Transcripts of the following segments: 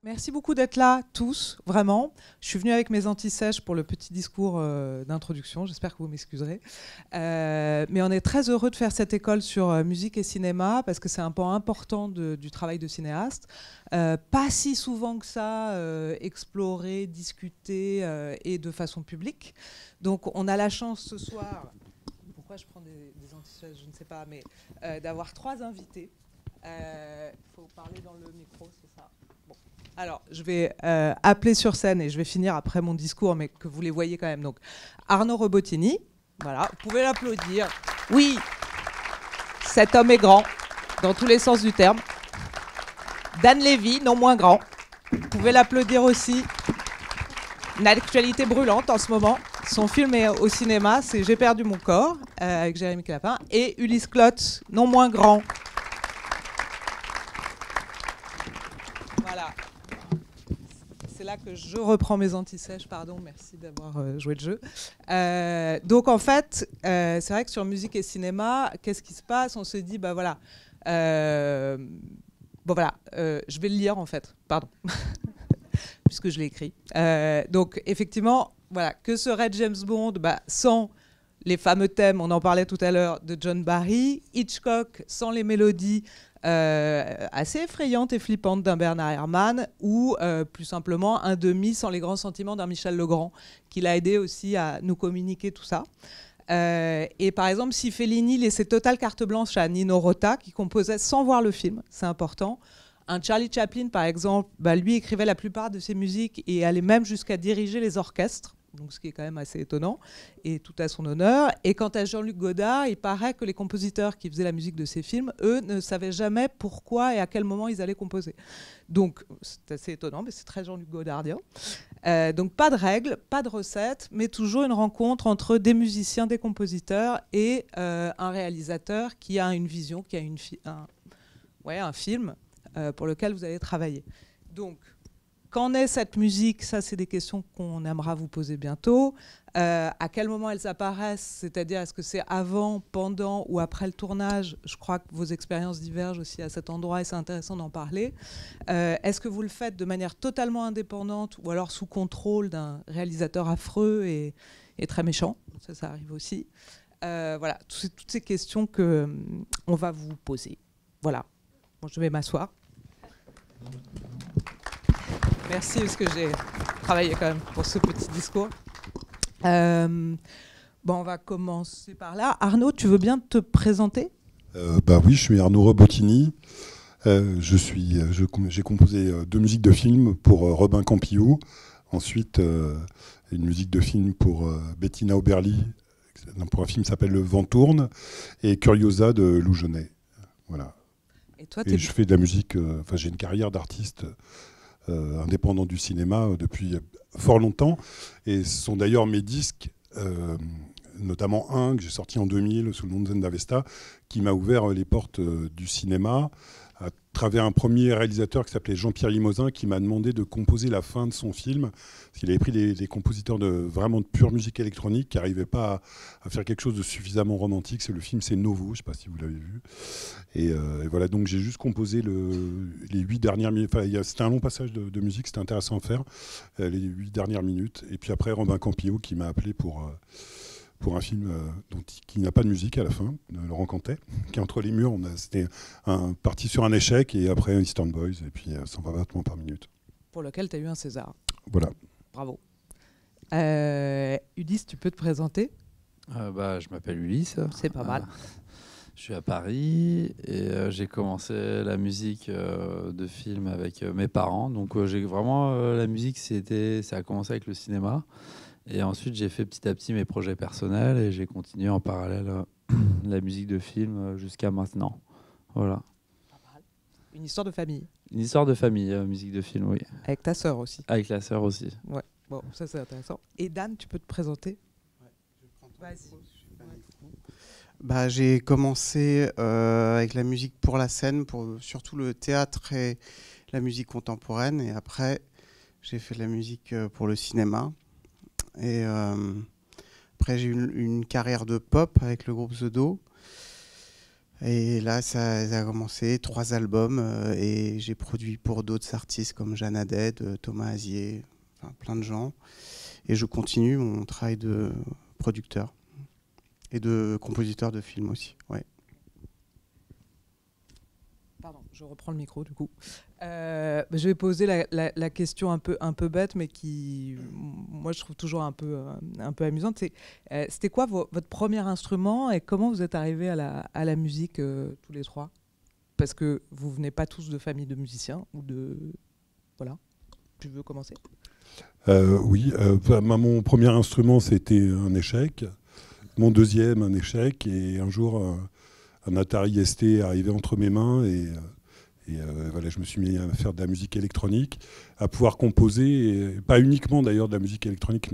Merci beaucoup d'être là, tous, vraiment. Je suis venue avec mes antisèches pour le petit discours d'introduction, j'espère que vous m'excuserez. Mais on est très heureux de faire cette école sur musique et cinéma, parce que c'est un pan important du travail de cinéaste. Pas si souvent que ça, exploré, discuté, et de façon publique. Donc on a la chance ce soir, pourquoi je prends des antisèches, je ne sais pas, mais d'avoir 3 invités. Il faut parler dans le micro, c'est ça. Bon. Alors, je vais appeler sur scène et je vais finir après mon discours, mais que vous les voyez quand même. Donc, Arnaud Robotini, voilà, vous pouvez l'applaudir. Oui, cet homme est grand, dans tous les sens du terme. Dan Levy, non moins grand. Vous pouvez l'applaudir aussi. Une actualité brûlante en ce moment. Son film est au cinéma, c'est J'ai perdu mon corps, avec Jérémy Clapin. Et Ulysse Clotte, non moins grand. Voilà. C'est là que je reprends mes antisèches, pardon, merci d'avoir joué le jeu. Donc en fait, c'est vrai que sur musique et cinéma, qu'est-ce qui se passe? On se dit, bah voilà, bon voilà, je vais le lire en fait, pardon, puisque je l'ai écrit. Donc effectivement, voilà, que serait James Bond sans les fameux thèmes, on en parlait tout à l'heure, de John Barry, Hitchcock sans les mélodies assez effrayantes et flippantes d'un Bernard Herrmann, ou plus simplement un demi sans les grands sentiments d'un Michel Legrand, qui l'a aidé aussi à nous communiquer tout ça. Et par exemple, si Fellini laissait totale carte blanche à Nino Rota, qui composait sans voir le film, c'est important. Un Charlie Chaplin, par exemple, lui écrivait la plupart de ses musiques et allait même jusqu'à diriger les orchestres, donc ce qui est quand même assez étonnant, et tout à son honneur. Et quant à Jean-Luc Godard, il paraît que les compositeurs qui faisaient la musique de ses films, eux, ne savaient jamais pourquoi et à quel moment ils allaient composer. Donc c'est assez étonnant, mais c'est très Jean-Luc Godardien. Donc pas de règles, pas de recettes, mais toujours une rencontre entre des musiciens, des compositeurs et un réalisateur qui a une vision, qui a un film pour lequel vous allez travailler. Donc, qu'en est cette musique? Ça, c'est des questions qu'on aimera vous poser bientôt. À quel moment elles apparaissent? C'est-à-dire, est-ce que c'est avant, pendant ou après le tournage? Je crois que vos expériences divergent aussi à cet endroit et c'est intéressant d'en parler. Est-ce que vous le faites de manière totalement indépendante ou alors sous contrôle d'un réalisateur affreux et très méchant? Ça arrive aussi. Voilà, toutes ces questions qu'on va vous poser. Voilà. Bon, je vais m'asseoir. Merci, parce que j'ai travaillé quand même pour ce petit discours. On va commencer par là. Arnaud, tu veux bien te présenter? Oui, je suis Arnaud Robotini. J'ai composé 2 musiques de films pour Robin Campillo. Ensuite, une musique de film pour Bettina Oberli, pour un film qui s'appelle Le Vent tourne, et Curiosa de Lou Genet. Voilà. Et toi, je fais de la musique. J'ai une carrière d'artiste indépendant du cinéma depuis fort longtemps. Et ce sont d'ailleurs mes disques, notamment un que j'ai sorti en 2000 sous le nom de Zenda Vesta, qui m'a ouvert les portes du cinéma à travers un premier réalisateur qui s'appelait Jean-Pierre Limousin, qui m'a demandé de composer la fin de son film, parce qu'il avait pris des compositeurs vraiment de pure musique électronique qui n'arrivaient pas à faire quelque chose de suffisamment romantique. Le film, c'est Novo, je ne sais pas si vous l'avez vu. Et voilà, donc j'ai juste composé les 8 dernières minutes. C'était un long passage de musique, c'était intéressant à faire, les 8 dernières minutes. Et puis après, Robin Campillo qui m'a appelé pour un film qui n'a pas de musique à la fin, de Laurent Cantet, qui est entre les murs. C'était parti sur un échec, et après Eastern Boys, et puis 120 battements par minute. Pour lequel tu as eu un César. Voilà. Bravo. Ulysse, tu peux te présenter? Je m'appelle Ulysse. C'est pas mal. Je suis à Paris et j'ai commencé la musique de film avec mes parents. Donc j'ai vraiment la musique, ça a commencé avec le cinéma. Et ensuite, j'ai fait petit à petit mes projets personnels et j'ai continué en parallèle la musique de film jusqu'à maintenant. Voilà. Une histoire de famille. Une histoire de famille, musique de film, oui. Avec ta sœur aussi. Avec la sœur aussi. Ouais. Bon, ça c'est intéressant. Et Dan, tu peux te présenter? Vas-y. J'ai commencé avec la musique pour la scène, pour surtout le théâtre et la musique contemporaine. Et après, j'ai fait de la musique pour le cinéma. Et après, j'ai eu une carrière de pop avec le groupe The Do. Et là, ça a commencé 3 albums et j'ai produit pour d'autres artistes comme Jeanne Haddad, Thomas Azier, enfin, plein de gens. Et je continue mon travail de producteur et de compositeur de films aussi. Ouais. Pardon, je reprends le micro du coup. Je vais poser la question un peu bête, mais qui, moi, je trouve toujours un peu amusante. C'était quoi votre premier instrument et comment vous êtes arrivés à la musique tous les trois? Parce que vous venez pas tous de famille de musiciens ou de... Voilà. Tu veux commencer? Oui, mon premier instrument, c'était un échec. Mon deuxième, un échec. Et un jour, un Atari ST est arrivé entre mes mains et voilà, je me suis mis à faire de la musique électronique, à pouvoir composer, et pas uniquement d'ailleurs de la musique électronique.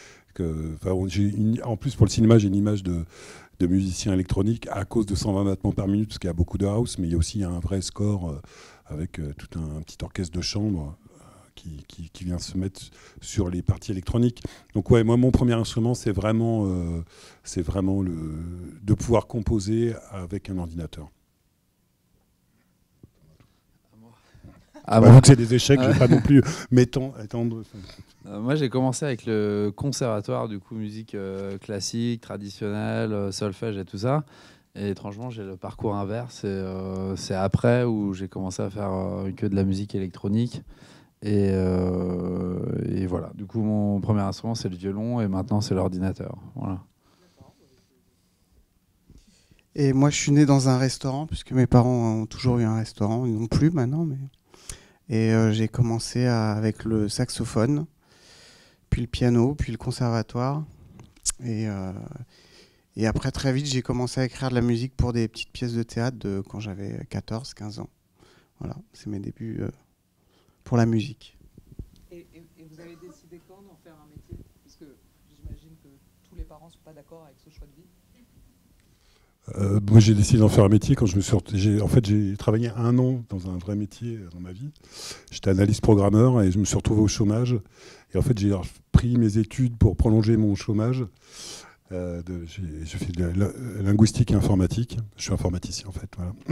En plus, pour le cinéma, j'ai une image de musicien électronique à cause de 120 battements par minute, parce qu'il y a beaucoup de house, mais il y a aussi un vrai score avec tout un petit orchestre de chambre qui vient se mettre sur les parties électroniques. Donc ouais, moi, mon premier instrument, c'est vraiment de pouvoir composer avec un ordinateur. Vu que c'est des échecs, je ne vais pas non plus m'étendre. Moi, j'ai commencé avec le conservatoire, du coup, musique classique, traditionnelle, solfège et tout ça. Et étrangement, j'ai le parcours inverse. C'est après où j'ai commencé à faire que de la musique électronique. Et voilà. Du coup, mon premier instrument, c'est le violon. Et maintenant, c'est l'ordinateur. Voilà. Et moi, je suis né dans un restaurant, puisque mes parents ont toujours eu un restaurant. Ils n'ont plus maintenant, mais... Et j'ai commencé avec le saxophone, puis le piano, puis le conservatoire. Et après, très vite, j'ai commencé à écrire de la musique pour des petites pièces de théâtre quand j'avais 14-15 ans. Voilà, c'est mes débuts pour la musique. Et vous avez décidé quand d'en faire un métier? Parce que j'imagine que tous les parents ne sont pas d'accord avec ce choix de vie. Moi, j'ai décidé d'en faire un métier quand je me suis... j'ai travaillé 1 an dans un vrai métier dans ma vie. J'étais analyste programmeur et je me suis retrouvé au chômage. Et en fait, j'ai pris mes études pour prolonger mon chômage. J'ai fait de la linguistique et informatique. Je suis informaticien, en fait. Voilà.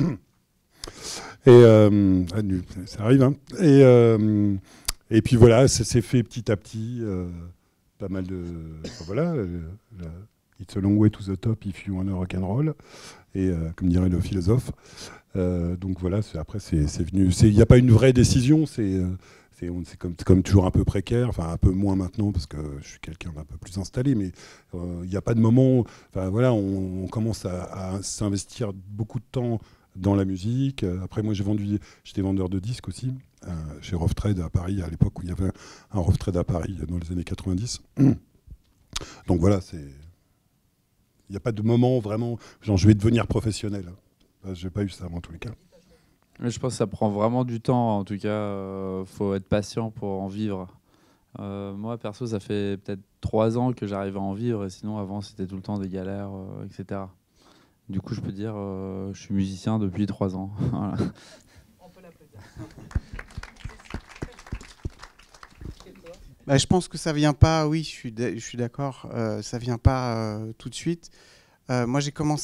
Et ça arrive, hein. Et puis voilà, ça s'est fait petit à petit. Pas mal de... voilà. It's a long way to the top if you wanna rock and roll, et comme dirait le philosophe. Donc voilà, après c'est venu. Il n'y a pas une vraie décision, c'est comme toujours un peu précaire, enfin un peu moins maintenant parce que je suis quelqu'un d'un peu plus installé, mais il n'y a pas de moment. Enfin voilà, on commence à s'investir beaucoup de temps dans la musique. Après moi j'étais vendeur de disques aussi chez Rough Trade à Paris, à l'époque où il y avait un Rough Trade à Paris dans les années 90. Donc voilà, il n'y a pas de moment vraiment, genre je vais devenir professionnel. Je n'ai pas eu ça en tous les cas. Mais je pense que ça prend vraiment du temps. En tout cas, faut être patient pour en vivre. Moi, perso, ça fait peut-être 3 ans que j'arrive à en vivre. Et sinon, avant, c'était tout le temps des galères, etc. Du coup, je peux dire, je suis musicien depuis 3 ans. Voilà. On peut l'applaudir. Je pense que ça vient pas, oui, je suis d'accord, ça vient pas tout de suite. Moi,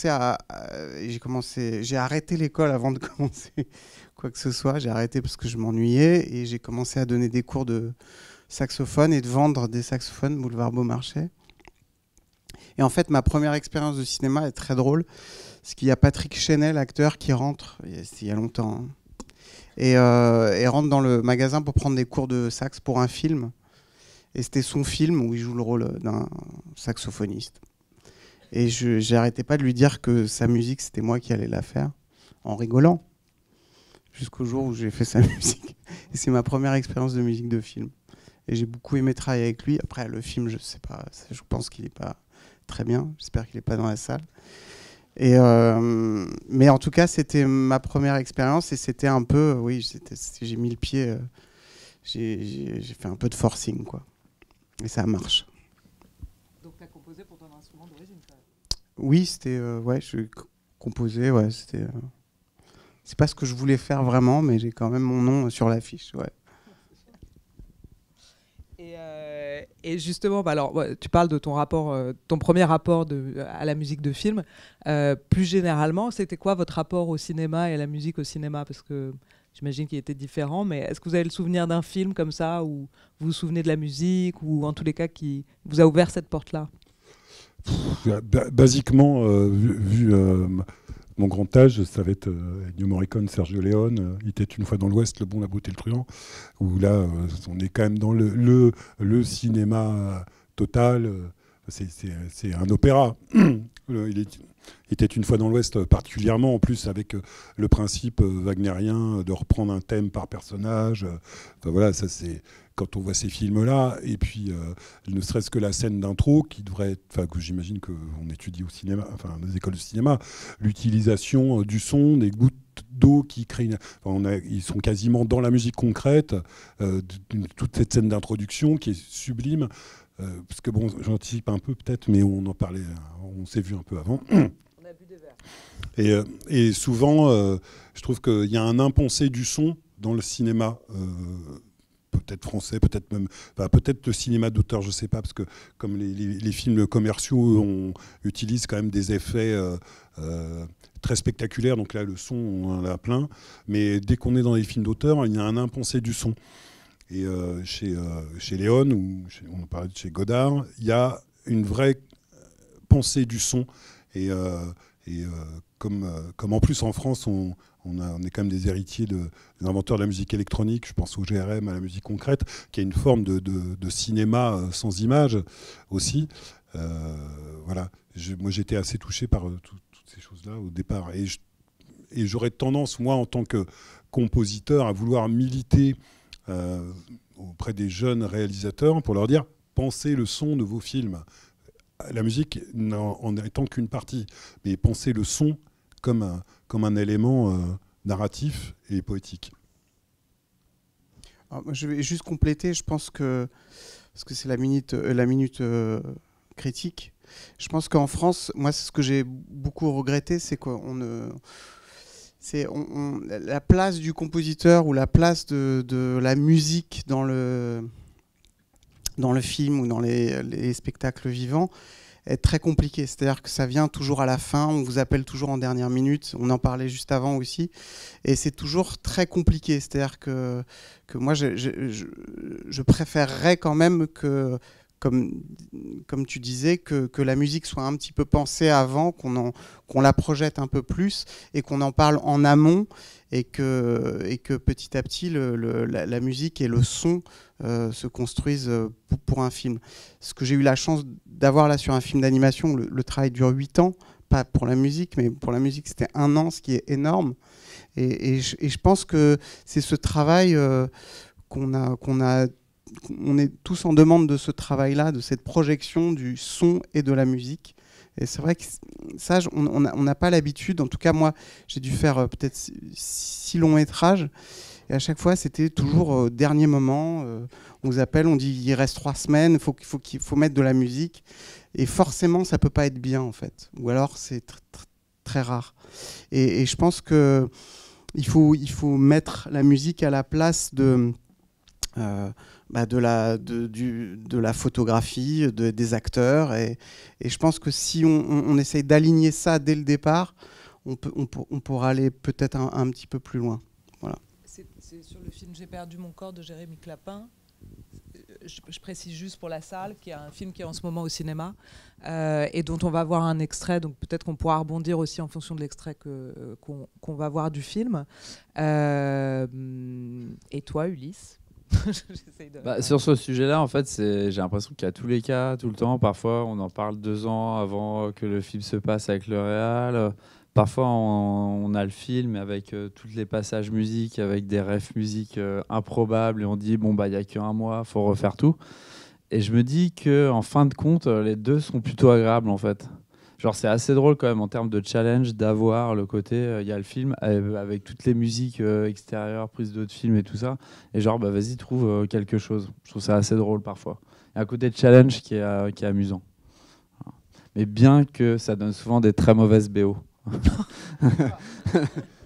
j'ai arrêté l'école avant de commencer quoi que ce soit. J'ai arrêté parce que je m'ennuyais et j'ai commencé à donner des cours de saxophone et de vendre des saxophones boulevard Beaumarchais. Et en fait, ma première expérience de cinéma est très drôle, parce qu'il y a Patrick Chenel, acteur, qui rentre, il y a longtemps, hein, et rentre dans le magasin pour prendre des cours de sax pour un film. Et c'était son film où il joue le rôle d'un saxophoniste. Et j'arrêtais pas de lui dire que sa musique, c'était moi qui allais la faire, en rigolant, jusqu'au jour où j'ai fait sa musique. Et c'est ma première expérience de musique de film. Et j'ai beaucoup aimé travailler avec lui. Après, le film, je sais pas, je pense qu'il n'est pas très bien. J'espère qu'il n'est pas dans la salle. Mais en tout cas, c'était ma première expérience et c'était un peu, oui, j'ai mis le pied, j'ai fait un peu de forcing, quoi. Et ça marche. Donc tu as composé pour ton instrument d'origine, quand même. Oui, c'était, ouais, je composais, ouais, c'était. C'est pas ce que je voulais faire vraiment, mais j'ai quand même mon nom sur l'affiche, ouais. Et justement, bah alors, tu parles de ton rapport, ton premier rapport à la musique de film. Plus généralement, c'était quoi votre rapport au cinéma et à la musique au cinéma? Parce que j'imagine qu'il était différent, mais est-ce que vous avez le souvenir d'un film comme ça, où vous vous souvenez de la musique, ou en tous les cas qui vous a ouvert cette porte-là? Basiquement, vu mon grand âge, ça va être Ennio Morricone, Sergio Leone, Il était une fois dans l'Ouest, Le Bon, la Brute et le Truand, où là, on est quand même dans le cinéma total. C'est un opéra. Il était une fois dans l'Ouest, particulièrement en plus avec le principe wagnérien de reprendre un thème par personnage. Enfin, voilà, ça c'est quand on voit ces films-là, et puis ne serait-ce que la scène d'intro qui devrait être, enfin que j'imagine qu'on étudie au cinéma, enfin dans les écoles de cinéma, l'utilisation du son, des gouttes d'eau qui créent, ils sont quasiment dans la musique concrète, toute cette scène d'introduction qui est sublime. Parce que bon, j'anticipe un peu peut-être, mais on en parlait, on s'est vu un peu avant. On a bu des verres. Et souvent, je trouve qu'il y a un impensé du son dans le cinéma, peut-être français, peut-être même, enfin, peut-être le cinéma d'auteur, je sais pas, parce que comme les films commerciaux utilisent quand même des effets très spectaculaires, donc là le son on en a plein, mais dès qu'on est dans les films d'auteur, il y a un impensé du son. Et chez Léon, ou on en parlait de chez Godard, il y a une vraie pensée du son. Et comme en plus en France, on est quand même des héritiers des inventeurs de la musique électronique, je pense au GRM, à la musique concrète, qui a une forme de cinéma sans image aussi. Voilà. Moi, j'étais assez touché par toutes ces choses-là au départ. Et j'aurais tendance, moi, en tant que compositeur, à vouloir militer auprès des jeunes réalisateurs pour leur dire pensez le son de vos films. La musique en étant qu'une partie, mais pensez le son comme un élément narratif et poétique. Alors, je vais juste compléter, je pense que, parce que c'est la minute critique, je pense qu'en France, moi c'est ce que j'ai beaucoup regretté, c'est la place du compositeur ou la place de la musique dans le film ou dans les spectacles vivants est très compliquée. C'est-à-dire que ça vient toujours à la fin, on vous appelle toujours en dernière minute, on en parlait juste avant aussi, et c'est toujours très compliqué. C'est-à-dire que moi, je préférerais quand même que, comme tu disais, que la musique soit un petit peu pensée avant, qu'on la projette un peu plus et qu'on en parle en amont, et que petit à petit la musique et le son se construisent pour un film. Ce que j'ai eu la chance d'avoir là sur un film d'animation, le travail dure 8 ans, pas pour la musique, mais pour la musique c'était 1 an, ce qui est énorme. Et je pense que c'est ce travail on est tous en demande de ce travail-là, de cette projection du son et de la musique. Et c'est vrai que ça, on n'a pas l'habitude. En tout cas, moi, j'ai dû faire peut-être 6 longs métrages. Et à chaque fois, c'était toujours au dernier moment. On vous appelle, on dit il reste 3 semaines, il faut mettre de la musique. Et forcément, ça ne peut pas être bien, en fait. Ou alors, c'est très rare. Et je pense qu'il faut mettre la musique à la place de la photographie, des acteurs. Et je pense que si on essaye d'aligner ça dès le départ, on pourra aller peut-être un petit peu plus loin. Voilà. C'est sur le film J'ai perdu mon corps de Jérémy Clapin. Je précise juste pour la salle, qui est un film qui est en ce moment au cinéma et dont on va voir un extrait, donc peut-être qu'on pourra rebondir aussi en fonction de l'extrait qu'on va voir du film. Et toi, Ulysse? Sur ce sujet-là, en fait, j'ai l'impression qu'il y a tous les cas, tout le temps. Parfois, on en parle 2 ans avant que le film se passe avec le réal. Parfois, on a le film avec tous les passages musique, avec des refs musique improbables, et on dit bon bah il y a qu'un mois, faut refaire tout. Et je me dis que en fin de compte, les deux sont plutôt agréables en fait. Genre c'est assez drôle quand même en termes de challenge d'avoir le côté, il y a le film avec toutes les musiques extérieures, prises d'autres films et tout ça, et genre bah vas-y trouve quelque chose. Je trouve ça assez drôle parfois. Il y a un côté challenge qui est amusant. Mais bien que ça donne souvent des très mauvaises BO.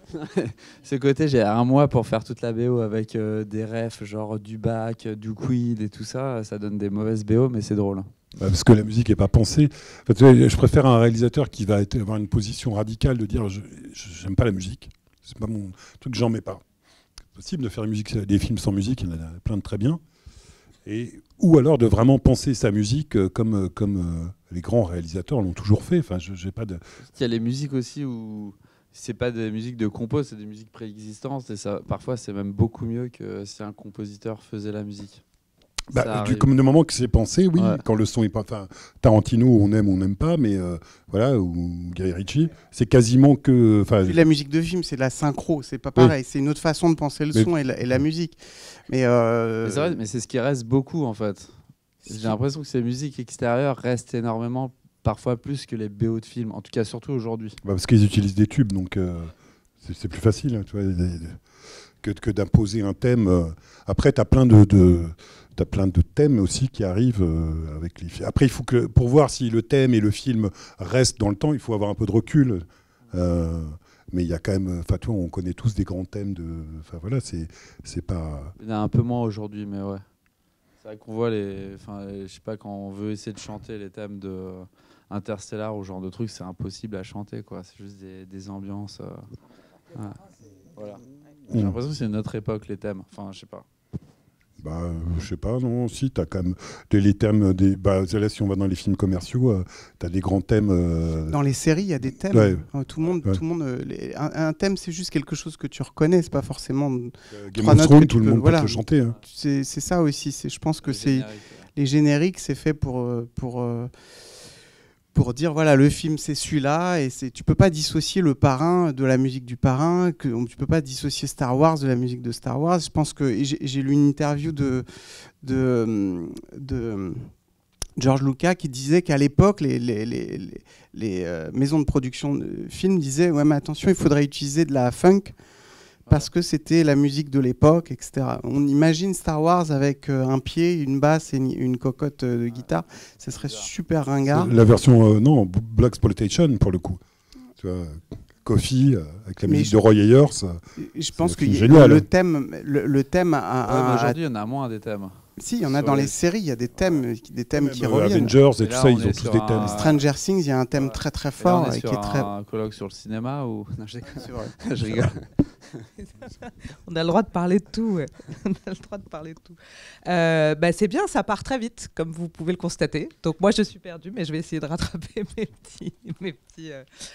Ce côté, j'ai un mois pour faire toute la BO avec des refs genre du Bach, du Queen et tout ça. Ça donne des mauvaises BO, mais c'est drôle. Parce que la musique n'est pas pensée. En fait, je préfère un réalisateur qui va avoir une position radicale de dire j'aime pas la musique, c'est pas mon truc, j'en mets pas. C'est possible de faire des films sans musique, il y en a plein de très bien. Ou alors de vraiment penser sa musique comme les grands réalisateurs l'ont toujours fait. Enfin, j'ai pas de... Il y a les musiques aussi où c'est pas des musiques de compos, c'est des musiques préexistantes. Et ça, parfois, c'est même beaucoup mieux que si un compositeur faisait la musique. Comme le moment que c'est pensé, oui, ouais. Quand le son est pas... Enfin, Tarantino, on aime, on n'aime pas, mais voilà, ou Guy Ritchie, c'est quasiment que... La musique de film, c'est de la synchro, c'est pas pareil, oui. C'est une autre façon de penser le son et la musique. Mais c'est vrai, mais c'est ce qui reste beaucoup, en fait. J'ai l'impression que ces musiques extérieures restent énormément, parfois plus que les BO de films, en tout cas surtout aujourd'hui. Parce qu'ils utilisent des tubes, donc c'est plus facile, hein, tu vois, que d'imposer un thème. Après, tu as plein de thèmes aussi qui arrivent avec les films. Après, il faut que, pour voir si le thème et le film restent dans le temps, il faut avoir un peu de recul. Mais il y a quand même, enfin, tu vois, on connaît tous des grands thèmes de. Enfin voilà, c'est pas. Il y en a un peu moins aujourd'hui, mais ouais. C'est vrai qu'on voit les. Enfin, je sais pas, quand on veut essayer de chanter les thèmes de Interstellar ou ce genre de trucs, c'est impossible à chanter, quoi. C'est juste des ambiances. Voilà. J'ai l'impression que c'est une autre époque, les thèmes. Enfin, je sais pas. Je sais pas, non, si, t'as quand même les thèmes, là, si on va dans les films commerciaux, t'as des grands thèmes. Dans les séries, il y a des thèmes. Ouais. Tout le monde, un thème, c'est juste quelque chose que tu reconnais, c'est pas forcement. Game of Thrones, tout le monde peut le chanter. Hein. C'est ça aussi. Je pense que les génériques, c'est fait pour dire voilà, le film c'est celui-là, et tu peux pas dissocier le parrain de la musique du parrain, tu peux pas dissocier Star Wars de la musique de Star Wars. Je pense que j'ai lu une interview de George Lucas qui disait qu'à l'époque les maisons de production de films disaient ouais, mais attention, il faudrait utiliser de la funk parce que c'était la musique de l'époque, etc. On imagine Star Wars avec un pied, une basse et une cocotte de guitare. Ça serait super ringard. La version, Blaxploitation, pour le coup. Tu vois, Coffee, avec la musique de Roy Ayers. Je pense que le thème aujourd'hui, il y en a moins des thèmes. Si, il y en a dans les séries, il y a des thèmes qui reviennent. Avengers et tout ça, ils ont tous des thèmes. Stranger Things, il y a un thème très très fort. Et qui est très... un colloque sur le cinéma ou... Non, je rigole. On a le droit de parler de tout. Ouais. On a le droit de parler de tout. C'est bien, ça part très vite, comme vous pouvez le constater. Donc moi, je suis perdue, mais je vais essayer de rattraper mes petits.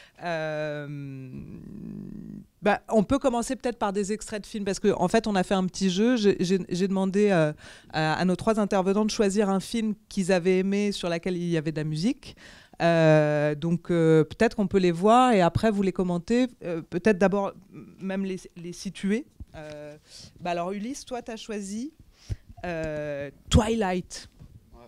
On peut commencer peut-être par des extraits de films, parce qu'en fait, on a fait un petit jeu. J'ai demandé à nos 3 intervenants de choisir un film qu'ils avaient aimé, sur lequel il y avait de la musique. Donc peut-être qu'on peut les voir et après vous les commentez, peut-être d'abord même les situer. Alors Ulysse, toi tu as choisi Twilight. Ouais.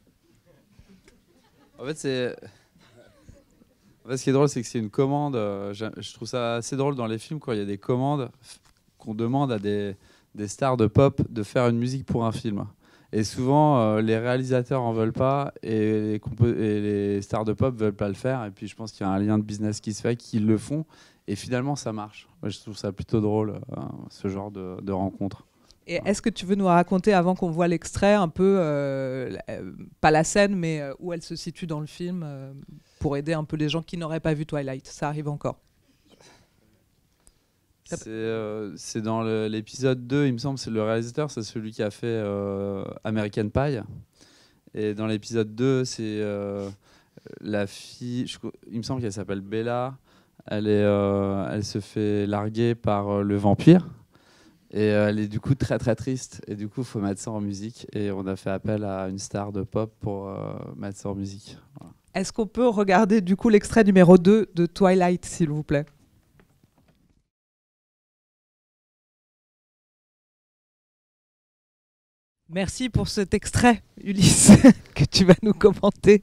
En fait ce qui est drôle, c'est que c'est une commande. Je trouve ça assez drôle dans les films quand il y a des commandes qu'on demande à des stars de pop de faire une musique pour un film. Et souvent, les réalisateurs en veulent pas et les stars de pop veulent pas le faire. Et puis, je pense qu'il y a un lien de business qui se fait, qu'ils le font. Et finalement, ça marche. Moi, je trouve ça plutôt drôle, ce genre de rencontre. Et est-ce que tu veux nous raconter, avant qu'on voit l'extrait, un peu, pas la scène, mais où elle se situe dans le film, pour aider un peu les gens qui n'auraient pas vu Twilight? Ça arrive encore. C'est dans l'épisode 2, il me semble, c'est le réalisateur, c'est celui qui a fait American Pie. Et dans l'épisode 2, c'est la fille, il me semble qu'elle s'appelle Bella, elle se fait larguer par le vampire. Et elle est du coup très très triste. Et du coup, il faut mettre ça en musique. Et on a fait appel à une star de pop pour mettre ça en musique. Voilà. Est-ce qu'on peut regarder du coup l'extrait numéro 2 de Twilight, s'il vous plaît? Merci pour cet extrait, Ulysse, que tu vas nous commenter.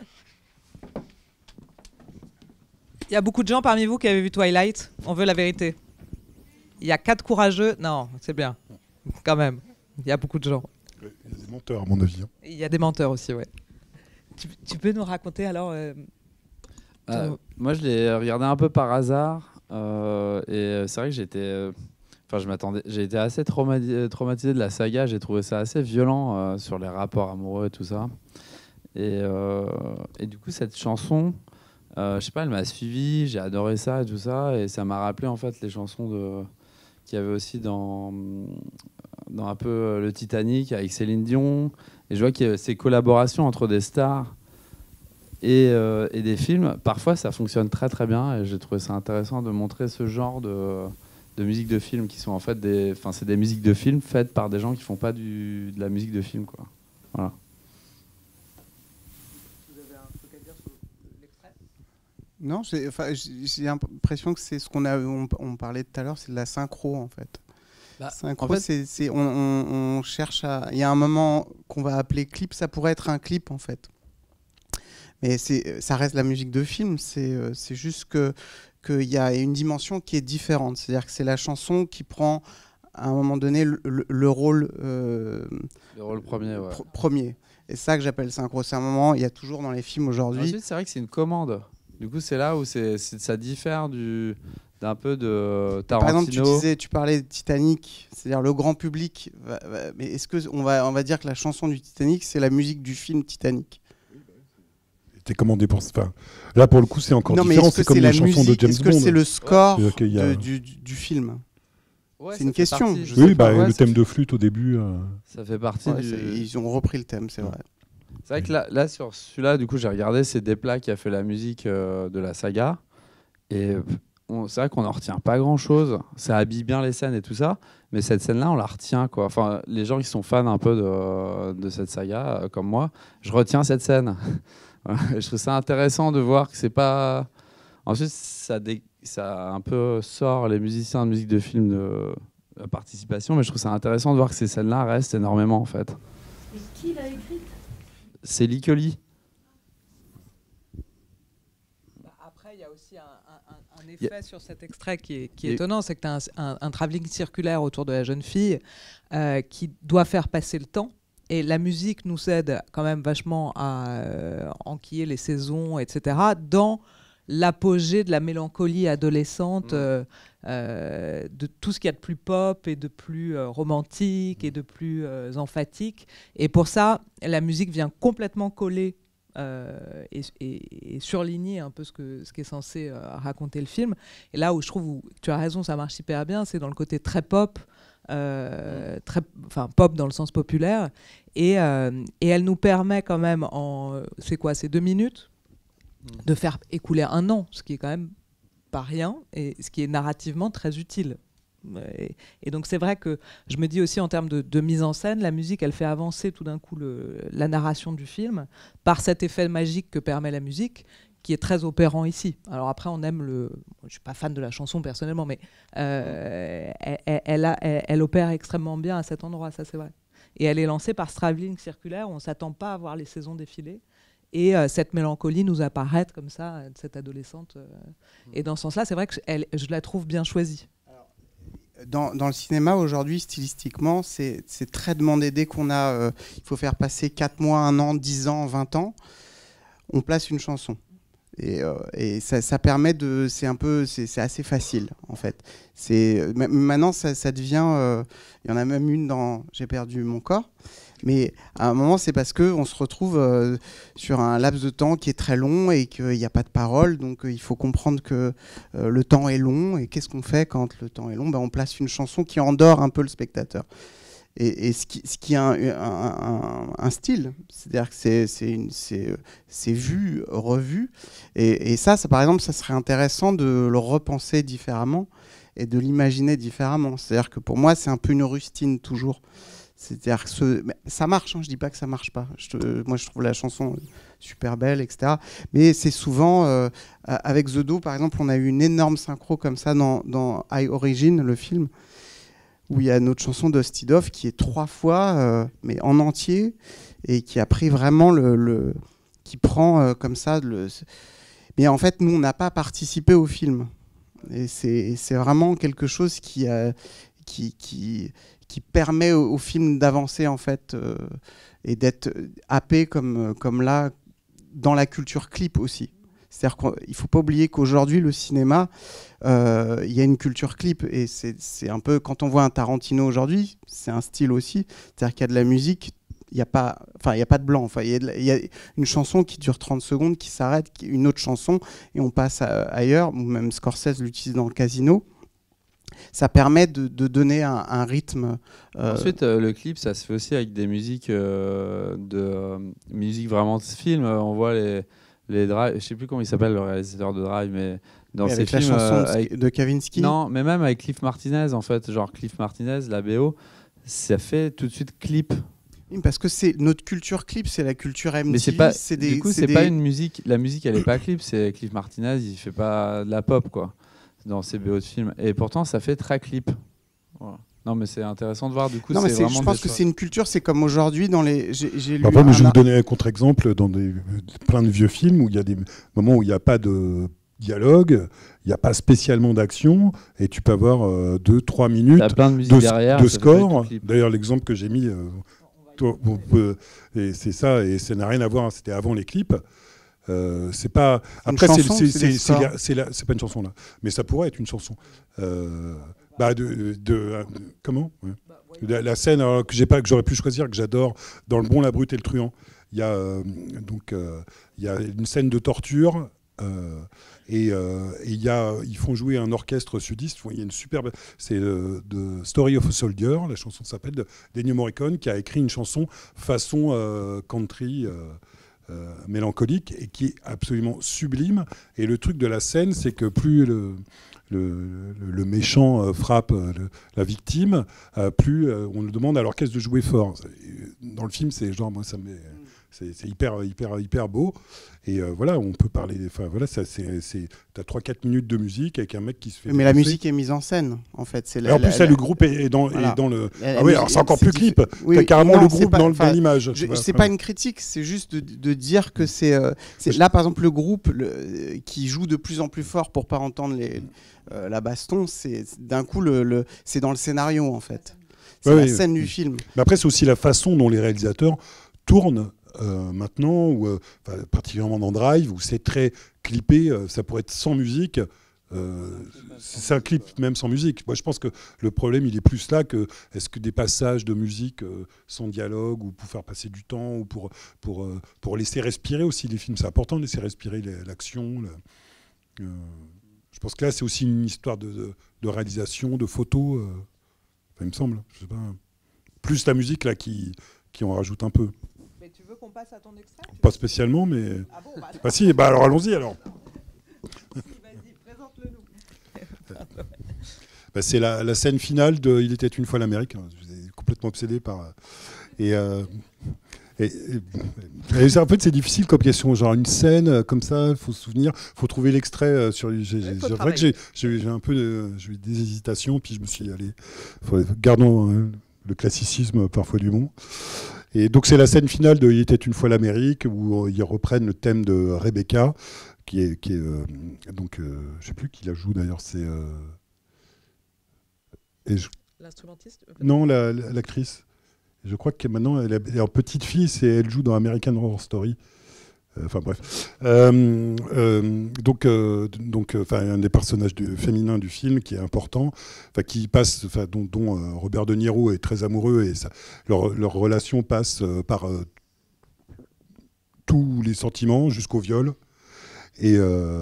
Il y a beaucoup de gens parmi vous qui avaient vu Twilight. On veut la vérité. Il y a 4 courageux. Non, c'est bien. Quand même. Il y a beaucoup de gens. Il y a des menteurs, à mon avis. Il y a des menteurs aussi, ouais. Tu peux nous raconter alors Moi, je l'ai regardé un peu par hasard. Et c'est vrai que j'ai été assez traumatisé de la saga. J'ai trouvé ça assez violent sur les rapports amoureux et tout ça. Et du coup, cette chanson, je sais pas, elle m'a suivi. J'ai adoré ça et tout ça. Et ça m'a rappelé en fait les chansons qu'il y avait aussi dans un peu le Titanic avec Céline Dion. Et je vois qu'il y a ces collaborations entre des stars et des films. Parfois, ça fonctionne très très bien. Et j'ai trouvé ça intéressant de montrer ce genre de musique de film qui sont en fait c'est des musiques de film faites par des gens qui font pas de la musique de film, quoi. Voilà. Vous avez un truc à dire sur l'extrait ? Non, j'ai l'impression que c'est ce on parlait tout à l'heure, c'est de la synchro en fait. Synchro, en fait, on cherche à. Il y a un moment qu'on va appeler clip, ça pourrait être un clip en fait. Mais ça reste la musique de film, c'est juste qu'il y a une dimension qui est différente. C'est-à-dire que c'est la chanson qui prend à un moment donné le rôle, le rôle premier. Ouais. Premier. Et c'est ça que j'appelle synchro. C'est un moment, il y a toujours dans les films aujourd'hui. Ensuite, c'est vrai que c'est une commande. Du coup, c'est là où ça diffère d'un peu de Tarantino. Par exemple, tu parlais de Titanic, c'est-à-dire le grand public. Mais est-ce qu'on va dire que la chanson du Titanic, c'est la musique du film Titanic ? T'es commandé pour ça. Là, pour le coup, c'est encore différent. C'est comme les chansons de James Bond. Est-ce que c'est le score a... du film ? Ouais, c'est une question. Oui, le thème de flûte au début. Ça fait partie Ils ont repris le thème, c'est vrai. C'est vrai que là, sur celui-là, du coup, j'ai regardé, c'est Desplat qui a fait la musique de la saga. Et c'est vrai qu'on n'en retient pas grand-chose. Ça habille bien les scènes et tout ça. Mais cette scène-là, on la retient, quoi. Enfin, les gens qui sont fans un peu de cette saga, comme moi, je retiens cette scène. Je trouve ça intéressant de voir que c'est pas... Ensuite, ça un peu sort les musiciens de musique de film de la participation, mais je trouve ça intéressant de voir que ces scènes-là restent énormément, en fait. Et qui l'a écrite ? C'est Licoli. Après, il y a aussi un effet sur cet extrait qui est étonnant, c'est que tu as un travelling circulaire autour de la jeune fille qui doit faire passer le temps. Et la musique nous aide quand même vachement à enquiller les saisons, etc., dans l'apogée de la mélancolie adolescente, de tout ce qu'il y a de plus pop et de plus romantique et de plus emphatique. Et pour ça, la musique vient complètement coller et surligner un peu ce qu'est censé raconter le film. Et là où je trouve, tu as raison, ça marche hyper bien, c'est dans le côté très pop, pop dans le sens populaire, et elle nous permet quand même c'est 2 minutes de faire écouler un an, ce qui est quand même pas rien et ce qui est narrativement très utile. Et donc c'est vrai que je me dis aussi en termes de mise en scène, la musique elle fait avancer tout d'un coup la narration du film par cet effet magique que permet la musique, qui est très opérant ici. Alors après, on aime je suis pas fan de la chanson personnellement, mais elle opère extrêmement bien à cet endroit, ça c'est vrai. Et elle est lancée par ce travelling circulaire où on s'attend pas à voir les saisons défiler. Et cette mélancolie nous apparaît comme ça, cette adolescente. Et dans ce sens-là, c'est vrai que je la trouve bien choisie. Dans le cinéma, aujourd'hui, stylistiquement, c'est très demandé. Dès qu'on a... il faut faire passer 4 mois, 1 an, 10 ans, 20 ans, on place une chanson. Et ça permet de... C'est assez facile, en fait. Maintenant, ça devient... Il y en a même une dans J'ai perdu mon corps. Mais à un moment, c'est parce qu'on se retrouve sur un laps de temps qui est très long et qu'il n'y a pas de parole. Donc, il faut comprendre que le temps est long. Et qu'est-ce qu'on fait quand le temps est long ? On place une chanson qui endort un peu le spectateur. Et ce qui a un style. C'est-à-dire que c'est vu, revu. Et ça, par exemple, ça serait intéressant de le repenser différemment et de l'imaginer différemment. C'est-à-dire que pour moi, c'est un peu une rustine toujours. C'est-à-dire que ça marche, hein, je dis pas que ça marche pas. Moi, je trouve la chanson super belle, etc. Mais c'est souvent avec The Do, par exemple, on a eu une énorme synchro comme ça dans High Origin, le film, où il y a notre chanson d'Hosty Doff qui est 3 fois, mais en entier, et qui a pris vraiment qui prend comme ça. Mais en fait, nous, on n'a pas participé au film, et c'est vraiment quelque chose qui permet au film d'avancer en fait et d'être happé comme là dans la culture clip aussi. C'est-à-dire qu'il ne faut pas oublier qu'aujourd'hui, le cinéma, il y a une culture clip. Et c'est un peu, quand on voit un Tarantino aujourd'hui, c'est un style aussi. C'est-à-dire qu'il y a de la musique, il n'y a pas de blanc. Enfin, il y a une chanson qui dure 30 secondes, qui s'arrête, une autre chanson, et on passe ailleurs. Ou même Scorsese l'utilise dans le Casino. Ça permet de donner un rythme. Ensuite, le clip, ça se fait aussi avec des musiques, musique vraiment de ce film. On voit les Drive, je sais plus comment il s'appelle le réalisateur de Drive, mais dans ces avec films, la chanson de Kavinsky. Non, mais même avec Cliff Martinez, en fait, genre Cliff Martinez, la BO, ça fait tout de suite clip. Parce que c'est notre culture clip, c'est la culture MTV. Mais c'est pas, du coup, c'est pas une musique. La musique, elle est pas clip. C'est Cliff Martinez, il fait pas de la pop, quoi, dans ses BO de films. Et pourtant, ça fait très clip. Voilà. Non, mais c'est intéressant de voir. Du coup, non, mais c'est vraiment je pense que c'est une culture. C'est comme aujourd'hui dans les. J'ai lu. Après, mais je vais vous donner un contre-exemple dans plein de vieux films où il y a des moments où il n'y a pas de dialogue, il n'y a pas spécialement d'action, et tu peux avoir 2-3 minutes plein de, musique derrière, de score. D'ailleurs, l'exemple que j'ai mis, et c'est ça, et ça n'a rien à voir. C'était avant les clips. C'est pas. Après, c'est pas une chanson là, mais ça pourrait être une chanson. Comment la scène que j'aurais pu choisir, que j'adore, dans Le Bon, la Brute et le Truand. Il y a il y a une scène de torture. Ils font jouer un orchestre sudiste. Il y a une superbe. C'est The Story of a Soldier. La chanson s'appelle d'Ennio Morricone, qui a écrit une chanson façon country. Mélancolique, et qui est absolument sublime. Et le truc de la scène, c'est que plus le méchant frappe la victime, plus on le demande à l'orchestre de jouer fort. Dans le film, c'est genre, moi, ça me met. C'est hyper beau. Et voilà, on peut parler. Enfin, voilà, t'as 3-4 minutes de musique avec un mec qui se fait. Mais la musique est mise en scène, en fait. En plus, le groupe est dans le. Ah oui, alors c'est encore plus clip. T'as carrément le groupe dans l'image. C'est pas une critique, c'est juste de dire que c'est. Là, par exemple, le groupe qui joue de plus en plus fort pour pas entendre la baston, c'est d'un coup, c'est dans le scénario, en fait. C'est la scène du film. Mais après, c'est aussi la façon dont les réalisateurs tournent. Maintenant, particulièrement dans Drive, où c'est très clippé, ça pourrait être sans musique. C'est un clip même sans musique. Moi, je pense que le problème, il est plus là que est-ce que des passages de musique sans dialogue, ou pour faire passer du temps, ou pour laisser respirer aussi les films. C'est important de laisser respirer l'action. Je pense que là, c'est aussi une histoire de réalisation, de photos. Il me semble. Je sais pas. Plus la musique là qui en rajoute un peu. Mais tu veux qu'on passe à ton extrait ? Pas spécialement, mais. Ah bon, bah, bah si, bah alors allons-y alors. Vas-y, présente-le-nous. Bah, c'est la scène finale de Il était une fois l'Amérique. Je suis complètement obsédé par. Et en fait, c'est difficile comme question. Genre une scène comme ça, il faut se souvenir, il faut trouver l'extrait. C'est vrai que j'ai un peu j'ai eu des hésitations, puis je me suis dit, allez, gardons le classicisme parfois du mot. Et donc c'est la scène finale de Il était une fois l'Amérique, où ils reprennent le thème de Rebecca, qui est donc je sais plus qui la joue d'ailleurs, c'est l'instrumentiste. Non, l'actrice. Je crois que maintenant elle est en petite fille, elle joue dans American Horror Story. Enfin bref. Donc un des personnages féminins du film qui est important, qui passe, dont Robert De Niro est très amoureux, et leur relation passe par tous les sentiments jusqu'au viol. Et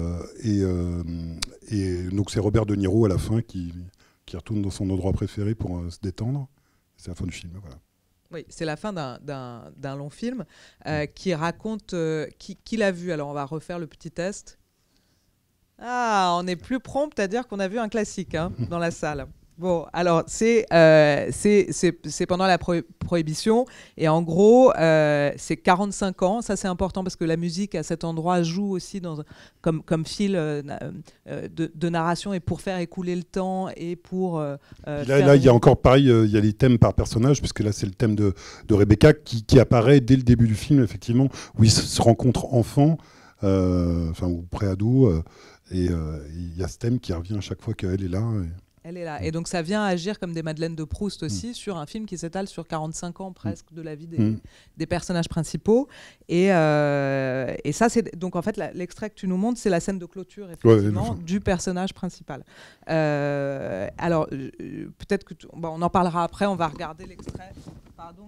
donc c'est Robert De Niro à la fin qui retourne dans son endroit préféré pour se détendre. C'est la fin du film. Voilà. Oui, c'est la fin d'un long film qui raconte qui l'a vu. Alors, on va refaire le petit test. Ah, on est plus prompt à dire qu'on a vu un classique dans la salle. Bon, alors, c'est pendant la Prohibition. Et en gros, c'est 45 ans. Ça, c'est important parce que la musique, à cet endroit, joue aussi comme fil de narration, et pour faire écouler le temps et pour... là, il y a encore pareil, il y a les thèmes par personnage, puisque là, c'est le thème de Rebecca qui apparaît dès le début du film, effectivement, où ils se rencontrent enfants, ou pré-ados. Et il y a ce thème qui revient à chaque fois qu'elle est là. Elle est là. Et donc ça vient agir comme des Madeleines de Proust aussi sur un film qui s'étale sur 45 ans presque de la vie des personnages principaux. Et ça, c'est donc en fait l'extrait que tu nous montres, c'est la scène de clôture effectivement du personnage principal. Alors peut-être que on en parlera après. On va regarder l'extrait. Pardon.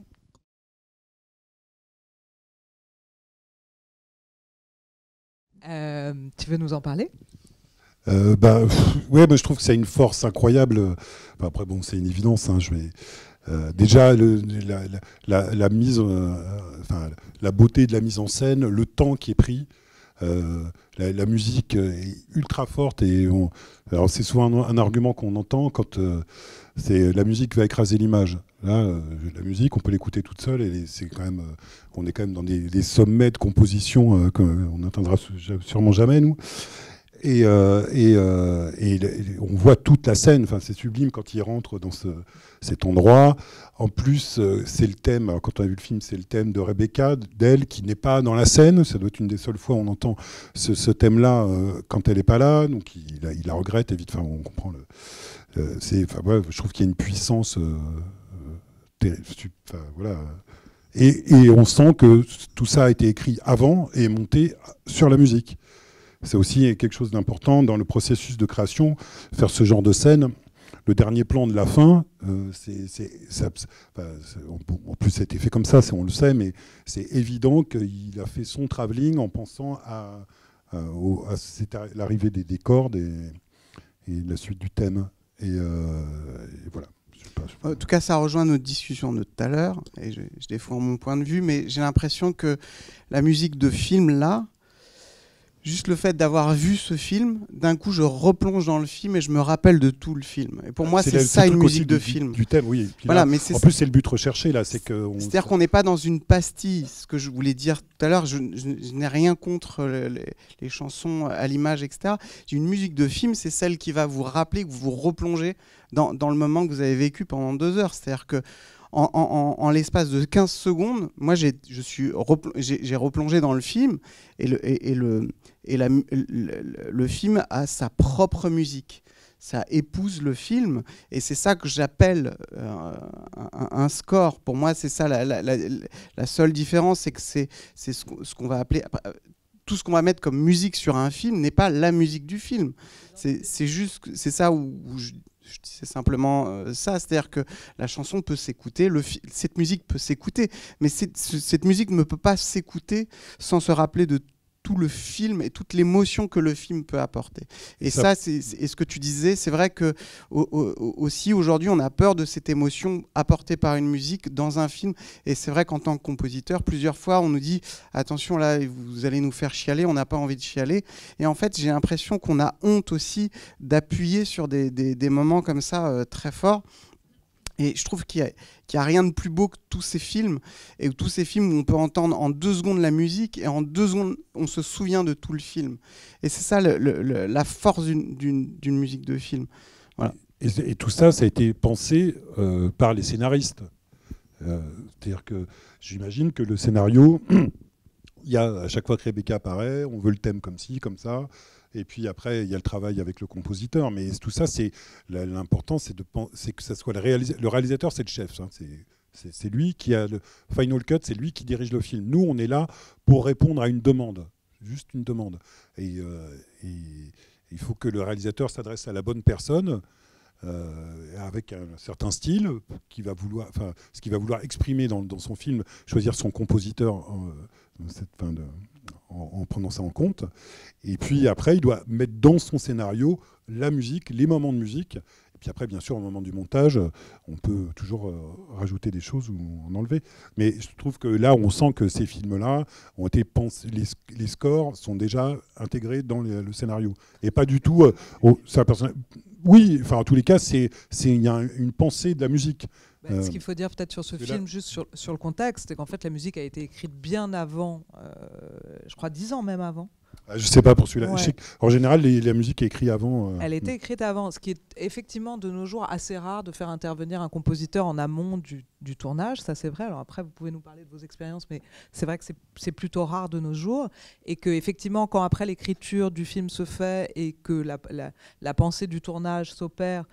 Tu veux nous en parler ? Ouais, je trouve que ça a une force incroyable. Après, bon, c'est une évidence. Hein, déjà, la mise, la beauté de la mise en scène, le temps qui est pris, la musique est ultra forte. Alors, c'est souvent un argument qu'on entend quand c'est la musique va écraser l'image. Là, la musique, on peut l'écouter toute seule et c'est quand même, on est quand même dans des sommets de composition qu'on n'atteindra sûrement jamais, nous. Et on voit toute la scène, c'est sublime quand il rentre dans cet endroit. En plus, c'est le thème, alors quand on a vu le film, c'est le thème de Rebecca, d'elle, qui n'est pas dans la scène. Ça doit être une des seules fois où on entend ce thème-là quand elle n'est pas là. Donc il la regrette, et vite, on comprend. Je trouve qu'il y a une puissance voilà. Et on sent que tout ça a été écrit avant et monté sur la musique. C'est aussi quelque chose d'important dans le processus de création, faire ce genre de scène. Le dernier plan de la fin, en plus ça a été fait comme ça, on le sait, mais c'est évident qu'il a fait son travelling en pensant à l'arrivée des cordes et la suite du thème. Et voilà. En tout cas, ça rejoint notre discussion de tout à l'heure, et je défends mon point de vue, mais j'ai l'impression que la musique de film, là, juste le fait d'avoir vu ce film, d'un coup, je replonge dans le film et je me rappelle de tout le film. Et pour moi, c'est ça une musique de film. Du thème, oui. Voilà, là, mais en plus, c'est le but recherché là, c'est-à-dire qu'on n'est pas dans une pastille. Ce que je voulais dire tout à l'heure, je n'ai rien contre les chansons à l'image, etc. Une musique de film, c'est celle qui va vous rappeler, que vous replongez dans le moment que vous avez vécu pendant 2 heures. C'est-à-dire que en l'espace de 15 secondes, moi, j'ai replongé dans le film et le film a sa propre musique. Ça épouse le film et c'est ça que j'appelle un score. Pour moi, c'est ça la seule différence, c'est que c'est ce qu'on va appeler... Tout ce qu'on va mettre comme musique sur un film n'est pas la musique du film. C'est juste... C'est ça où je disais simplement ça, c'est-à-dire que la chanson peut s'écouter, cette musique peut s'écouter, mais cette musique ne peut pas s'écouter sans se rappeler de tout le film et toute l'émotion que le film peut apporter. Et ça c'est ce que tu disais, c'est vrai que aussi aujourd'hui on a peur de cette émotion apportée par une musique dans un film, et c'est vrai qu'en tant que compositeur, plusieurs fois on nous dit attention là, vous allez nous faire chialer, on n'a pas envie de chialer, et en fait j'ai l'impression qu'on a honte aussi d'appuyer sur des moments comme ça très forts. Et je trouve qu'il y a rien de plus beau que tous ces films, et tous ces films où on peut entendre en 2 secondes la musique, et en 2 secondes, on se souvient de tout le film. Et c'est ça la force d'une musique de film. Voilà. Et tout ça, ça a été pensé par les scénaristes. C'est-à-dire que j'imagine que le scénario, il y a à chaque fois que Rebecca apparaît, on veut le thème comme ci, comme ça. Et puis après, il y a le travail avec le compositeur. Mais tout ça, l'important, c'est que ça soit le réalisateur, c'est le chef. Hein, c'est lui qui a le final cut, c'est lui qui dirige le film. Nous, on est là pour répondre à une demande, juste une demande. Et il faut que le réalisateur s'adresse à la bonne personne, avec un certain style, ce qu'il va vouloir exprimer dans son film, choisir son compositeur en prenant ça en compte. Et puis après, il doit mettre dans son scénario la musique, les moments de musique. Et puis après, bien sûr, au moment du montage, on peut toujours rajouter des choses ou en enlever. Mais je trouve que là, on sent que ces films-là ont été pensés, les scores sont déjà intégrés dans le scénario. Et pas du tout... oui, en tous les cas, il y a une pensée de la musique. Ce qu'il faut dire peut-être sur ce film, juste sur le contexte, c'est qu'en fait la musique a été écrite bien avant, je crois 10 ans même avant. Je sais pas pour celui-là. Ouais. Je sais en général, la musique est écrite avant. Elle était écrite avant, ce qui est effectivement de nos jours assez rare de faire intervenir un compositeur en amont du tournage, ça c'est vrai. Alors après, vous pouvez nous parler de vos expériences, mais c'est vrai que c'est plutôt rare de nos jours. Et que effectivement, quand après l'écriture du film se fait et que la pensée du tournage s'opère,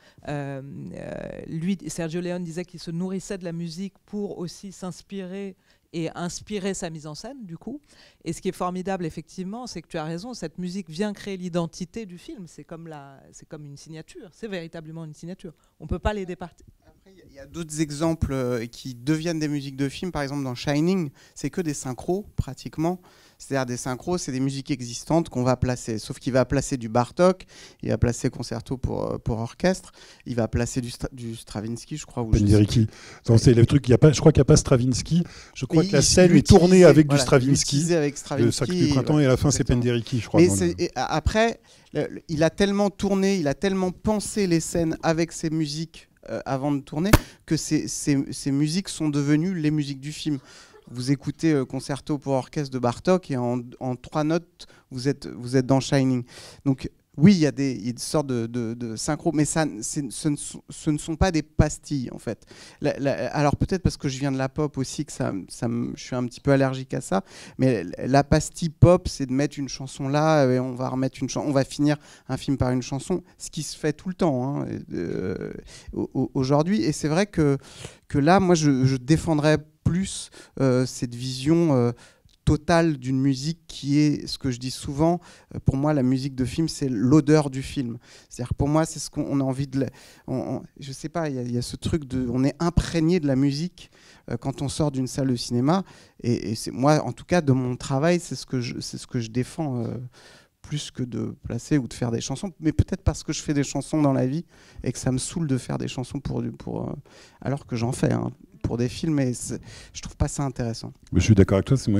lui, Sergio Leone disait qu'il se nourrissait de la musique pour aussi s'inspirer et inspirer sa mise en scène, du coup. Et ce qui est formidable, effectivement, c'est que tu as raison, cette musique vient créer l'identité du film. C'est comme une signature, c'est véritablement une signature. On ne peut pas les départir. Après, il y a d'autres exemples qui deviennent des musiques de film. Par exemple, dans Shining, c'est que des synchros, pratiquement. C'est-à-dire des synchros, c'est des musiques existantes qu'on va placer. Sauf qu'il va placer du Bartók, il va placer concerto pour orchestre, il va placer du Stravinsky, je crois. Penderecki. C'est le truc, je crois qu'il n'y a pas Stravinsky. Je crois que la scène est tournée avec du Stravinsky. Avec Stravinsky. Le Sacre du printemps et à la fin, c'est Penderecki, je crois. Mais après, il a tellement tourné, il a tellement pensé les scènes avec ses musiques avant de tourner que ces musiques sont devenues les musiques du film. Vous écoutez Concerto pour orchestre de Bartók et en 3 notes, vous êtes dans Shining. Donc oui, il y a des sortes de synchro, mais ce ne sont pas des pastilles en fait. Alors peut-être parce que je viens de la pop aussi que je suis un petit peu allergique à ça, mais la pastille pop, c'est de mettre une chanson là et on va remettre on va finir un film par une chanson, ce qui se fait tout le temps aujourd'hui. Et c'est vrai que là, moi, je défendrais plus cette vision totale d'une musique qui est, ce que je dis souvent, pour moi la musique de film c'est l'odeur du film. C'est-à-dire pour moi c'est ce qu'on a envie de... je sais pas, il y a ce truc on est imprégné de la musique quand on sort d'une salle de cinéma et c'est, moi en tout cas de mon travail c'est ce que je défends plus que de placer ou de faire des chansons, mais peut-être parce que je fais des chansons dans la vie et que ça me saoule de faire des chansons alors que j'en fais pour des films, et je trouve pas ça intéressant. Je suis d'accord avec toi, c'est moi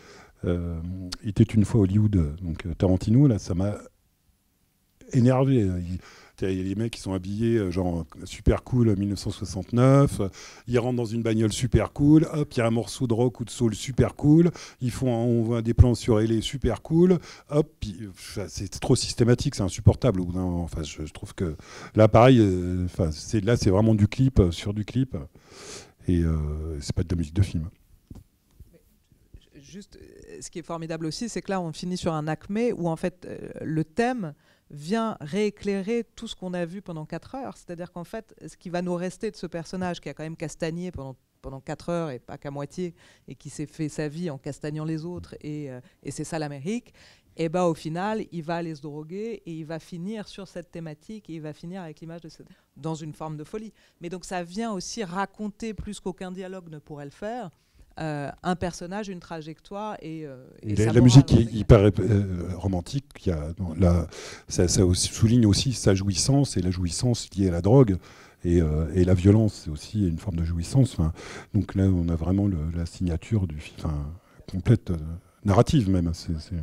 il était une fois Hollywood, donc Tarantino, là ça m'a énervé. Il y a les mecs qui sont habillés genre super cool 1969, ils rentrent dans une bagnole super cool, hop, il y a un morceau de rock ou de soul super cool, on voit des plans sur LA super cool, hop, c'est trop systématique, c'est insupportable au bout d'un moment. Enfin, je trouve que là pareil, c'est vraiment du clip sur du clip, et c'est pas de la musique de film. Juste, ce qui est formidable aussi, c'est que là on finit sur un acmé où en fait le thème vient rééclairer tout ce qu'on a vu pendant 4 heures. C'est-à-dire qu'en fait, ce qui va nous rester de ce personnage qui a quand même castagné pendant 4 heures et pas qu'à moitié, et qui s'est fait sa vie en castagnant les autres, et c'est ça l'Amérique, et ben au final, il va aller se droguer et il va finir sur cette thématique et il va finir avec l'image dans une forme de folie. Mais donc ça vient aussi raconter, plus qu'aucun dialogue ne pourrait le faire, un personnage, une trajectoire et la musique est hyper romantique. Ça souligne aussi sa jouissance, et la jouissance liée à la drogue et la violence, c'est aussi une forme de jouissance. Donc là, on a vraiment la signature du film, complète, narrative même.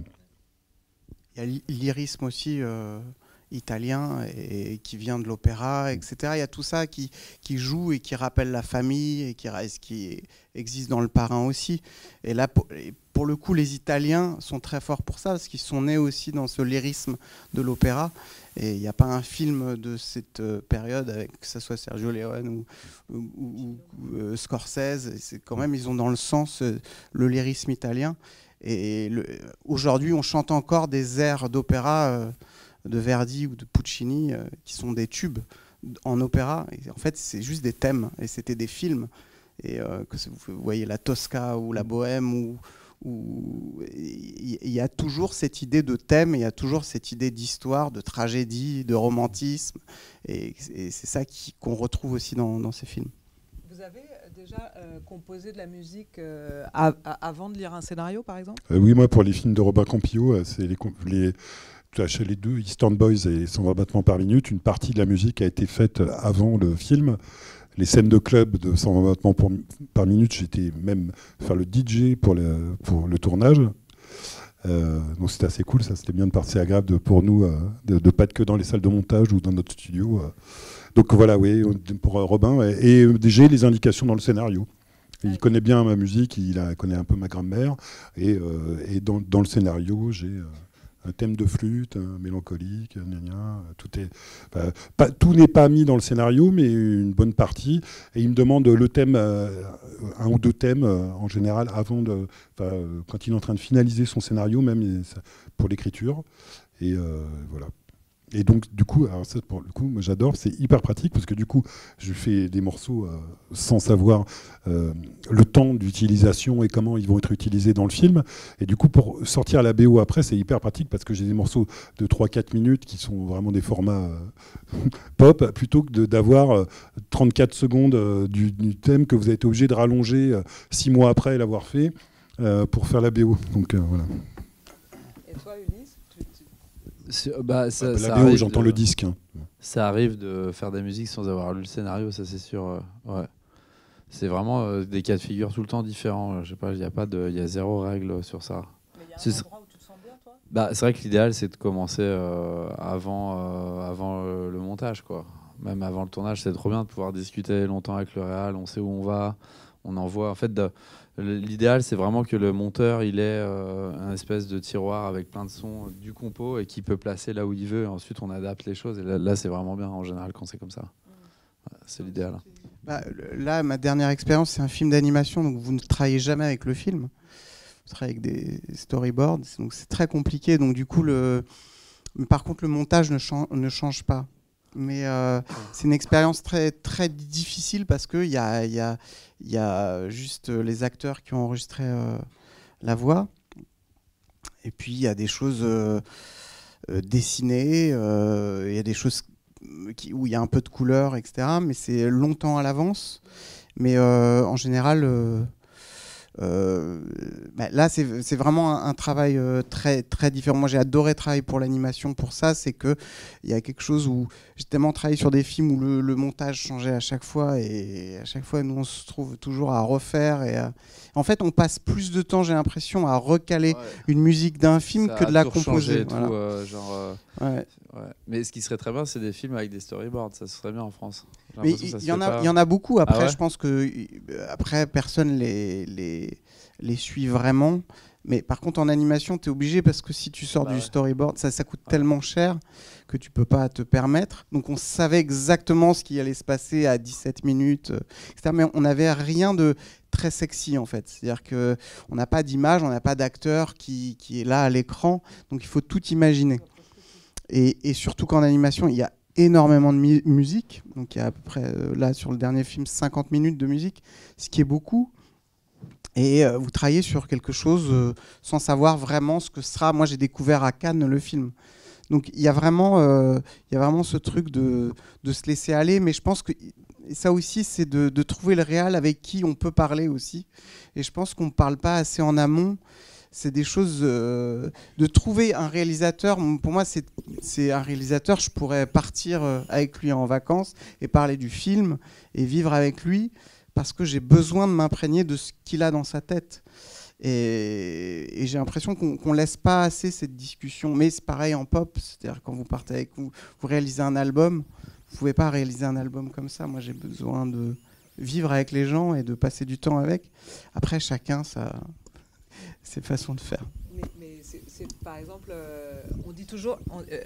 Il y a l'lyrisme aussi italien et qui vient de l'opéra, etc. Il y a tout ça qui joue et qui rappelle la famille et qui existe dans Le Parrain aussi. Et là, pour le coup, les Italiens sont très forts pour ça parce qu'ils sont nés aussi dans ce lyrisme de l'opéra. Et il n'y a pas un film de cette période, que ce soit Sergio Leone ou Scorsese, c'est quand même, ils ont dans le sang le lyrisme italien. Et aujourd'hui, on chante encore des airs d'opéra de Verdi ou de Puccini qui sont des tubes en opéra. Et en fait, c'est juste des thèmes et c'était des films. Et que vous voyez la Tosca ou la Bohème, où il y a toujours cette idée de thème, il y a toujours cette idée d'histoire, de tragédie, de romantisme. Et c'est ça qu'on retrouve aussi dans ces films. Vous avez déjà composé de la musique avant de lire un scénario, par exemple ? Oui, moi, pour les films de Robin Campillo, c'est chez les deux, Eastern Boys et 120 battements par minute, une partie de la musique a été faite avant le film. Les scènes de club de 120 battements par minute, j'étais même faire le DJ pour le tournage. Donc c'était assez cool, ça, c'était bien de partir agréable pour nous, de pas être que dans les salles de montage ou dans notre studio. Donc voilà, oui, pour Robin. Et j'ai les indications dans le scénario. Il connaît bien ma musique, il connaît un peu ma grammaire. Et dans le scénario, j'ai un thème de flûte, mélancolique, tout n'est pas mis dans le scénario, mais une bonne partie. Et il me demande le thème, un ou deux thèmes en général, quand il est en train de finaliser son scénario, même pour l'écriture. Et voilà. Et donc, du coup, alors ça, pour le coup, moi j'adore, c'est hyper pratique parce que du coup, je fais des morceaux sans savoir le temps d'utilisation et comment ils vont être utilisés dans le film. Et du coup, pour sortir la BO après, c'est hyper pratique parce que j'ai des morceaux de 3-4 minutes qui sont vraiment des formats pop, plutôt que d'avoir 34 secondes du thème que vous avez été obligé de rallonger 6 mois après l'avoir fait pour faire la BO. Donc voilà. Et toi, Ulysse, la BO, j'entends le disque. Hein. Ça arrive de faire des musiques sans avoir lu le scénario, ça c'est sûr. Ouais. C'est vraiment des cas de figure tout le temps différents. Je sais pas, il y a zéro règle sur ça. Mais il y a un endroit où tu te sens bien, toi ? C'est vrai que l'idéal c'est de commencer avant le montage, quoi. Même avant le tournage, c'est trop bien de pouvoir discuter longtemps avec le réal. On sait où on va, on envoie. En fait, l'idéal, c'est vraiment que le monteur, il ait un espèce de tiroir avec plein de sons du compo et qu'il peut placer là où il veut. Et ensuite, on adapte les choses. Et là c'est vraiment bien en général quand c'est comme ça. C'est l'idéal. Là, ma dernière expérience, c'est un film d'animation. Donc, vous ne travaillez jamais avec le film. Vous travaillez avec des storyboards. Donc, c'est très compliqué. Donc, du coup, par contre, le montage ne change pas. Mais c'est une expérience très, très difficile parce qu'il y a juste les acteurs qui ont enregistré la voix. Et puis, il y a des choses dessinées, il y a des choses où il y a un peu de couleur, etc. Mais c'est longtemps à l'avance. Mais en général... là, c'est vraiment un travail très, très différent. Moi, j'ai adoré travailler pour l'animation pour ça. C'est qu'il y a quelque chose où j'ai tellement travaillé sur des films où le montage changeait à chaque fois. Et à chaque fois, nous, on se trouve toujours à refaire. En fait, on passe plus de temps, j'ai l'impression, à recaler une musique d'un film que de la composer. Ouais. Mais ce qui serait très bien, c'est des films avec des storyboards. Ça serait bien en France. Mais il y en a beaucoup. Après, je pense que personne les suit vraiment. Mais par contre, en animation, tu es obligé parce que si tu sors du storyboard, ça coûte tellement cher que tu peux pas te permettre. Donc, on savait exactement ce qui allait se passer à 17 minutes, etc. Mais on n'avait rien de très sexy, en fait. C'est-à-dire qu'on n'a pas d'image, on n'a pas d'acteur qui est là à l'écran. Donc, il faut tout imaginer. Et surtout qu'en animation, il y a énormément de musique. Donc, il y a à peu près, là, sur le dernier film, 50 minutes de musique, ce qui est beaucoup. Et vous travaillez sur quelque chose sans savoir vraiment ce que ce sera. Moi, j'ai découvert à Cannes le film. Donc, il y a vraiment ce truc de se laisser aller. Mais je pense que ça aussi, c'est de trouver le réal avec qui on peut parler aussi. Et je pense qu'on ne parle pas assez en amont. C'est des choses de trouver un réalisateur. Pour moi, c'est un réalisateur. Je pourrais partir avec lui en vacances et parler du film et vivre avec lui parce que j'ai besoin de m'imprégner de ce qu'il a dans sa tête. Et j'ai l'impression qu'on laisse pas assez cette discussion. Mais c'est pareil en pop. C'est-à-dire quand vous partez avec vous réalisez un album. Vous pouvez pas réaliser un album comme ça. Moi, j'ai besoin de vivre avec les gens et de passer du temps avec. Après, chacun ses façons de faire. Mais c'est par exemple, on dit toujours,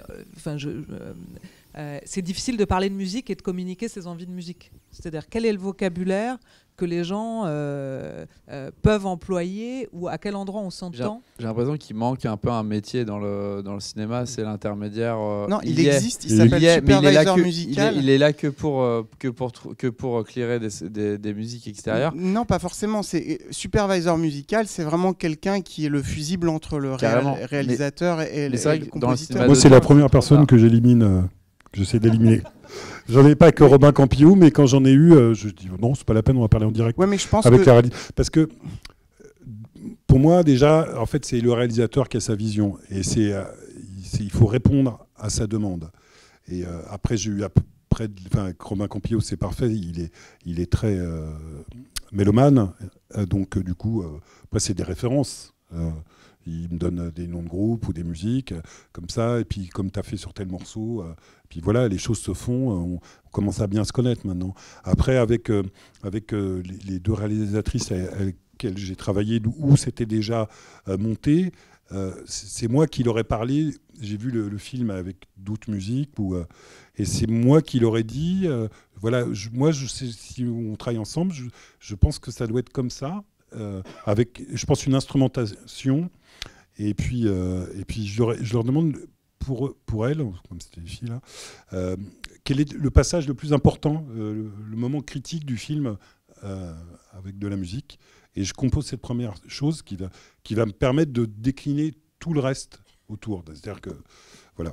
c'est difficile de parler de musique et de communiquer ses envies de musique. C'est-à-dire quel est le vocabulaire que les gens peuvent employer ou à quel endroit on s'entend. J'ai l'impression qu'il manque un peu un métier dans le cinéma, c'est l'intermédiaire. Non, il existe, il s'appelle superviseur musical. Il est là que pour clearer des musiques extérieures. Non, pas forcément. C'est superviseur musical, c'est vraiment quelqu'un qui est le fusible entre le réalisateur et le compositeur. Moi, c'est la première personne que j'élimine. J'essaie d'éliminer. J'en ai pas que Robin Campillo, mais quand j'en ai eu, je dis non, c'est pas la peine, on va parler en direct. Ouais, mais je pense avec parce que pour moi, déjà, en fait, c'est le réalisateur qui a sa vision et il faut répondre à sa demande. Et après, j'ai eu avec Robin Campillo, c'est parfait. Il est très mélomane, donc du coup, après, c'est des références. Il me donne des noms de groupes ou des musiques, comme ça, et puis comme tu as fait sur tel morceau, puis voilà, les choses se font, on commence à bien se connaître maintenant. Après, avec les deux réalisatrices avec lesquelles j'ai travaillé, où c'était déjà monté, c'est moi qui leur ai parlé. J'ai vu le film avec d'autres musiques, et c'est moi qui leur ai dit, voilà, moi, je sais, si on travaille ensemble, je pense que ça doit être comme ça, avec, je pense, une instrumentation. Et puis je leur demande, pour elles, comme c'était les filles là, quel est le passage le plus important, le moment critique du film avec de la musique. Et je compose cette première chose qui va me permettre de décliner tout le reste autour. C'est-à-dire que, voilà.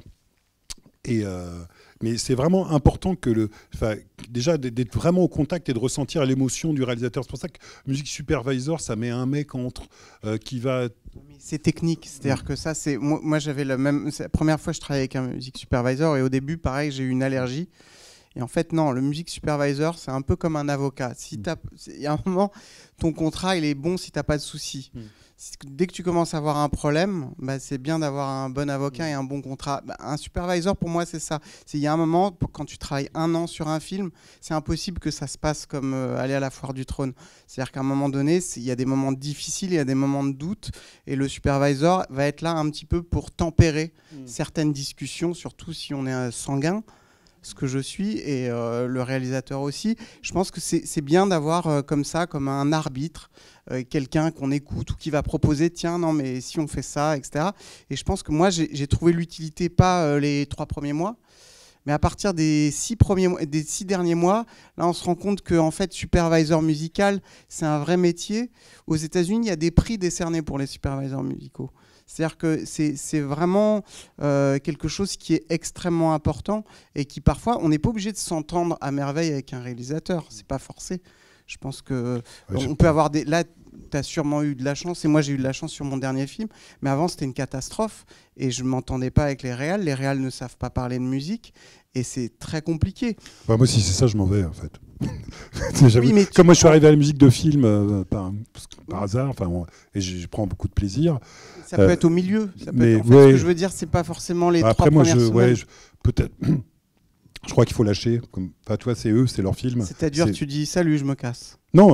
Mais c'est vraiment important déjà d'être vraiment au contact et de ressentir l'émotion du réalisateur. C'est pour ça que Music Supervisor, ça met un mec entre qui va... C'est technique, c'est-à-dire que ça, c'est moi j'avais c'est la première fois que je travaillais avec un Music Supervisor, et au début, pareil, j'ai eu une allergie. Et en fait, non, le Music Supervisor, c'est un peu comme un avocat. Il y a un moment, ton contrat, il est bon si tu n'as pas de soucis. Dès que tu commences à avoir un problème, bah, c'est bien d'avoir un bon avocat et un bon contrat. Bah, un supervisor, pour moi, c'est ça. Il y a un moment, quand tu travailles 1 an sur un film, c'est impossible que ça se passe comme aller à la foire du trône. C'est-à-dire qu'à un moment donné, il y a des moments difficiles, il y a des moments de doute, et le supervisor va être là un petit peu pour tempérer certaines discussions, surtout si on est sanguin, ce que je suis, et le réalisateur aussi. Je pense que c'est bien d'avoir comme ça, comme un arbitre, quelqu'un qu'on écoute ou qui va proposer, tiens, non, mais si on fait ça, etc. Et je pense que moi, j'ai trouvé l'utilité, pas les 3 premiers mois, mais à partir des 6 derniers mois, là, on se rend compte que, en fait, supervisor musical, c'est un vrai métier. Aux États-Unis, il y a des prix décernés pour les supervisors musicaux. C'est-à-dire que c'est vraiment quelque chose qui est extrêmement important, et qui, parfois, on n'est pas obligé de s'entendre à merveille avec un réalisateur. C'est pas forcé. Je pense que on peut avoir des... Là, tu as sûrement eu de la chance, et moi j'ai eu de la chance sur mon dernier film, mais avant c'était une catastrophe, et je ne m'entendais pas avec les réals. Les réals ne savent pas parler de musique, et c'est très compliqué. Bah, moi, si c'est ça, je m'en vais, en fait. Oui, comme moi, je suis arrivé à la musique de film par hasard, et je prends beaucoup de plaisir. Ça peut être au milieu. Ça peut mais être, en fait, ce que je veux dire, c'est pas forcément les 3 premières semaines. Peut-être... Je crois qu'il faut lâcher. Toi, c'est eux, c'est leur film. C'est-à-dire, tu dis salut, je me casse. Non,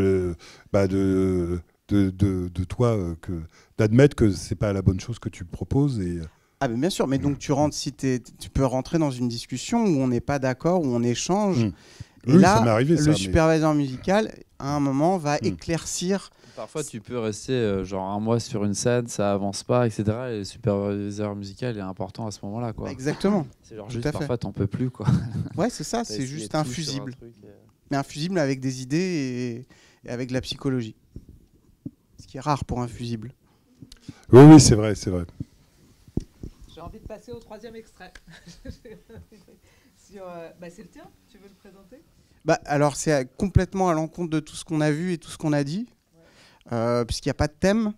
de toi, d'admettre que c'est pas la bonne chose que tu proposes. Ah, mais bien sûr, mais donc tu rentres, tu peux rentrer dans une discussion où on n'est pas d'accord, où on échange. Et là, ça m'est arrivé, le superviseur musical, à un moment, va éclaircir. Parfois, tu peux rester genre 1 mois sur une scène, ça avance pas, etc. Et le superviseur musical est important à ce moment-là, quoi. Exactement. C'est genre juste parfois t'en peux plus, quoi. Ouais, c'est ça. C'est juste un fusible, mais un fusible avec des idées et avec de la psychologie. Ce qui est rare pour un fusible. Oui, c'est vrai, c'est vrai. J'ai envie de passer au 3e extrait. C'est le tien. Tu veux le présenter ? Alors, c'est complètement à l'encontre de tout ce qu'on a vu et tout ce qu'on a dit. Puisqu'il n'y a pas de thème.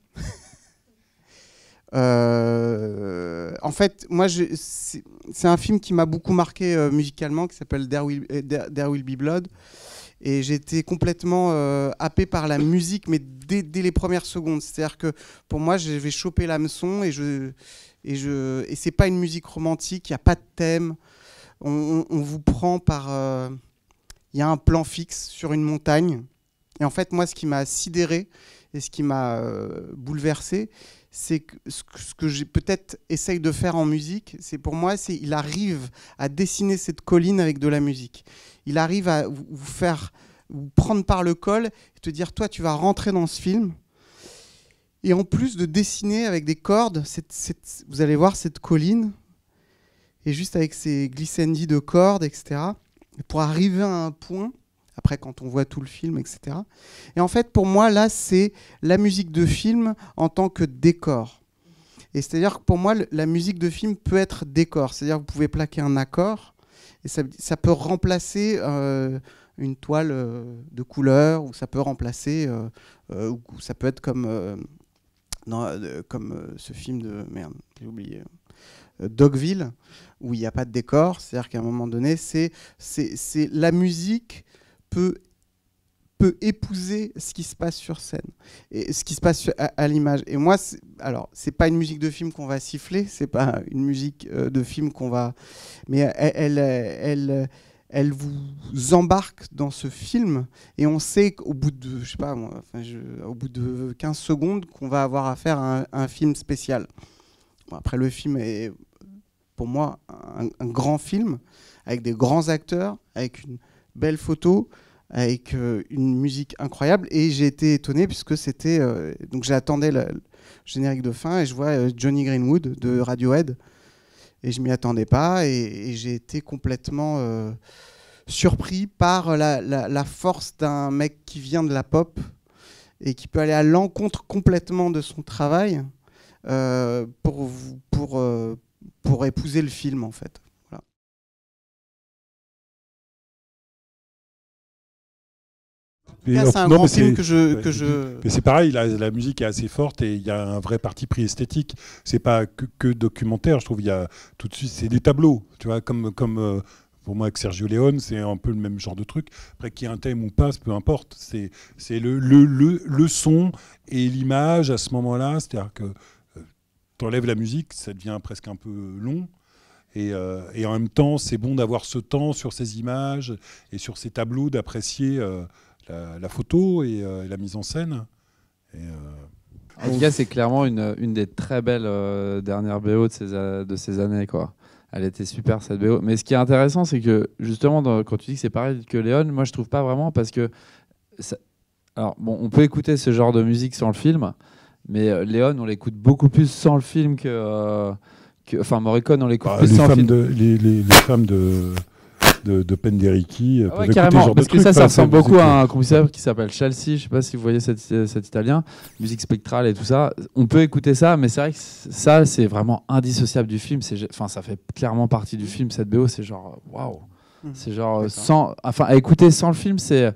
En fait, moi, c'est un film qui m'a beaucoup marqué musicalement, qui s'appelle There Will Be Blood. Et j'ai été complètement happé par la musique, mais dès les premières secondes. C'est-à-dire que pour moi, je vais choper l'hameçon, et c'est pas une musique romantique, il n'y a pas de thème. On vous prend par... Il y a un plan fixe sur une montagne. Et en fait, moi, ce qui m'a sidéré et ce qui m'a bouleversé, c'est que ce que j'ai peut-être essaye de faire en musique, c'est pour moi, il arrive à dessiner cette colline avec de la musique. Il arrive à vous prendre par le col et te dire, toi, tu vas rentrer dans ce film. Et en plus de dessiner avec des cordes, vous allez voir cette colline, et juste avec ces glissandi de cordes, etc., pour arriver à un point... Après, quand on voit tout le film, etc. Et en fait, pour moi, là, c'est la musique de film en tant que décor. Et c'est-à-dire que pour moi, la musique de film peut être décor. C'est-à-dire que vous pouvez plaquer un accord, et ça peut remplacer une toile de couleur, ou ça peut remplacer... ou ça peut être comme ce film de... Merde, j'ai oublié... Dogville, où il n'y a pas de décor. C'est-à-dire qu'à un moment donné, c'est la musique... peut épouser ce qui se passe sur scène et ce qui se passe à l'image. Et moi, c'est pas une musique de film qu'on va siffler, c'est pas une musique de film qu'on va... Mais elle elle vous embarque dans ce film et on sait qu'au bout de, je sais pas moi, au bout de 15 secondes qu'on va avoir affaire à un film spécial. Bon, après, le film est, pour moi, un grand film avec des grands acteurs, avec une belle photo, avec une musique incroyable. Et j'ai été étonné puisque c'était... donc j'attendais le générique de fin et je vois Johnny Greenwood de Radiohead. Et je m'y attendais pas et j'ai été complètement surpris par la force d'un mec qui vient de la pop et qui peut aller à l'encontre complètement de son travail pour épouser le film, en fait. Voilà. C'est un grand film que je... Mais c'est pareil, la musique est assez forte et il y a un vrai parti pris esthétique. C'est pas que documentaire, je trouve. Il y a tout de suite, c'est des tableaux, tu vois, comme pour moi avec Sergio Leone, c'est un peu le même genre de truc. Après qu'il y ait un thème ou pas, peu importe. C'est le son et l'image à ce moment-là. C'est-à-dire que t'enlèves la musique, ça devient presque un peu long. Et en même temps, c'est bon d'avoir ce temps sur ces images et sur ces tableaux, d'apprécier la photo et la mise en scène. En tout cas, c'est clairement une des très belles dernières BO de ces années, quoi. Elle était super, cette BO. Mais ce qui est intéressant, c'est que justement, quand tu dis que c'est pareil que Léon, moi je trouve pas vraiment, parce que alors bon, on peut écouter ce genre de musique sans le film, mais Léon, on l'écoute beaucoup plus sans le film enfin, Morricone, on l'écoute plus sans le film. Les femmes de Penderecki. Ouais, carrément, parce que ça ressemble beaucoup à un compositeur qui s'appelle Chelsea. Je sais pas si vous voyez cet italien, musique spectrale et tout ça. On peut écouter ça, mais c'est vrai que ça, c'est vraiment indissociable du film. Enfin, ça fait clairement partie du film. Cette BO, c'est genre waouh. C'est genre à écouter sans le film, ça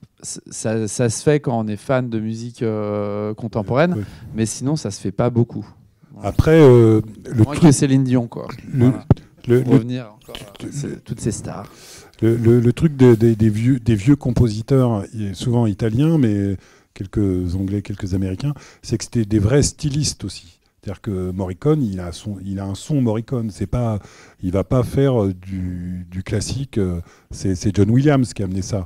se fait quand on est fan de musique contemporaine, mais sinon, ça se fait pas beaucoup. Voilà. Après, moins que Céline Dion, quoi. Pour revenir encore toutes ces stars. Le truc des vieux compositeurs, souvent italiens, mais quelques Anglais, quelques Américains, c'est que c'était des vrais stylistes aussi. C'est-à-dire que Morricone, il a un son Morricone. Il va pas faire du classique. C'est John Williams qui a amené ça.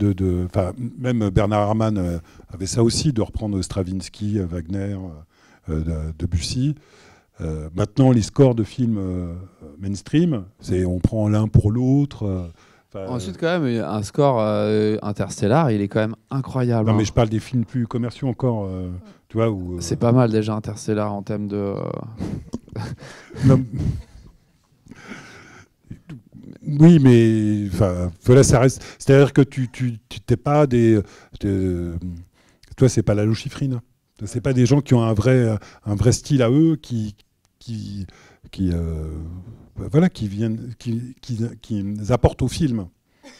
Même Bernard Herrmann avait ça aussi, de reprendre Stravinsky, Wagner, Debussy. Maintenant, les scores de films mainstream, on prend l'un pour l'autre. Ensuite, quand même, un score Interstellar, il est quand même incroyable. Non, mais je parle des films plus commerciaux encore. Tu vois, c'est pas mal déjà Interstellar en termes de... Non. Oui, mais voilà, ça reste. C'est-à-dire que tu t'es pas des. Toi, c'est pas la lochifrine. C'est pas des gens qui ont un vrai style à eux, qui apportent au film.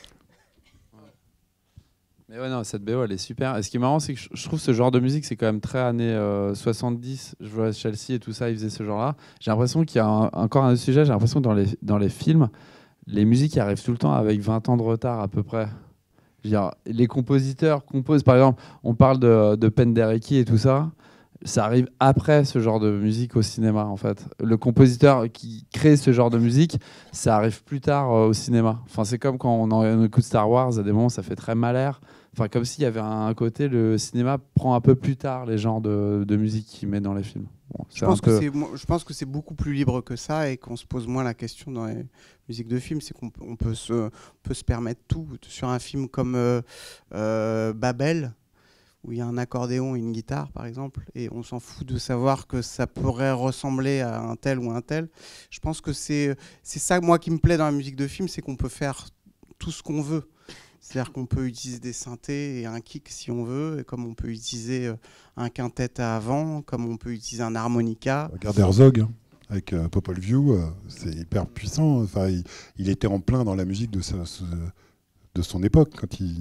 Mais ouais, non, cette BO, elle est super. Et ce qui est marrant, c'est que je trouve ce genre de musique, c'est quand même très années 70. Je vois Chelsea et tout ça, ils faisaient ce genre-là. J'ai l'impression qu'il y a encore un autre sujet. J'ai l'impression que dans les films, les musiques arrivent tout le temps avec 20 ans de retard à peu près. Je veux dire, les compositeurs composent, par exemple, on parle de Penderecki et tout ça. Ça arrive après ce genre de musique au cinéma, en fait. Le compositeur qui crée ce genre de musique, ça arrive plus tard au cinéma. Enfin, c'est comme quand on écoute Star Wars, à des moments, ça fait très malaire. Enfin, comme s'il y avait un côté, le cinéma prend un peu plus tard les genres de musique qu'il met dans les films. Bon, je pense que c'est beaucoup plus libre que ça et qu'on se pose moins la question dans les musiques de films. C'est qu'on peut se permettre tout. Sur un film comme Babel, où il y a un accordéon et une guitare, par exemple, et on s'en fout de savoir que ça pourrait ressembler à un tel ou un tel. Je pense que c'est ça, moi, qui me plaît dans la musique de film, c'est qu'on peut faire tout ce qu'on veut. C'est-à-dire qu'on peut utiliser des synthés et un kick si on veut, et comme on peut utiliser un quintet à avant, comme on peut utiliser un harmonica. Regarde Herzog, avec Popol Vuh, c'est hyper puissant. Enfin, il était en plein dans la musique de son époque, quand il...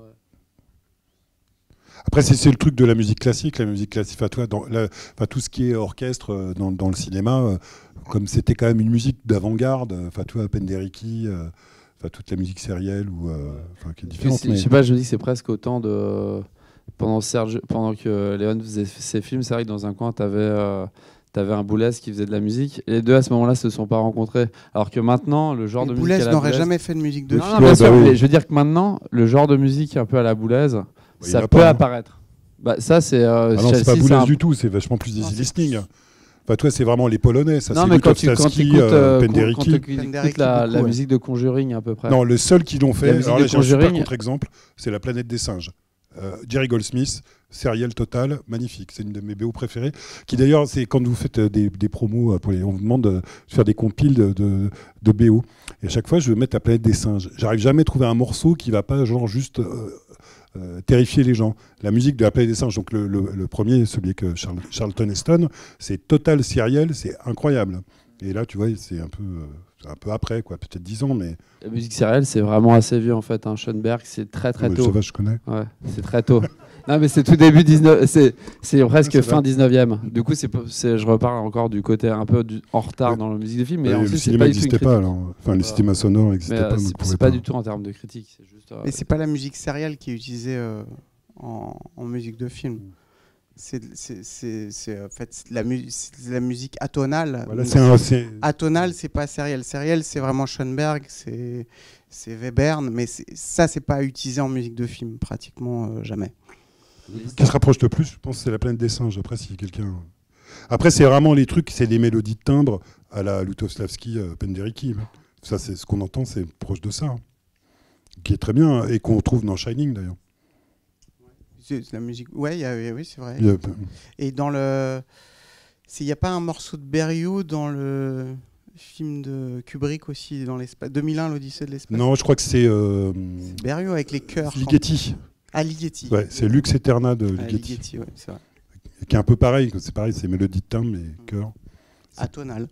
Après, c'est le truc de la musique classique. La musique classique, tout ce qui est orchestre dans le cinéma, comme c'était quand même une musique d'avant-garde, Penderecki, toute la musique sérielle qui est différente. Je sais pas, je me dis que c'est presque autant de... Pendant que Léon faisait ses films, c'est vrai que dans un coin, t'avais t'avais un Boulez qui faisait de la musique. Et les deux, à ce moment-là, se sont pas rencontrés. Alors que maintenant, le genre de musique Boulez à la n'aurait Boulez... jamais fait de musique de Non, film. non, bien sûr, oui. mais je veux dire que maintenant, le genre de musique un peu à la Boulez, il y en ça a peut pas, hein. apparaître. Bah, ça, c'est... Ah non, c'est Chelsea, pas Boulez un- du tout, c'est vachement plus Non, easy c'est listening. Enfin, toi, c'est vraiment les Polonais, ça. Non, C'est mais quand tu Lutowski, écoutes, Penderecki. Penderecki, la beaucoup, ouais. musique de Conjuring à peu près. Non, le seul qui l'ont fait, La musique alors de là, j'ai un super Conjuring. contre-exemple, c'est La Planète des Singes. Jerry Goldsmith, Serial Total, magnifique. C'est une de mes BO préférées. Qui d'ailleurs, c'est quand vous faites des promos, on vous demande de faire des compiles de BO. Et à chaque fois, je veux mettre La Planète des Singes. J'arrive jamais à trouver un morceau qui va pas genre juste terrifier les gens. La musique de La Planète des Singes, donc le premier, celui que Charlton Heston, c'est Total Serial, c'est incroyable. Et là, tu vois, c'est un peu après, quoi, peut-être 10 ans, mais La musique sérielle, c'est vraiment assez vieux en fait. Hein. Schoenberg, c'est très ouais, tôt. ça va, je connais. Ouais, c'est très tôt. Non, mais c'est tout début 19... C'est presque c'est fin vrai. 19e. Du coup, je reparle encore du côté un peu en retard Ouais. dans la musique de film. Mais Le ensuite, c'est cinéma pas du tout une n'existait pas, critique. alors. Enfin, le Voilà. cinéma sonore Mais n'existait pas, donc on c'est pouvait pas du tout en termes de critique. C'est juste... Mais c'est pas la musique sérielle qui est utilisée en musique de film. C'est en fait c'est de la musique atonale. Voilà, Donc, c'est atonale, c'est pas sériel. Sériel, c'est vraiment Schoenberg, c'est Webern, mais ça, c'est pas utilisé en musique de film, pratiquement jamais. qui se rapproche le plus, je pense, c'est La Planète des Singes. Après, si quelqu'un. Après, c'est vraiment les trucs, c'est des mélodies de timbre à la Lutowski, Penderecki. Ça, c'est ce qu'on entend, c'est proche de ça, hein. Qui est très bien, hein, et qu'on trouve dans Shining d'ailleurs. C'est la musique. Ouais, oui, c'est vrai. Il y a- Et dans le, il y a pas un morceau de Berriot dans le film de Kubrick aussi, dans l'espace 2001, l'Odyssée de l'espace. Non, je crois que c'est C'est Berriot avec les chœurs. Ligeti. Ah, Ligeti. Ouais, c'est Lux Eterna de Ah, Ligeti. Ligeti, ouais, c'est vrai. Qui est un peu pareil, c'est pareil, c'est mélodie de timbre et chœur. Atonal.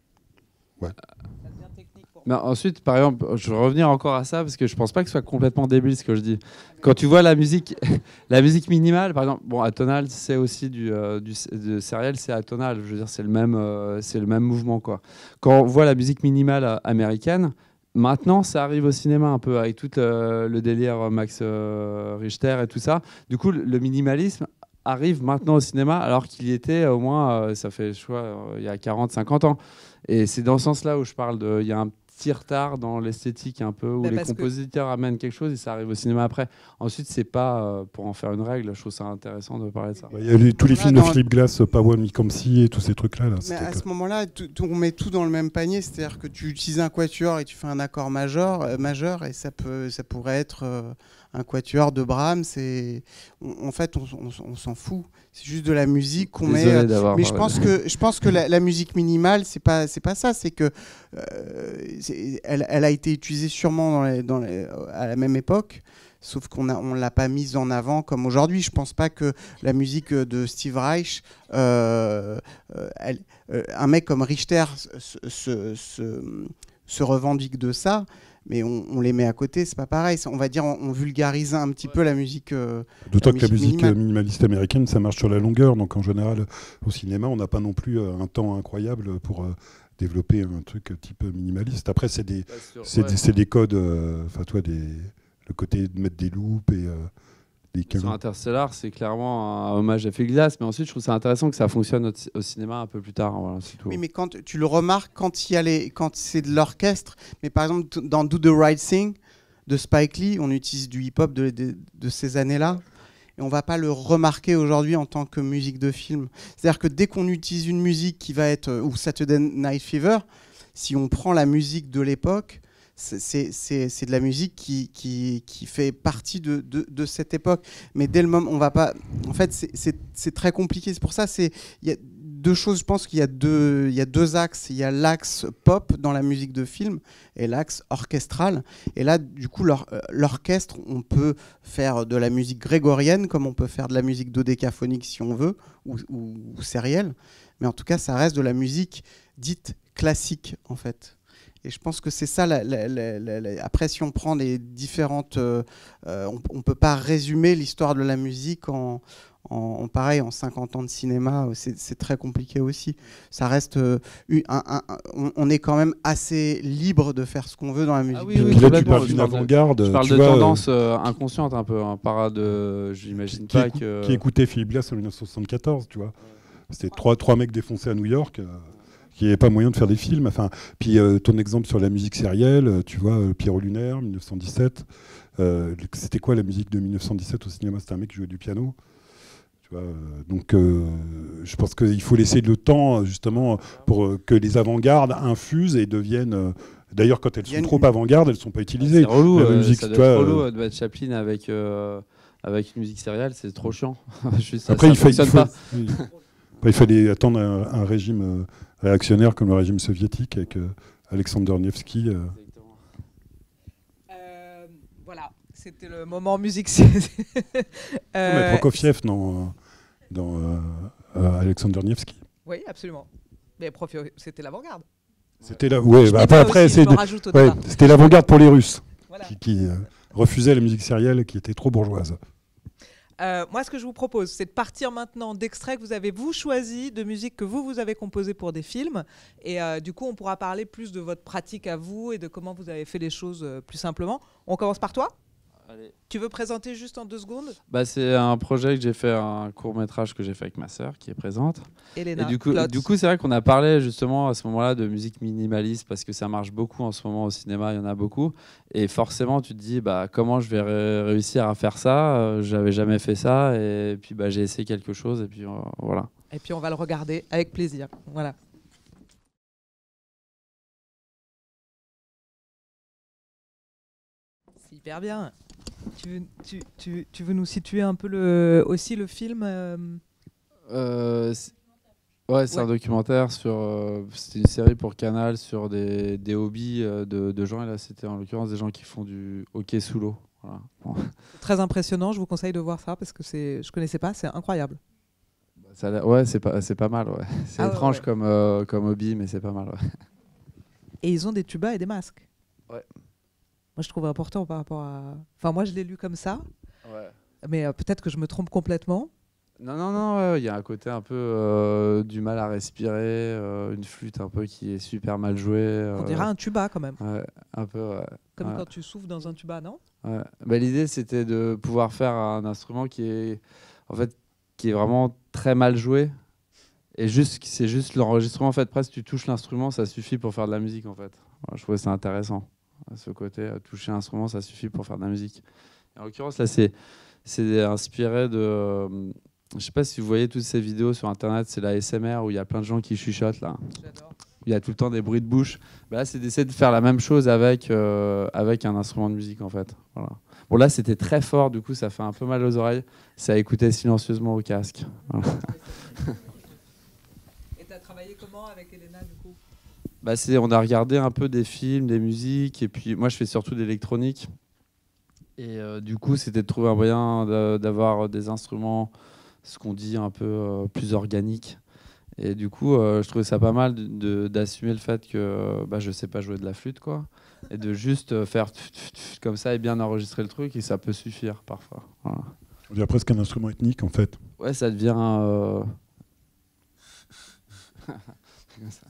Mais ensuite, par exemple, je vais revenir encore à ça parce que je pense pas que ce soit complètement débile ce que je dis. Quand tu vois la musique, la musique minimale, par exemple, bon, atonal, c'est aussi de sériel, c'est atonal. Je veux dire, c'est le même mouvement, quoi. Quand on voit la musique minimale américaine, maintenant, ça arrive au cinéma un peu avec tout le délire Max Richter et tout ça. Du coup, le minimalisme arrive maintenant au cinéma alors qu'il y était au moins, ça fait, je crois, il y a 40, 50 ans. Et c'est dans ce sens-là où je parle de... Il y a un petit retard dans l'esthétique un peu, où les compositeurs amènent quelque chose et ça arrive au cinéma après. Ensuite, c'est pas pour en faire une règle, je trouve ça intéressant de parler de ça. Il y a tous les films de Philip Glass, Powell Micomsi et tous ces trucs-là. Mais à ce moment-là, on met tout dans le même panier, c'est-à-dire que tu utilises un quatuor et tu fais un accord majeur et ça pourrait être un quatuor de Brahms. En fait, on s'en fout. C'est juste de la musique qu'on met. Mais je pense que la musique minimale, c'est pas ça. C'est que elle a été utilisée sûrement à la même époque. Sauf qu'on ne l'a pas mise en avant comme aujourd'hui. Je ne pense pas que la musique de Steve Reich, un mec comme Richter se revendique de ça, mais on les met à côté, c'est pas pareil. On va dire, on vulgarise un petit peu la musique. D'autant que la musique minimaliste américaine, ça marche sur la longueur. Donc en général, au cinéma, on n'a pas non plus un temps incroyable pour développer un truc type minimaliste. Après, c'est des codes, le côté de mettre des loops et des sur Interstellar, c'est clairement un hommage à Phil Glass, mais ensuite je trouve ça intéressant que ça fonctionne au cinéma un peu plus tard. Voilà, c'est tout. Oui, mais quand tu le remarques, quand c'est de l'orchestre, mais par exemple dans Do the Right Thing de Spike Lee, on utilise du hip-hop de ces années-là, et on va pas le remarquer aujourd'hui en tant que musique de film. C'est-à-dire que dès qu'on utilise une musique qui va être, ou Saturday Night Fever, si on prend la musique de l'époque, c'est de la musique qui fait partie de cette époque. Mais dès le moment, on va pas. En fait, c'est très compliqué. C'est pour ça, il y a deux choses. Je pense qu'il y a deux axes. Il y a l'axe pop dans la musique de film et l'axe orchestral. Et là, du coup, l'orchestre, on peut faire de la musique grégorienne comme on peut faire de la musique dodécaphonique si on veut, ou sérielle. Mais en tout cas, ça reste de la musique dite classique, en fait. Et je pense que c'est ça. Après, si on prend les différentes... on ne peut pas résumer l'histoire de la musique pareil, en 50 ans de cinéma. C'est très compliqué aussi. Ça reste... on est quand même assez libre de faire ce qu'on veut dans la musique. Ah oui, puis là, tu parles d'une avant-garde. Je parle de tendance inconsciente un peu. J'imagine pas que... Qui écoutait Philip Glass en 1974, tu vois. C'était trois mecs défoncés à New York. Qu'il n'y avait pas moyen de faire des films. Enfin, puis ton exemple sur la musique sérielle, tu vois, Pierrot Lunaire, 1917. C'était quoi la musique de 1917 au cinéma? C'était un mec qui jouait du piano. Tu vois, donc, je pense qu'il faut laisser le temps, justement, pour que les avant-gardes infusent et deviennent... D'ailleurs, quand elles sont trop avant-gardes, elles ne sont pas utilisées. C'est relou, la musique, ça doit être relou de mettre Chaplin avec une musique sérielle, c'est trop chiant. Après, il il fallait attendre un régime réactionnaire comme le régime soviétique avec Alexander Nevsky. Voilà, c'était le moment musique. Mais Prokofiev dans Alexander Nevsky. Oui, absolument. Mais c'était l'avant-garde. C'était après, c'était l'avant-garde pour les Russes, voilà, qui refusaient la musique sérielle qui était trop bourgeoise. Moi, ce que je vous propose, c'est de partir maintenant d'extraits que vous avez choisi, de musique que vous avez composée pour des films. Et du coup, on pourra parler plus de votre pratique à vous et de comment vous avez fait les choses plus simplement. On commence par toi ? Allez. Tu veux présenter juste en 2 secondes ? C'est un projet que j'ai fait, un court-métrage que j'ai fait avec ma sœur qui est présente. Elena, et du coup, c'est vrai qu'on a parlé justement à ce moment-là de musique minimaliste parce que ça marche beaucoup en ce moment au cinéma, il y en a beaucoup. Et forcément, tu te dis comment je vais réussir à faire ça ? J'avais jamais fait ça et puis j'ai essayé quelque chose et puis voilà. Et puis on va le regarder avec plaisir. Voilà. C'est hyper bien. Tu veux nous situer un peu aussi le film c'est un documentaire c'était une série pour Canal sur des hobbies de gens. Et là, c'était en l'occurrence des gens qui font du hockey sous l'eau. Voilà. Bon. Très impressionnant. Je vous conseille de voir ça parce que je connaissais pas. C'est incroyable. C'est pas mal. Ouais. C'est étrange comme hobby, mais c'est pas mal. Ouais. Et ils ont des tubas et des masques. Ouais. Moi, je trouve important par rapport à... Enfin, moi, je l'ai lu comme ça. Ouais. Mais peut-être que je me trompe complètement. Non, il y a un côté un peu du mal à respirer, une flûte un peu qui est super mal jouée. On dirait un tuba quand même. Ouais, un peu, ouais. Comme quand tu souffles dans un tuba, non ? Ouais. L'idée, c'était de pouvoir faire un instrument qui est vraiment très mal joué. Et c'est juste l'enregistrement. En fait, presque tu touches l'instrument, ça suffit pour faire de la musique. En fait. Voilà, je trouvais ça intéressant. À ce côté, toucher l'instrument, ça suffit pour faire de la musique. Et en l'occurrence, là, c'est inspiré de... je sais pas si vous voyez toutes ces vidéos sur Internet, c'est la ASMR où il y a plein de gens qui chuchotent, là. J'adore. Il y a tout le temps des bruits de bouche. Là, c'est d'essayer de faire la même chose avec un instrument de musique, en fait. Voilà. Bon, là, c'était très fort, du coup, ça fait un peu mal aux oreilles. C'est à écouter silencieusement au casque. Voilà. Et tu as travaillé comment avec Elena, du coup ? On a regardé un peu des films, des musiques, et puis moi je fais surtout d'électronique. Et du coup, c'était de trouver un moyen d'avoir des instruments, ce qu'on dit un peu plus organiques. Et du coup, je trouvais ça pas mal d'assumer le fait que je sais pas jouer de la flûte, quoi. Et de juste faire comme ça et bien enregistrer le truc, et ça peut suffire parfois. Voilà. On dirait presque un instrument ethnique, en fait. Ouais, ça devient... comme ça.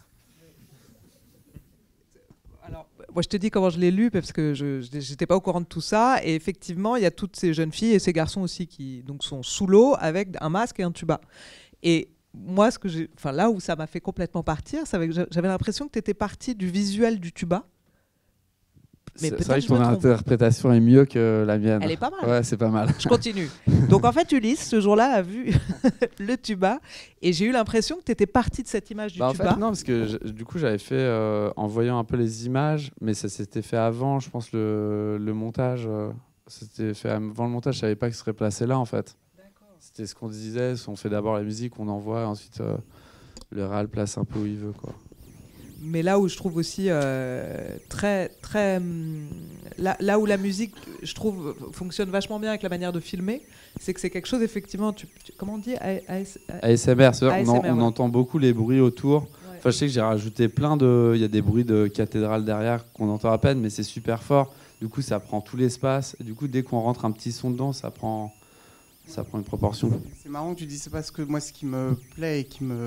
Alors, moi, je te dis comment je l'ai lu parce que je n'étais pas au courant de tout ça. Et effectivement, il y a toutes ces jeunes filles et ces garçons aussi qui donc, sont sous l'eau avec un masque et un tuba. Et moi, là où ça m'a fait complètement partir, c'est que j'avais l'impression que tu étais partie du visuel du tuba. Mais c'est vrai que ton interprétation est mieux que la mienne. Elle est pas mal. Ouais, c'est pas mal. Je continue. Donc en fait, Ulysse, ce jour-là, a vu le tuba et j'ai eu l'impression que tu étais partie de cette image du tuba. En fait, non, parce que du coup, j'avais fait en voyant un peu les images, mais ça s'était fait avant, je pense, le montage. C'était fait avant le montage, je savais pas que ce serait placé là, en fait. D'accord. C'était ce qu'on disait, on fait d'abord la musique, on envoie, ensuite le réal place un peu où il veut, quoi. Mais là où je trouve aussi très là où la musique, je trouve, fonctionne vachement bien avec la manière de filmer, c'est que c'est quelque chose effectivement. Comment on dit ASMR. On entend beaucoup les bruits autour. Ouais. Enfin, je sais que j'ai rajouté il y a des bruits de cathédrale derrière qu'on entend à peine, mais c'est super fort. Du coup, ça prend tout l'espace. Et du coup, dès qu'on rentre un petit son dedans, ça prend une proportion. C'est marrant que tu dis ça parce que moi, ce qui me plaît et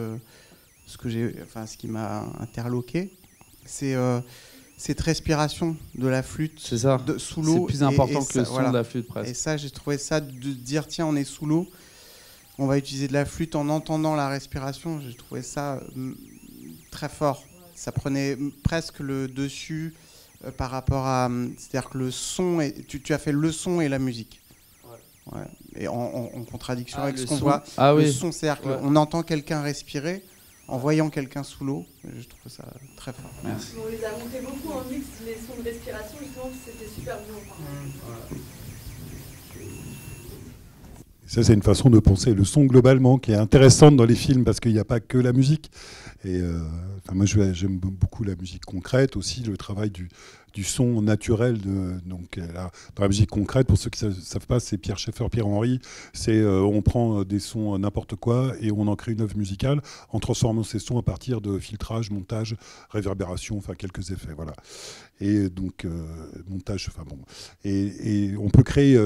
ce qui m'a interloqué, c'est cette respiration de la flûte. C'est ça. Sous l'eau. C'est plus important que le son de la flûte, presque. Et ça, j'ai trouvé ça de dire tiens, on est sous l'eau. on va utiliser de la flûte en entendant la respiration. J'ai trouvé ça très fort. Ça prenait presque le dessus par rapport à... C'est-à-dire que le son, tu as fait le son et la musique. Ouais. Et en contradiction avec ce qu'on voit. Le son, c'est-à-dire qu'on entend quelqu'un respirer en voyant quelqu'un sous l'eau. Je trouve ça très fort. Merci. On les a montés beaucoup en mix, les sons de respiration, justement, c'était super bon. Ça, c'est une façon de penser le son globalement qui est intéressante dans les films parce qu'il n'y a pas que la musique. Et moi, j'aime beaucoup la musique concrète, aussi le travail du son naturel. Donc, dans la musique concrète, pour ceux qui ne savent pas, c'est Pierre Schaeffer, Pierre-Henry. On prend des sons n'importe quoi et on en crée une œuvre musicale en transformant ces sons à partir de filtrage, montage, réverbération, enfin quelques effets. Voilà. Et donc, montage, enfin bon. Et on peut créer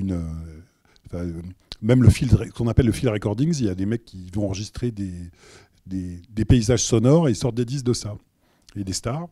même qu'on appelle le field recordings, il y a des mecs qui vont enregistrer des paysages sonores et ils sortent des disques de ça. Et des stars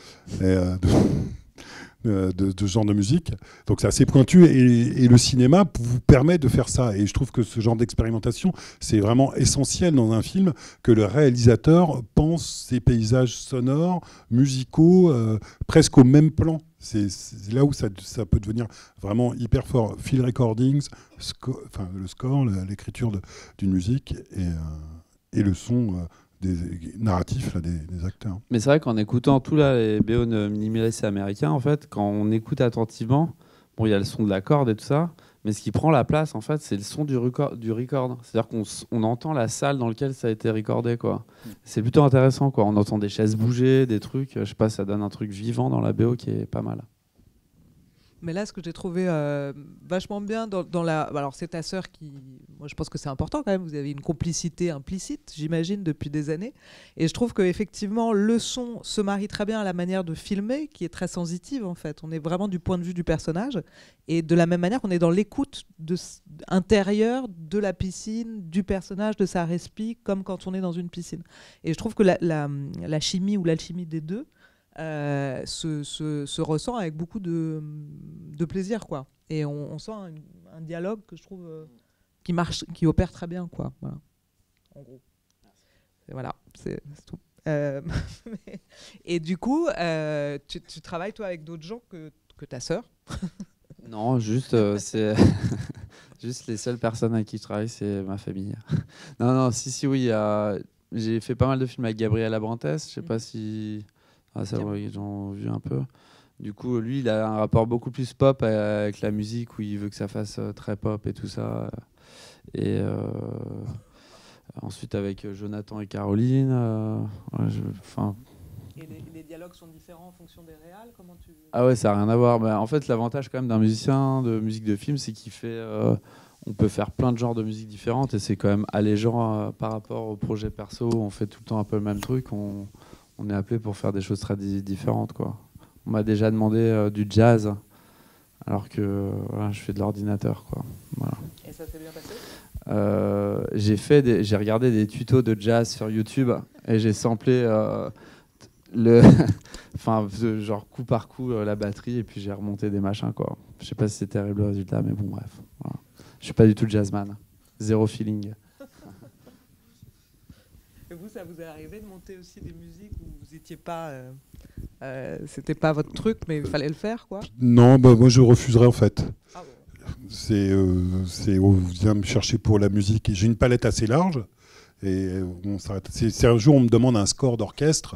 de ce genre de musique. Donc c'est assez pointu et le cinéma vous permet de faire ça. Et je trouve que ce genre d'expérimentation, c'est vraiment essentiel dans un film que le réalisateur pense ces paysages sonores, musicaux, presque au même plan. C'est là où ça peut devenir vraiment hyper fort. Field recordings, le score, l'écriture d'une musique et le son des narratifs des acteurs. Mais c'est vrai qu'en écoutant tout là, les BO minimalistes américains, en fait, quand on écoute attentivement, bon, il y a le son de la corde et tout ça, mais ce qui prend la place, en fait, c'est le son du record. C'est-à-dire qu'on entend la salle dans laquelle ça a été recordé, quoi. C'est plutôt intéressant, quoi. On entend des chaises bouger, des trucs. Je sais pas, ça donne un truc vivant dans la BO qui est pas mal. Mais là, ce que j'ai trouvé vachement bien dans la... Alors, c'est ta sœur qui... Moi, je pense que c'est important quand même. Vous avez une complicité implicite, j'imagine, depuis des années. Et je trouve qu'effectivement, le son se marie très bien à la manière de filmer, qui est très sensitive, en fait. On est vraiment du point de vue du personnage. Et de la même manière qu'on est dans l'écoute intérieure de la piscine, du personnage, de sa respi, comme quand on est dans une piscine. Et je trouve que la chimie ou l'alchimie des deux se ressent avec beaucoup de plaisir, quoi. Et on sent un dialogue que je trouve qui marche, qui opère très bien, quoi. Voilà. En gros. Et voilà, c'est tout. Et du coup, tu travailles toi avec d'autres gens que ta sœur? Non, juste c'est juste les seules personnes avec qui je travaille, c'est ma famille. Non, oui, j'ai fait pas mal de films avec Gabriel Abrantes. Je sais pas si ça ils ont vu un peu. Du coup, lui, il a un rapport beaucoup plus pop avec la musique, où il veut que ça fasse très pop et tout ça. Et ensuite avec Jonathan et Caroline. Et les dialogues sont différents en fonction des réals? Comment tu... Ah ouais, ça n'a rien à voir. En fait, l'avantage quand même d'un musicien de musique de film, c'est qu'il fait... on peut faire plein de genres de musique différentes et c'est quand même allégeant par rapport au projet perso. On fait tout le temps un peu le même truc. On est appelé pour faire des choses très différentes, quoi. On m'a déjà demandé du jazz, alors que voilà, je fais de l'ordinateur, quoi. Voilà. Et ça s'est bien passé? J'ai regardé des tutos de jazz sur YouTube et j'ai samplé genre coup par coup la batterie et puis j'ai remonté des machins, quoi. Je sais pas si c'est terrible le résultat, mais bon, bref. Voilà. Je suis pas du tout jazzman. Zéro feeling. Et vous, ça vous est arrivé de monter aussi des musiques où vous étiez pas... c'était pas votre truc, mais il fallait le faire, quoi? Non, moi je refuserais en fait. Ah bon. On vient me chercher pour la musique. J'ai une palette assez large. Et on s'arrête. C'est un jour, on me demande un score d'orchestre.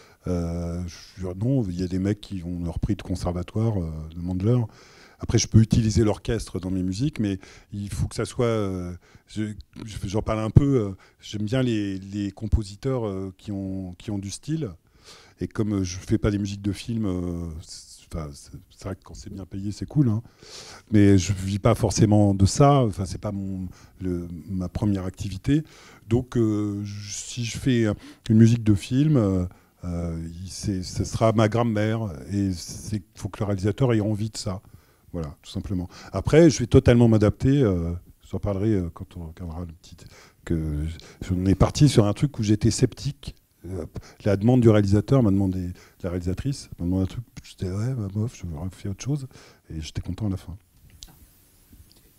Non, il y a des mecs qui ont leur prix de conservatoire, demande-leur. Après, je peux utiliser l'orchestre dans mes musiques, mais il faut que ça soit... j'en parle un peu. J'aime bien les compositeurs qui ont du style. Et comme je ne fais pas des musiques de film... c'est vrai que quand c'est bien payé, c'est cool, hein. Mais je vis pas forcément de ça. Enfin, c'est pas ma première activité. Donc, si je fais une musique de film, ce sera ma grammaire. Et il faut que le réalisateur ait envie de ça. Voilà, tout simplement. Après, je vais totalement m'adapter. J'en parlerai quand on regardera le petit. On est parti sur un truc où j'étais sceptique. La demande du réalisateur m'a demandé, la réalisatrice m'a demandé un truc, j'étais ouais, bof, je vais faire autre chose, et j'étais content à la fin.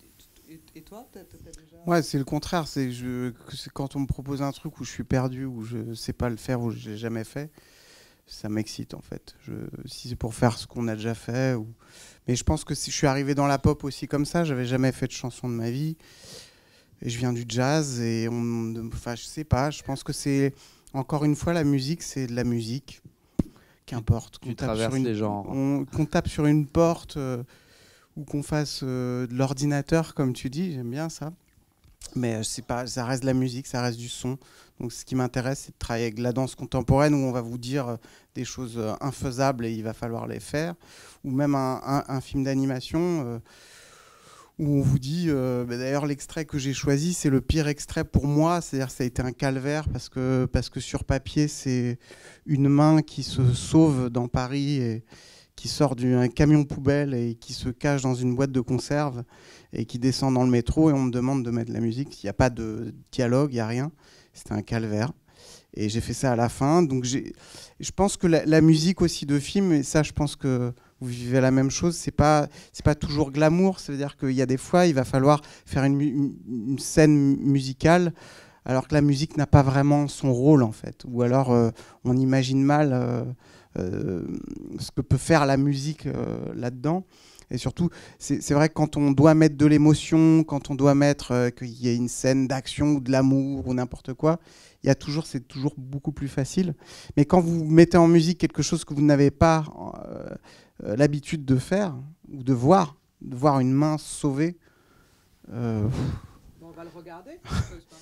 Et toi, t'as déjà... Ouais, c'est le contraire. C'est quand on me propose un truc où je suis perdu, où je sais pas le faire, où je l'ai jamais fait, ça m'excite en fait. Si c'est pour faire ce qu'on a déjà fait. Mais je pense que si je suis arrivé dans la pop aussi comme ça, j'avais jamais fait de chanson de ma vie. Et je viens du jazz et enfin, je sais pas. Je pense que c'est encore une fois la musique, c'est de la musique. Qu'importe. Tu traverses les genres. Qu'on tape sur une porte. Ou qu'on fasse de l'ordinateur, comme tu dis, j'aime bien ça. Mais c'est pas, ça reste de la musique, ça reste du son. Donc ce qui m'intéresse, c'est de travailler avec la danse contemporaine où on va vous dire des choses infaisables et il va falloir les faire. Ou même un film d'animation où on vous dit... d'ailleurs, l'extrait que j'ai choisi, c'est le pire extrait pour moi. C'est-à-dire ça a été un calvaire parce que sur papier, c'est une main qui se sauve dans Paris et qui sort d'un camion poubelle et qui se cache dans une boîte de conserve et qui descend dans le métro et on me demande de mettre de la musique. Il n'y a pas de dialogue, il n'y a rien. C'était un calvaire. Et j'ai fait ça à la fin. Donc je pense que la musique aussi de film, et ça je pense que vous vivez la même chose, c'est pas toujours glamour. C'est-à-dire qu'il y a des fois, il va falloir faire une scène musicale alors que la musique n'a pas vraiment son rôle en fait. Ou alors on imagine mal... ce que peut faire la musique là-dedans. Et surtout, c'est vrai que quand on doit mettre de l'émotion, quand on doit mettre qu'il y ait une scène d'action ou de l'amour ou n'importe quoi, c'est toujours beaucoup plus facile. Mais quand vous mettez en musique quelque chose que vous n'avez pas l'habitude de faire ou de voir une main sauvée... Bon, on va le regarder. C'est pas mal.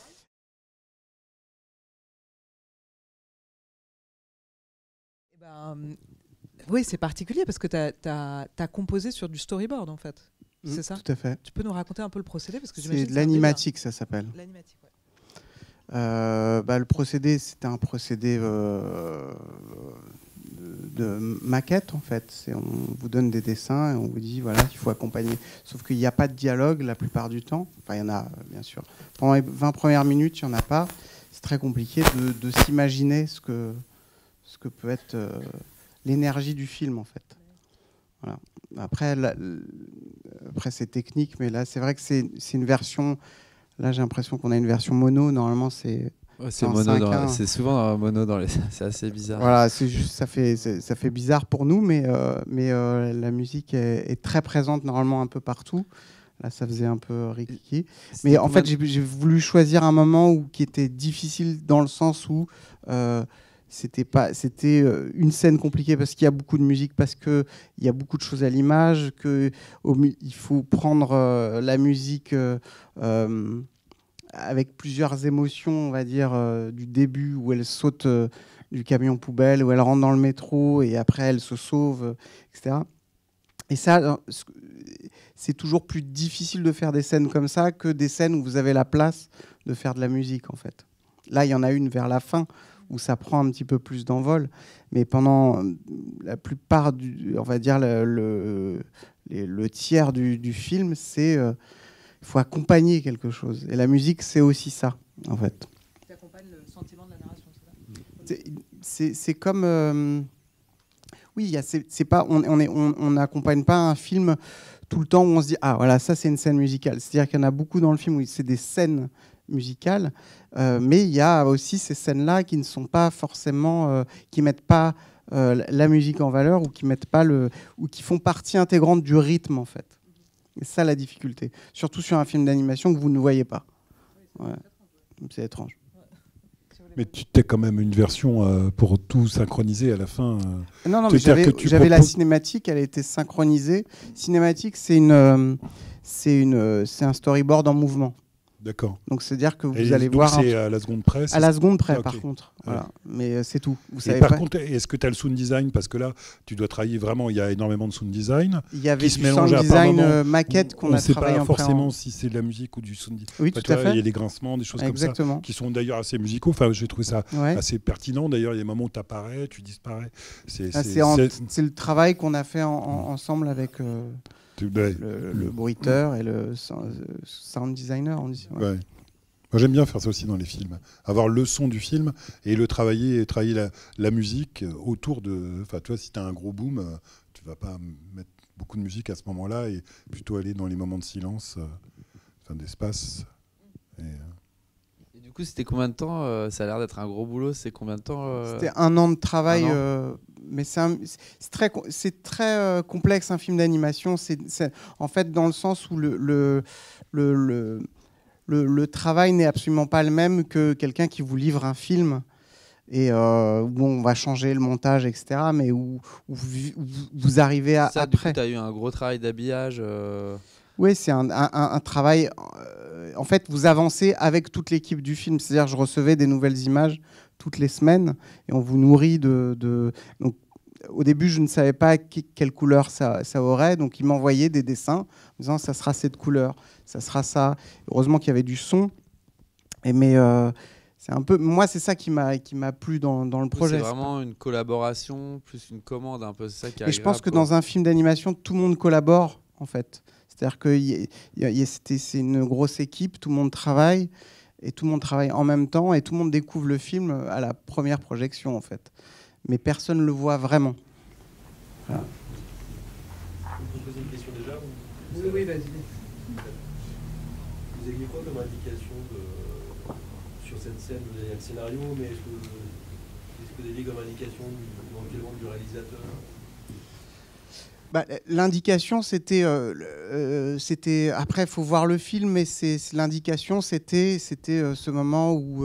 Oui, c'est particulier parce que tu as composé sur du storyboard en fait. C'est ça ? Tout à fait. Tu peux nous raconter un peu le procédé parce que c'est de l'animatique, ça s'appelle. L'animatique, ouais. Le procédé, c'était un procédé de maquette en fait. On vous donne des dessins et on vous dit voilà, il faut accompagner. Sauf qu'il n'y a pas de dialogue la plupart du temps. Enfin, il y en a bien sûr. Pendant les 20 premières minutes, il n'y en a pas. C'est très compliqué de s'imaginer ce que peut être l'énergie du film en fait. Voilà. Après c'est technique, mais là c'est vrai que c'est une version. Là j'ai l'impression qu'on a une version mono. Normalement c'est mono. C'est souvent mono dans les. C'est assez bizarre. Voilà, c'est juste ça fait bizarre pour nous, mais la musique est très présente normalement un peu partout. Là, ça faisait un peu rikiki. Mais en fait, j'ai voulu choisir un moment qui était difficile dans le sens où c'était une scène compliquée parce qu'il y a beaucoup de musique, parce qu'il y a beaucoup de choses à l'image, qu'il faut prendre la musique avec plusieurs émotions, on va dire, du début où elle saute du camion poubelle, où elle rentre dans le métro et après elle se sauve, etc. Et ça, c'est toujours plus difficile de faire des scènes comme ça que des scènes où vous avez la place de faire de la musique, en fait. Là, il y en a une vers la fin où ça prend un petit peu plus d'envol, mais pendant la plupart on va dire le tiers du film, c'est il faut accompagner quelque chose. Et la musique, c'est aussi ça, en fait. Tu accompagnes le sentiment de la narration, c'est ça ? C'est comme... oui, c'est pas, on n'accompagne pas un film tout le temps où on se dit « Ah, voilà, ça, c'est une scène musicale ». C'est-à-dire qu'il y en a beaucoup dans le film où c'est des scènes musicales, mais il y a aussi ces scènes-là qui ne sont pas forcément... qui mettent pas la musique en valeur ou ou qui font partie intégrante du rythme, en fait. C'est ça la difficulté. Surtout sur un film d'animation que vous ne voyez pas. Ouais. C'est étrange. Mais tu as quand même une version pour tout synchroniser à la fin. Non, mais j'avais la cinématique, elle a été synchronisée. Cinématique, c'est un storyboard en mouvement. D'accord. Donc c'est-à-dire que vous allez voir... C'est à la seconde près. À la seconde près, okay. Par contre. Voilà. Mais c'est tout. Vous savez par contre, est-ce que tu as le sound design? Parce que là, tu dois travailler vraiment, il y a énormément de sound design. Il y avait du sound design maquette qu'on a travaillé. On ne sait pas forcément si c'est de la musique ou du sound design. Oui, tout à fait. Il y a des grincements, des choses comme ça, qui sont d'ailleurs assez musicaux. Enfin, j'ai trouvé ça assez pertinent. D'ailleurs, il y a des moments où tu apparais, tu disparais. C'est le travail qu'on a fait ensemble avec... le bruiteur et le sound designer, on dit. Ouais. Moi, j'aime bien faire ça aussi dans les films. Avoir le son du film et travailler la musique autour de... Enfin, tu vois, si tu as un gros boom, tu vas pas mettre beaucoup de musique à ce moment-là et plutôt aller dans les moments de silence, d'espace. Et du coup, c'était combien de temps ça a l'air d'être un gros boulot. C'est combien de temps C'était 1 an de travail, Un mais c'est très complexe, un film d'animation. C'est en fait dans le sens où le travail n'est absolument pas le même que quelqu'un qui vous livre un film et où on va changer le montage, etc. Mais où vous arrivez à ça, après. Du coup, tu as eu un gros travail d'habillage. Oui, c'est un travail. En fait, vous avancez avec toute l'équipe du film. C'est-à-dire, je recevais des nouvelles images toutes les semaines et on vous nourrit de... Donc, au début, je ne savais pas quelle couleur ça aurait. Donc, ils m'envoyaient des dessins en disant ça sera cette couleur, ça sera ça. Heureusement qu'il y avait du son. Mais c'est un peu... Moi, c'est ça qui m'a plu dans le projet. C'est vraiment une collaboration plus une commande, un peu. C'est ça qui est Et je pense que agréable, dans un film d'animation, tout le monde collabore, en fait. C'est-à-dire que c'est une grosse équipe, tout le monde travaille, et tout le monde travaille en même temps, et tout le monde découvre le film à la première projection, en fait. Mais personne ne le voit vraiment. Voilà. Vous posez une question déjà Oui, vas-y. Vous aviez quoi comme indication sur cette scène? Vous avez le scénario, mais est-ce que vous aviez comme indication éventuellement du réalisateur? L'indication, c'était après, il faut voir le film, mais l'indication, c'était ce moment où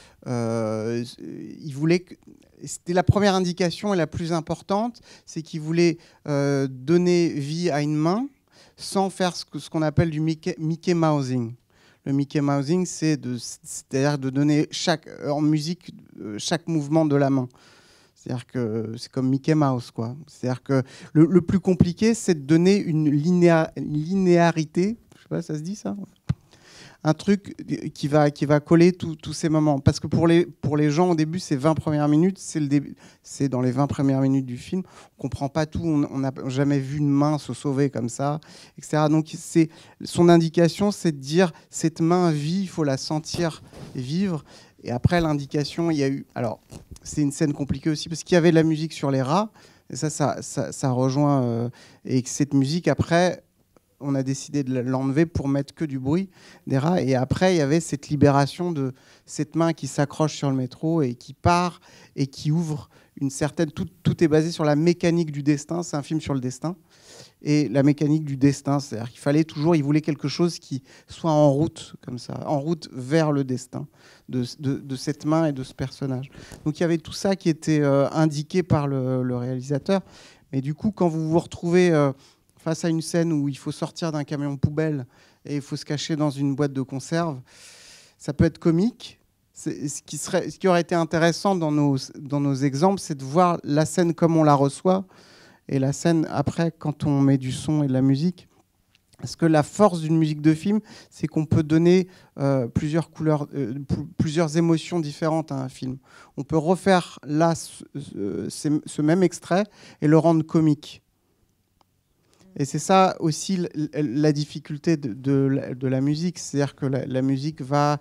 il voulait c'était la première indication et la plus importante, c'est qu'il voulait donner vie à une main sans faire ce qu'on appelle du Mickey Mousing. Le Mickey Mousing, c'est-à-dire de donner en musique chaque mouvement de la main. C'est-à-dire que c'est comme Mickey Mouse, quoi. C'est-à-dire que le plus compliqué, c'est de donner une linéarité. Je sais pas, ça se dit ça? Un truc qui va coller tous ces moments. Parce que pour les gens, au début, ces 20 premières minutes, c'est dans les 20 premières minutes du film. On comprend pas tout. On n'a jamais vu une main se sauver comme ça, etc. Donc, son indication, c'est de dire cette main vit, il faut la sentir vivre. Et après, l'indication, il y a eu... Alors, c'est une scène compliquée aussi parce qu'il y avait de la musique sur les rats. Et ça rejoint... et que cette musique, après, on a décidé de l'enlever pour mettre que du bruit des rats. Et après, il y avait cette libération de cette main qui s'accroche sur le métro et qui part et qui ouvre une certaine... Tout est basé sur la mécanique du destin. C'est un film sur le destin. Et la mécanique du destin, c'est-à-dire qu'il fallait toujours, il voulait quelque chose qui soit en route, comme ça, en route vers le destin de cette main et de ce personnage. Donc il y avait tout ça qui était indiqué par le réalisateur. Mais du coup, quand vous vous retrouvez face à une scène où il faut sortir d'un camion poubelle et il faut se cacher dans une boîte de conserve, ça peut être comique. Ce qui aurait été intéressant dans nos exemples, c'est de voir la scène comme on la reçoit. Et la scène, après, quand on met du son et de la musique, parce que la force d'une musique de film, c'est qu'on peut donner plusieurs couleurs, plusieurs émotions différentes à un film. On peut refaire là ce même extrait et le rendre comique. Et c'est ça aussi la difficulté de la musique, c'est-à-dire que la musique va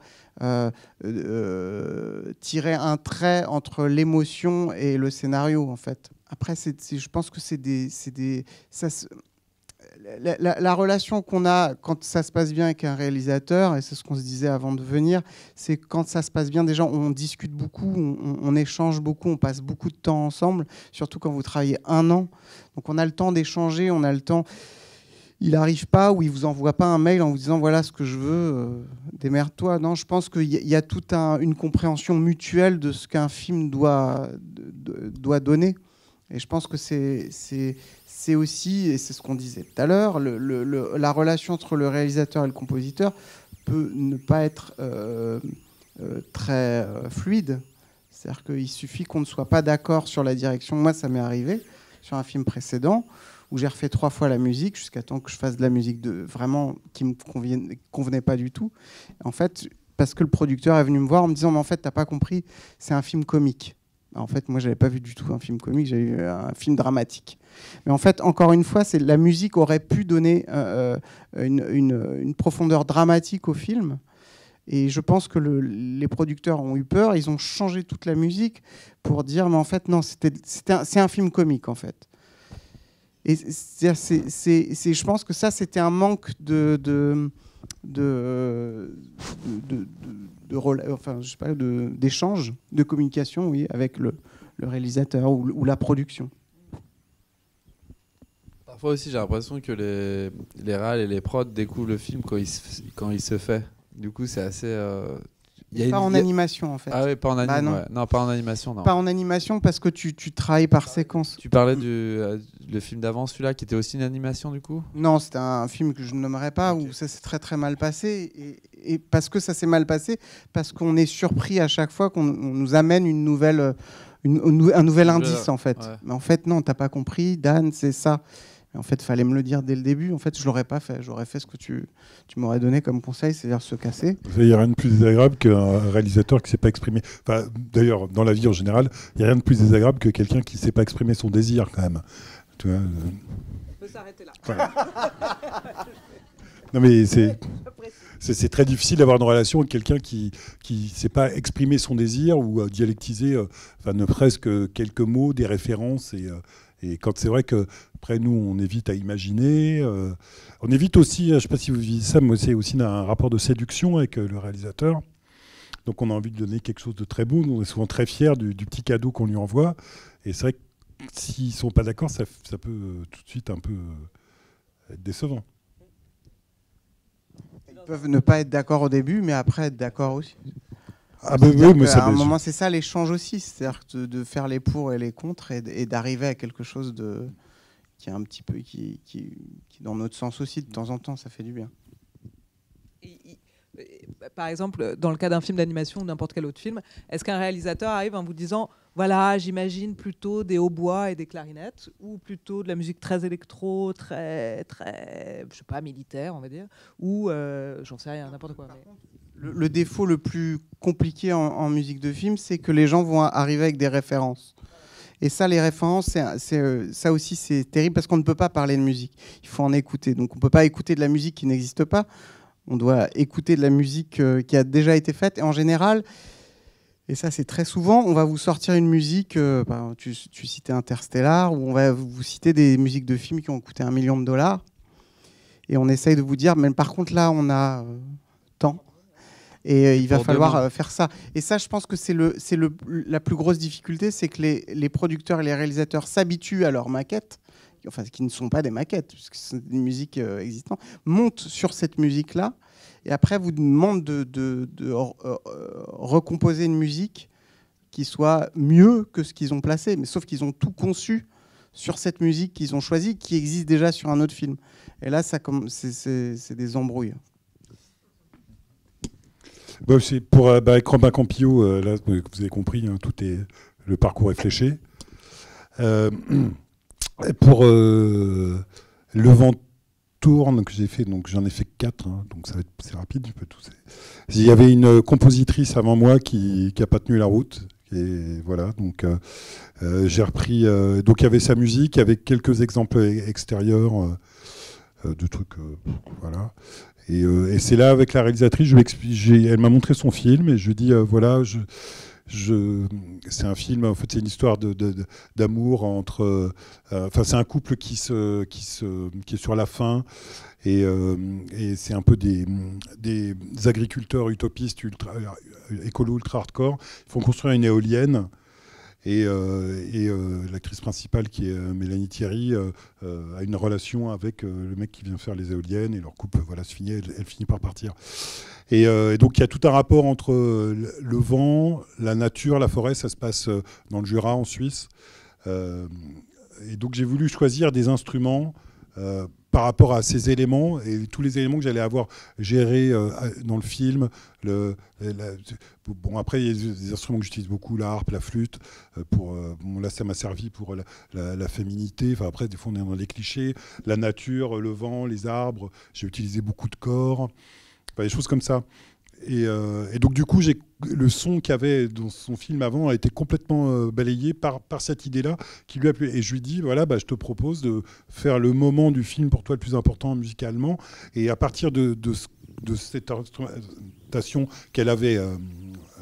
tirer un trait entre l'émotion et le scénario, en fait. Après, je pense que la relation qu'on a quand ça se passe bien avec un réalisateur, et c'est ce qu'on se disait avant de venir, c'est quand ça se passe bien, déjà, on discute beaucoup, on échange beaucoup, on passe beaucoup de temps ensemble, surtout quand vous travaillez 1 an. Donc on a le temps d'échanger, on a le temps... Il n'arrive pas ou il ne vous envoie pas un mail en vous disant voilà ce que je veux, démerde-toi. Non, je pense qu'il y a toute une compréhension mutuelle de ce qu'un film doit donner. Et je pense que c'est aussi, et c'est ce qu'on disait tout à l'heure, la relation entre le réalisateur et le compositeur peut ne pas être très fluide. C'est-à-dire qu'il suffit qu'on ne soit pas d'accord sur la direction. Moi, ça m'est arrivé sur un film précédent où j'ai refait 3 fois la musique jusqu'à temps que je fasse de la musique vraiment qui me convenait pas du tout. En fait, parce que le producteur est venu me voir en me disant mais en fait, t'as pas compris, c'est un film comique. En fait, moi, j'avais pas vu du tout un film comique, j'avais vu un film dramatique. Mais en fait, encore une fois, la musique aurait pu donner une profondeur dramatique au film. Et je pense que les producteurs ont eu peur, ils ont changé toute la musique pour dire mais en fait, non, c'est un film comique, en fait. Et je pense que ça, c'était un manque de enfin, je sais pas, d'échange, de communication, oui, avec le réalisateur ou la production. Parfois aussi, j'ai l'impression que les réals et les prods découvrent le film quand il se fait. Du coup, c'est assez... Pas en animation, en fait. Ah oui, pas en animation. non. Ouais. Non, pas en animation, non. Pas en animation parce que tu travailles par séquence. Tu parlais le film d'avant, celui-là, qui était aussi une animation, du coup? Non, c'était un film que je ne nommerai pas, où ça s'est très très mal passé. Et parce que ça s'est mal passé, parce qu'on est surpris à chaque fois qu'on nous amène un nouvel indice, en fait. Ouais. Mais en fait, non, t'as pas compris, Dan, c'est ça. En fait, il fallait me le dire dès le début. En fait, je l'aurais pas fait. J'aurais fait ce que tu m'aurais donné comme conseil, c'est-à-dire se casser. Il n'y a rien de plus désagréable qu'un réalisateur qui ne sait pas exprimer. Enfin, d'ailleurs, dans la vie en général, il n'y a rien de plus désagréable que quelqu'un qui ne sait pas exprimer son désir, quand même. Tu vois, On peut s'arrêter là. voilà. Non, mais c'est très difficile d'avoir une relation avec quelqu'un qui ne sait pas exprimer son désir ou dialectiser, ne serait-ce que quelques mots, des références. Et quand c'est vrai que après nous on évite à imaginer, on évite aussi, je ne sais pas si vous vivez ça, mais c'est aussi un rapport de séduction avec le réalisateur. Donc on a envie de donner quelque chose de très beau, on est souvent très fiers du petit cadeau qu'on lui envoie. Et c'est vrai que s'ils ne sont pas d'accord, ça peut tout de suite un peu être décevant. Ils peuvent ne pas être d'accord au début, mais après être d'accord aussi. Ah ben oui, mais ça, à un moment, c'est ça l'échange aussi, c'est-à-dire de faire les pour et les contre et d'arriver à quelque chose qui est un petit peu qui dans notre sens aussi de temps en temps, ça fait du bien. Par exemple, dans le cas d'un film d'animation ou n'importe quel autre film, est-ce qu'un réalisateur arrive en vous disant voilà, j'imagine plutôt des hautbois et des clarinettes, ou plutôt de la musique très électro, très, je sais pas, militaire, on va dire, ou j'en sais rien, n'importe quoi. Mais... Le défaut le plus compliqué en musique de film, c'est que les gens vont arriver avec des références. Et ça, les références, ça aussi, c'est terrible parce qu'on ne peut pas parler de musique. Il faut en écouter. Donc, on ne peut pas écouter de la musique qui n'existe pas. On doit écouter de la musique qui a déjà été faite. Et en général, et ça, c'est très souvent, on va vous sortir une musique, tu citais Interstellar, ou on va vous citer des musiques de films qui ont coûté $1 million. Et on essaye de vous dire, mais par contre, là, on a tant. Et il va falloir faire ça. Et ça, je pense que c'est la plus grosse difficulté, c'est que les producteurs et les réalisateurs s'habituent à leurs maquettes, enfin, qui ne sont pas des maquettes, puisque c'est des musiques existantes, montent sur cette musique-là, et après vous demandent de recomposer une musique qui soit mieux que ce qu'ils ont placé, mais sauf qu'ils ont tout conçu sur cette musique qu'ils ont choisie, qui existe déjà sur un autre film. Et là, c'est des embrouilles. Bon, c'est pour avec Robin Campillo, là, vous avez compris, hein, le parcours est fléché. Pour Le vent tourne que j'ai fait, donc j'en ai fait 4, hein, donc c'est rapide, je peux tous. Il y avait une compositrice avant moi qui a pas tenu la route. Et voilà, donc j'ai repris. Donc il y avait sa musique, avec quelques exemples extérieurs de trucs, voilà. Et c'est là, avec la réalisatrice, elle m'a montré son film et je lui ai dit voilà, c'est un film, en fait, c'est une histoire d'amour entre. Enfin, c'est un couple qui est sur la fin. Et c'est un peu des agriculteurs utopistes, écolo ultra hardcore. Ils font construire une éolienne. Et l'actrice principale, qui est Mélanie Thierry, a une relation avec le mec qui vient faire les éoliennes. Et leur couple, voilà, se finit, elle finit par partir. Et donc il y a tout un rapport entre le vent, la nature, la forêt. Ça se passe dans le Jura, en Suisse. Et donc j'ai voulu choisir des instruments par rapport à ces éléments et tous les éléments que j'allais avoir gérés dans le film. Bon, après, il y a des instruments que j'utilise beaucoup, la harpe, la flûte. Bon, là, ça m'a servi pour la féminité. Enfin, après, des fois, on est dans les clichés. La nature, le vent, les arbres. J'ai utilisé beaucoup de corps. Enfin, des choses comme ça. Et donc, du coup, le son qu'il y avait dans son film avant a été complètement balayé par cette idée-là qui lui a plu. Et je lui dis, voilà, je te propose de faire le moment du film pour toi le plus important musicalement. Et à partir de cette instrumentation qu'elle avait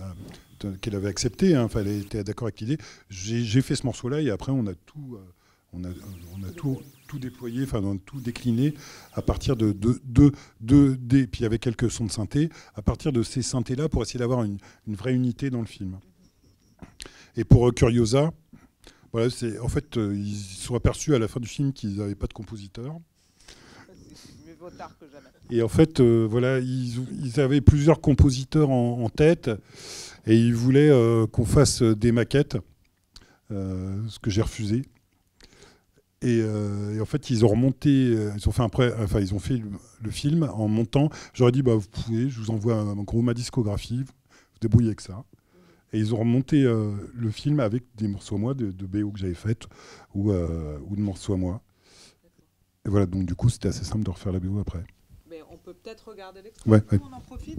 acceptée, hein, elle était d'accord avec l'idée, j'ai fait ce morceau-là et après, on on a tout déployé, enfin tout décliné à partir puis avec quelques sons de synthé, à partir de ces synthés-là pour essayer d'avoir une vraie unité dans le film. Et pour Curiosa, voilà, en fait, ils se sont aperçus à la fin du film qu'ils n'avaient pas de compositeur. Mieux vaut tard que jamais. Et en fait, voilà, ils avaient plusieurs compositeurs en tête et ils voulaient qu'on fasse des maquettes, ce que j'ai refusé. Et en fait, ils ont remonté, ils ont fait le film en montant. J'aurais dit, vous pouvez, je vous envoie ma discographie, vous débrouillez avec ça. Et ils ont remonté le film avec des morceaux à moi, de BO que j'avais faites, ou de morceaux à moi. Et voilà, donc du coup, c'était assez simple de refaire la BO après. Mais on peut peut-être regarder l'extrait. Ouais. On en profite.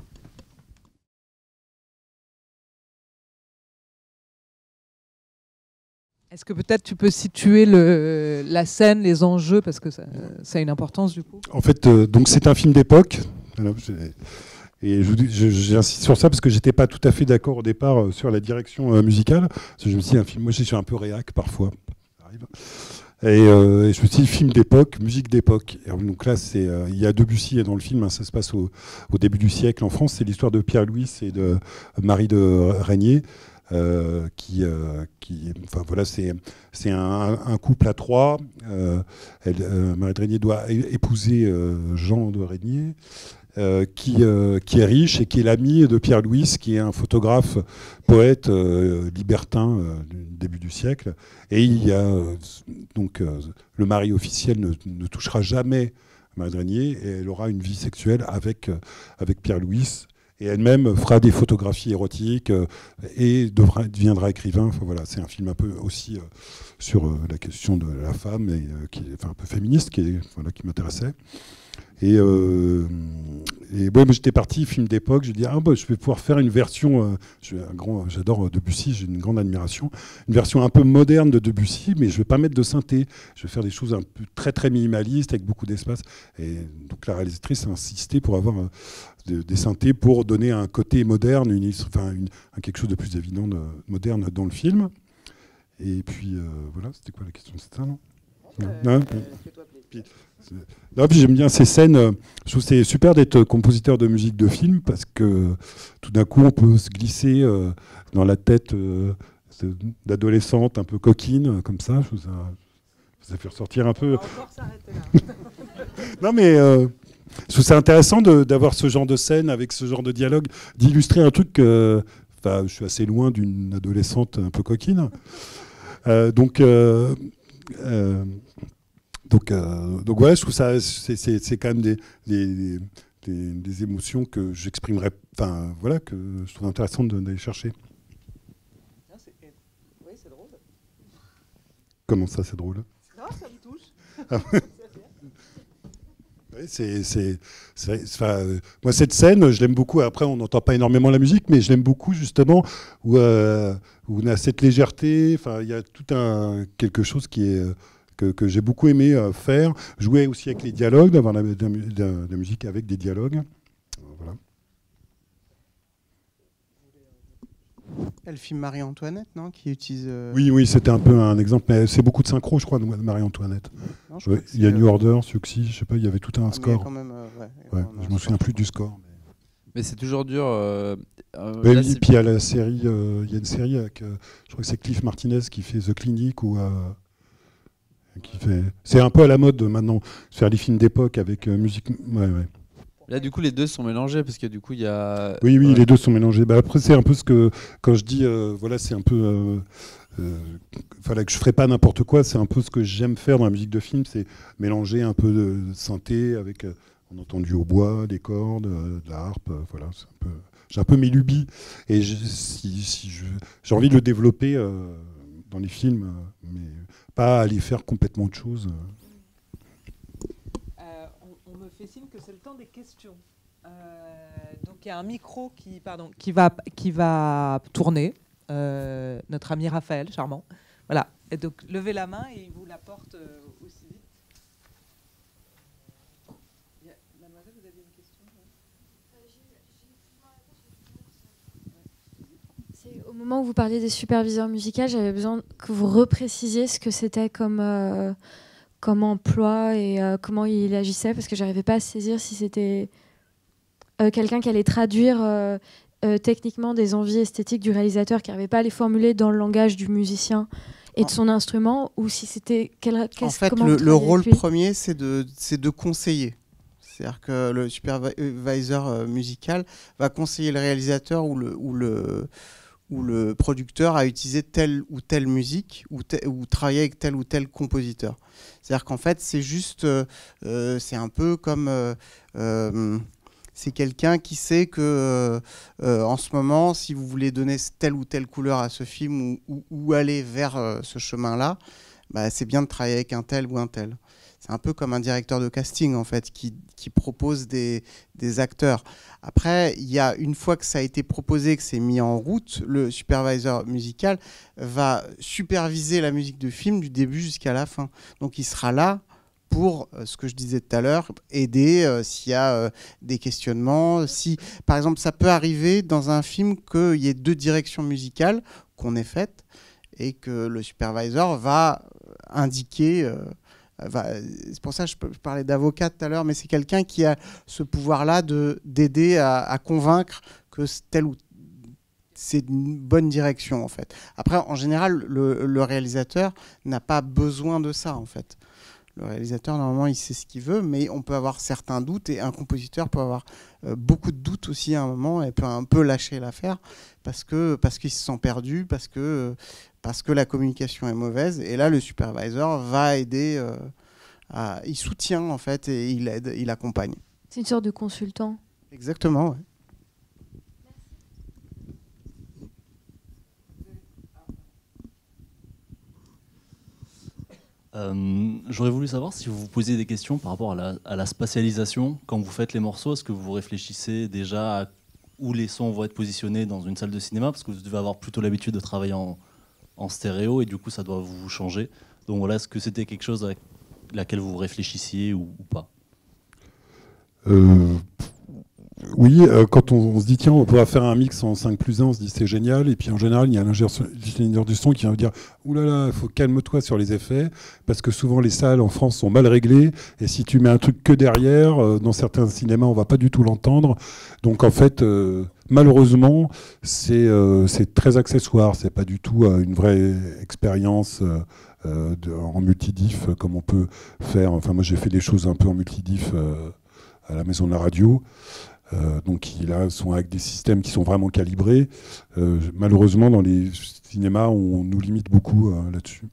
Est-ce que peut-être tu peux situer la scène, les enjeux, parce que ça a une importance du coup. En fait, donc c'est un film d'époque. Et j'insiste sur ça parce que j'étais pas tout à fait d'accord au départ sur la direction musicale. Parce que je me suis dit, moi je suis un peu réac parfois. Ça arrive. Et je me suis dit, film d'époque, musique d'époque. Et donc là, il y a Debussy dans le film, hein, ça se passe au début du siècle en France. C'est l'histoire de Pierre-Louis et de Marie de Régnier. C'est un couple à trois. Marie de Régnier doit épouser Jean de Régnier, qui est riche et qui est l'ami de Pierre Louis, qui est un photographe, poète, libertin du début du siècle. Et il y a le mari officiel ne touchera jamais Marie de Régnier et elle aura une vie sexuelle avec Pierre Louis. Et elle-même fera des photographies érotiques et deviendra écrivain. Enfin, voilà, c'est un film un peu aussi sur la question de la femme, et, un peu féministe, qui m'intéressait. Et moi, j'étais parti, film d'époque, j'ai dit, je vais pouvoir faire une version, j'adore Debussy, j'ai une grande admiration, une version un peu moderne de Debussy, mais je ne vais pas mettre de synthé, je vais faire des choses un peu très très minimalistes, avec beaucoup d'espace. Et donc la réalisatrice a insisté pour avoir des synthés pour donner un côté moderne, quelque chose de plus évident, moderne dans le film. Et puis voilà, c'était quoi la question? C'était ça, non? Puis j'aime bien ces scènes. Je trouve que c'est super d'être compositeur de musique de film parce que tout d'un coup, on peut se glisser dans la tête d'adolescente un peu coquine, comme ça. Je trouve ça fait ressortir un peu. On va encore s'arrêter là. Non, mais je trouve ça intéressant d'avoir ce genre de scène avec ce genre de dialogue, d'illustrer un truc. Je suis assez loin d'une adolescente un peu coquine. Donc voilà, je trouve ça, c'est quand même des émotions que j'exprimerais, que je trouve intéressant d'aller chercher. Oui, c'est drôle. Comment ça, c'est drôle? Non, ça me touche. Oui, moi, cette scène, je l'aime beaucoup. Après, on n'entend pas énormément la musique, mais je l'aime beaucoup, justement, où on a cette légèreté. Il y a tout quelque chose qui est... Que j'ai beaucoup aimé faire, jouer aussi avec les dialogues, d'avoir de la musique avec des dialogues. Voilà. Il y a le film Marie-Antoinette, non, qui utilise... Oui, c'était un peu un exemple, mais c'est beaucoup de synchro, je crois, de Marie-Antoinette. Il y a New Order, Suxy, je sais pas, il y avait tout un score. Quand même, je me souviens plus du score. Mais c'est toujours dur. Puis il y a la série, il y a une série avec, je crois que c'est Cliff Martinez qui fait The Clinic ou... C'est un peu à la mode maintenant, faire des films d'époque avec musique. Ouais. Là, du coup, les deux sont mélangés parce que du coup, il y a. Oui, les deux sont mélangés. Après, c'est un peu ce que quand je dis, c'est un peu. Que je ferais pas n'importe quoi. C'est un peu ce que j'aime faire dans la musique de film, c'est mélanger un peu de synthé avec, on entend du hautbois, des cordes, de la harpe. Voilà, j'ai un peu mes lubies et j'ai envie de le développer dans les films, mais pas aller faire complètement autre chose. On me fait signe que c'est le temps des questions. Donc il y a un micro qui va tourner. Notre ami Raphaël, charmant. Voilà. Et donc levez la main et il vous la porte aussi vite. Mademoiselle, vous aviez une question? C'est au moment où vous parliez des superviseurs musicaux, j'avais besoin que vous reprécisiez ce que c'était comme emploi et comment il agissait, parce que j'arrivais pas à saisir si c'était quelqu'un qui allait traduire techniquement des envies esthétiques du réalisateur, qui n'arrivait pas à les formuler dans le langage du musicien et de son instrument, ou si c'était en fait, le rôle premier, c'est de conseiller. C'est-à-dire que le supervisor musical va conseiller le réalisateur ou le producteur à utiliser telle ou telle musique ou travailler avec tel ou tel compositeur. C'est-à-dire qu'en fait, c'est juste, c'est un peu comme, c'est quelqu'un qui sait que en ce moment, si vous voulez donner telle ou telle couleur à ce film ou aller vers ce chemin-là, bah, c'est bien de travailler avec un tel ou un tel. C'est un peu comme un directeur de casting, en fait, qui propose des acteurs. Après, une fois que ça a été proposé, que c'est mis en route, le supervisor musical va superviser la musique de film du début jusqu'à la fin. Donc, il sera là pour, ce que je disais tout à l'heure, aider s'il y a des questionnements. Si, par exemple, ça peut arriver dans un film qu'il y ait 2 directions musicales qu'on ait faites et que le supervisor va indiquer... c'est pour ça que je parlais d'avocat tout à l'heure, mais c'est quelqu'un qui a ce pouvoir-là d'aider à convaincre que c'est une bonne direction, en fait. Après, en général, le réalisateur n'a pas besoin de ça, en fait. Le réalisateur, normalement, il sait ce qu'il veut, mais on peut avoir certains doutes, et un compositeur peut avoir beaucoup de doutes aussi à un moment, et peut un peu lâcher l'affaire parce qu'il se sent perdu, parce que la communication est mauvaise. Et là, le supervisor va aider, il soutient, en fait, et il aide, il accompagne. C'est une sorte de consultant. Exactement, ouais. J'aurais voulu savoir si vous vous posiez des questions par rapport à la spatialisation. Quand vous faites les morceaux, est-ce que vous réfléchissez déjà à où les sons vont être positionnés dans une salle de cinéma? Parce que vous devez avoir plutôt l'habitude de travailler en stéréo et du coup ça doit vous changer. Donc voilà, est-ce que c'était quelque chose avec laquelle vous réfléchissiez ou pas? Oui, quand on se dit tiens, on pourra faire un mix en 5+1, on se dit c'est génial, et puis en général il y a l'ingénieur du son qui va dire oulala, faut calme-toi sur les effets, parce que souvent les salles en France sont mal réglées, et si tu mets un truc que derrière, dans certains cinémas on va pas du tout l'entendre. Donc en fait, malheureusement, c'est très accessoire, c'est pas du tout une vraie expérience en multidiff comme on peut faire. Enfin moi j'ai fait des choses un peu en multidiff à la Maison de la Radio. Donc qui là sont avec des systèmes qui sont vraiment calibrés. Malheureusement, dans les cinémas, on nous limite beaucoup là-dessus.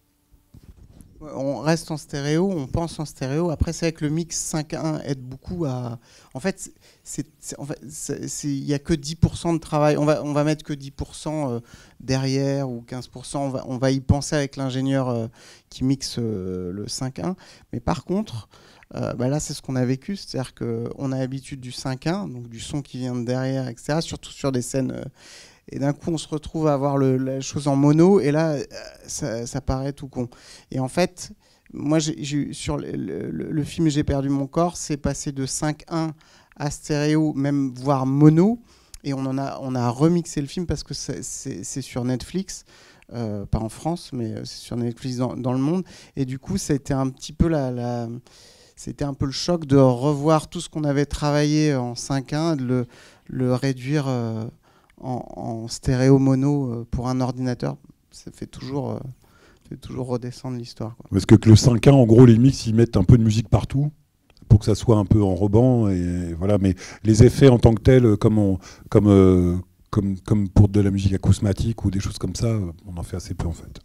On reste en stéréo, on pense en stéréo. Après, c'est vrai que le mix 5.1 aide beaucoup à... En fait, il n'y a que 10% de travail. On va mettre que 10% derrière ou 15%. On va y penser avec l'ingénieur qui mixe le 5.1. Mais par contre... là, c'est ce qu'on a vécu, c'est-à-dire qu'on a l'habitude du 5.1, donc du son qui vient de derrière, etc., surtout sur des scènes. Et d'un coup, on se retrouve à avoir la chose en mono, et là, ça paraît tout con. Et en fait, moi, sur le film J'ai perdu mon corps, c'est passé de 5.1 à stéréo, même voire mono, et on a remixé le film parce que c'est sur Netflix. Pas en France, mais c'est sur Netflix dans le monde. Et du coup, ça a été un petit peu c'était un peu le choc de revoir tout ce qu'on avait travaillé en 5.1, de le réduire en stéréo mono pour un ordinateur. Ça fait toujours redescendre l'histoire, quoi. Parce que le 5.1, en gros, les mix, ils mettent un peu de musique partout pour que ça soit un peu enrobant. Et voilà. Mais les effets en tant que tels, comme pour de la musique acousmatique ou des choses comme ça, on en fait assez peu en fait.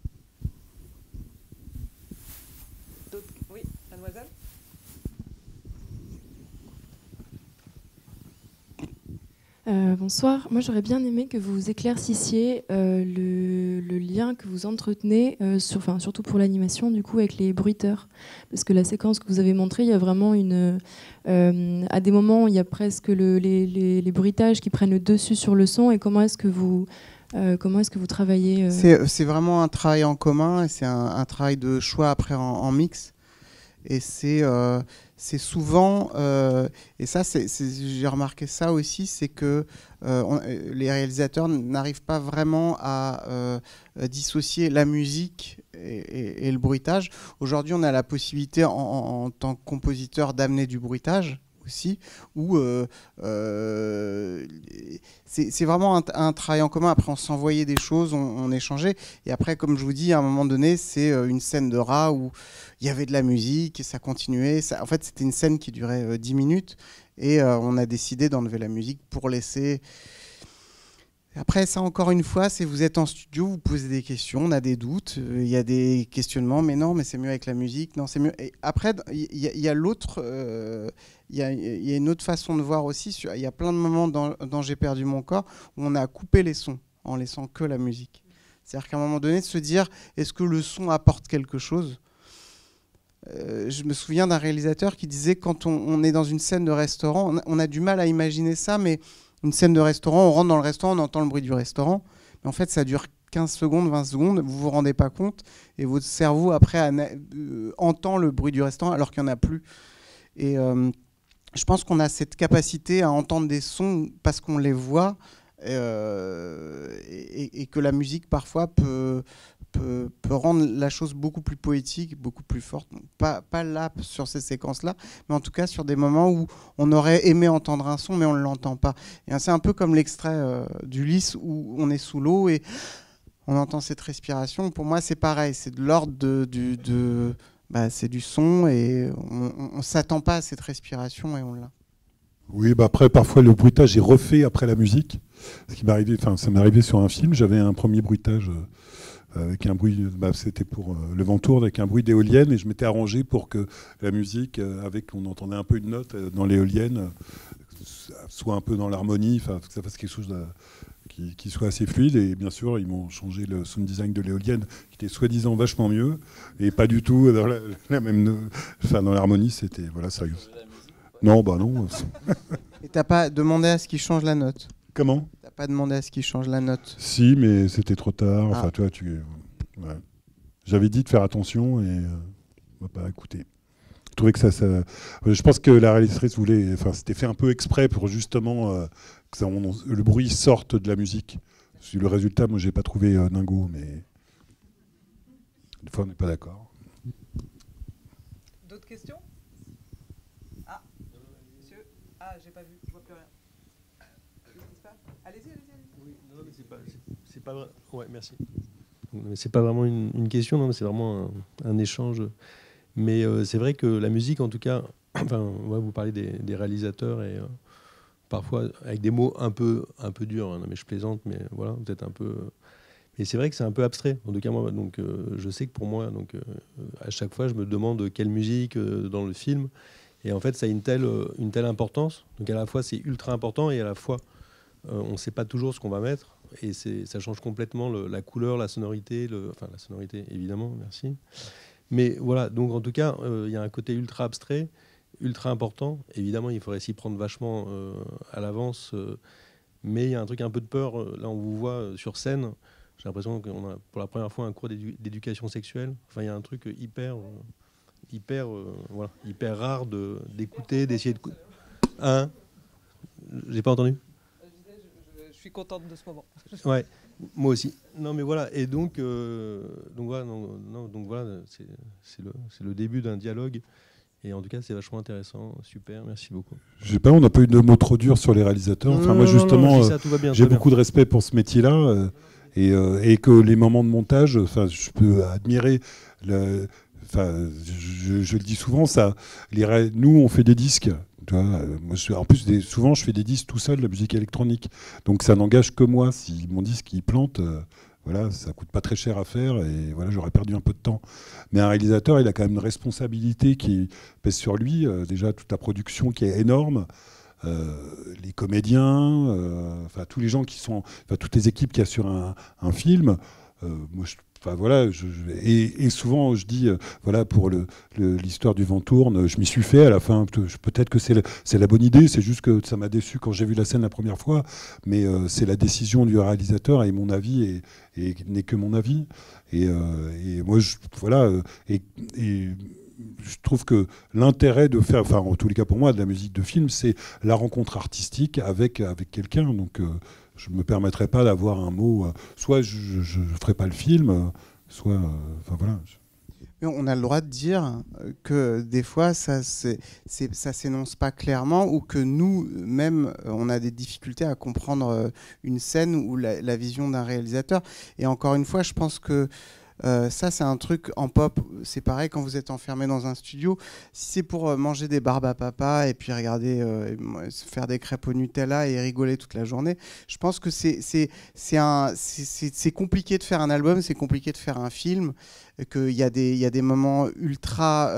Oui, mademoiselle. Bonsoir. Moi, j'aurais bien aimé que vous éclaircissiez le lien que vous entretenez, surtout pour l'animation, du coup, avec les bruiteurs. Parce que la séquence que vous avez montrée, il y a vraiment à des moments, il y a presque les bruitages qui prennent le dessus sur le son. Et comment est-ce que vous travaillez C'est vraiment un travail en commun, et c'est un travail de choix après en mix. Et c'est c'est souvent, et ça, j'ai remarqué ça aussi, c'est que les réalisateurs n'arrivent pas vraiment à dissocier la musique et le bruitage. Aujourd'hui, on a la possibilité, en tant que compositeur, d'amener du bruitage aussi, où c'est vraiment un travail en commun. Après, on s'envoyait des choses, on échangeait. Et après, comme je vous dis, à un moment donné, c'est une scène de rat où il y avait de la musique et ça continuait. En fait, c'était une scène qui durait 10 minutes. Et on a décidé d'enlever la musique pour laisser... Après, ça, encore une fois, c'est vous êtes en studio, vous posez des questions, on a des doutes, il y a des questionnements, mais non, mais c'est mieux avec la musique, non, c'est mieux. Et après, il y a l'autre, il y a une autre façon de voir aussi. Il y a plein de moments dans J'ai perdu mon corps où on a coupé les sons en laissant que la musique. C'est-à-dire qu'à un moment donné, de se dire, est-ce que le son apporte quelque chose ? Je me souviens d'un réalisateur qui disait, quand on est dans une scène de restaurant, on a du mal à imaginer ça, mais une scène de restaurant, on rentre dans le restaurant, on entend le bruit du restaurant, mais en fait ça dure 15 secondes, 20 secondes, vous vous rendez pas compte, et votre cerveau après entend le bruit du restaurant alors qu'il n'y en a plus. Et je pense qu'on a cette capacité à entendre des sons parce qu'on les voit, et que la musique parfois peut rendre la chose beaucoup plus poétique, beaucoup plus forte. Pas là sur ces séquences-là, mais en tout cas sur des moments où on aurait aimé entendre un son, mais on ne l'entend pas. Et c'est un peu comme l'extrait d'Ulysse où on est sous l'eau et on entend cette respiration. Pour moi, c'est pareil, c'est de l'ordre c'est du son et on ne s'attend pas à cette respiration et on l'a. Oui, après, parfois, le bruitage est refait après la musique. Ça m'est arrivé sur un film, j'avais un premier bruitage... avec un bruit, c'était pour Le Vent tourne, avec un bruit d'éolienne, et je m'étais arrangé pour que la musique, on entendait un peu une note dans l'éolienne, soit un peu dans l'harmonie, que ça fasse quelque chose qui soit assez fluide. Et bien sûr, ils m'ont changé le sound design de l'éolienne, qui était soi-disant vachement mieux, et pas du tout dans la même, dans l'harmonie, c'était sérieux. Non, non. Et t'as pas demandé à ce qu'ils changent la note ? Comment ? Pas demandé à ce qu'il change la note. Si, mais c'était trop tard. Enfin, toi, ouais. J'avais dit de faire attention et on m'a pas écouté. Je trouvais que je pense que la réalisatrice voulait. Enfin, c'était fait un peu exprès pour justement que le bruit sorte de la musique. Le résultat, moi, j'ai pas trouvé dingo, mais des fois, on n'est pas d'accord. D'autres questions ? Ah, monsieur. Ah, j'ai pas vu. Je vois plus rien. Allez-y. Oui, non, mais c'est pas vrai. Ouais, merci. C'est pas vraiment une question, non, mais c'est vraiment un échange. Mais c'est vrai que la musique, en tout cas, vous parlez des réalisateurs et parfois avec des mots un peu durs. Hein, mais je plaisante, mais voilà, peut-être un peu. Mais c'est vrai que c'est un peu abstrait. En tout cas, moi, donc je sais que pour moi, à chaque fois, je me demande quelle musique dans le film. Et en fait, ça a une telle importance. Donc à la fois, c'est ultra important et à la fois on ne sait pas toujours ce qu'on va mettre et ça change complètement la couleur, la sonorité, la sonorité évidemment, merci. Mais voilà, donc en tout cas, il y a un côté ultra abstrait, ultra important. Évidemment, il faudrait s'y prendre vachement à l'avance, mais il y a un truc un peu de peur. Là, on vous voit sur scène, j'ai l'impression qu'on a pour la première fois un cours d'éducation sexuelle. Enfin, il y a un truc hyper rare d'écouter, d'essayer de... Hein ? J'ai pas entendu ? Je suis contente de ce moment. Ouais, moi aussi. Non, mais voilà. Et donc voilà, c'est le début d'un dialogue. Et en tout cas, c'est vachement intéressant. Super, merci beaucoup. Je sais pas, on n'a pas eu de mots trop durs sur les réalisateurs. Enfin, moi, justement, j'ai beaucoup de respect pour ce métier-là. Et que les moments de montage, je peux admirer. Je le dis souvent, nous, on fait des disques. En plus, souvent, je fais des disques tout seul, de la musique électronique. Donc, ça n'engage que moi. Si mon disque il plante, ça coûte pas très cher à faire et j'aurais perdu un peu de temps. Mais un réalisateur, il a quand même une responsabilité qui pèse sur lui. Déjà, toute la production qui est énorme. Les comédiens, tous les gens qui sont, toutes les équipes qui assurent un film. Et souvent je dis pour l'histoire du Vent tourne, je m'y suis fait à la fin. Peut-être que c'est la bonne idée, c'est juste que ça m'a déçu quand j'ai vu la scène la première fois. Mais c'est la décision du réalisateur et mon avis n'est que mon avis. Et moi je trouve que l'intérêt de faire, enfin en tous les cas pour moi, de la musique de film, c'est la rencontre artistique avec quelqu'un. Donc je me permettrai pas d'avoir un mot. Soit je ferai pas le film, soit, enfin voilà. Mais on a le droit de dire que des fois ça s'énonce pas clairement, ou que nous-mêmes on a des difficultés à comprendre une scène ou la vision d'un réalisateur. Et encore une fois, je pense que ça c'est un truc en pop, c'est pareil quand vous êtes enfermé dans un studio, si c'est pour manger des barbes à papa et puis regarder faire des crêpes au Nutella et rigoler toute la journée, je pense que c'est compliqué de faire un album, c'est compliqué de faire un film, qu'il y a des moments ultra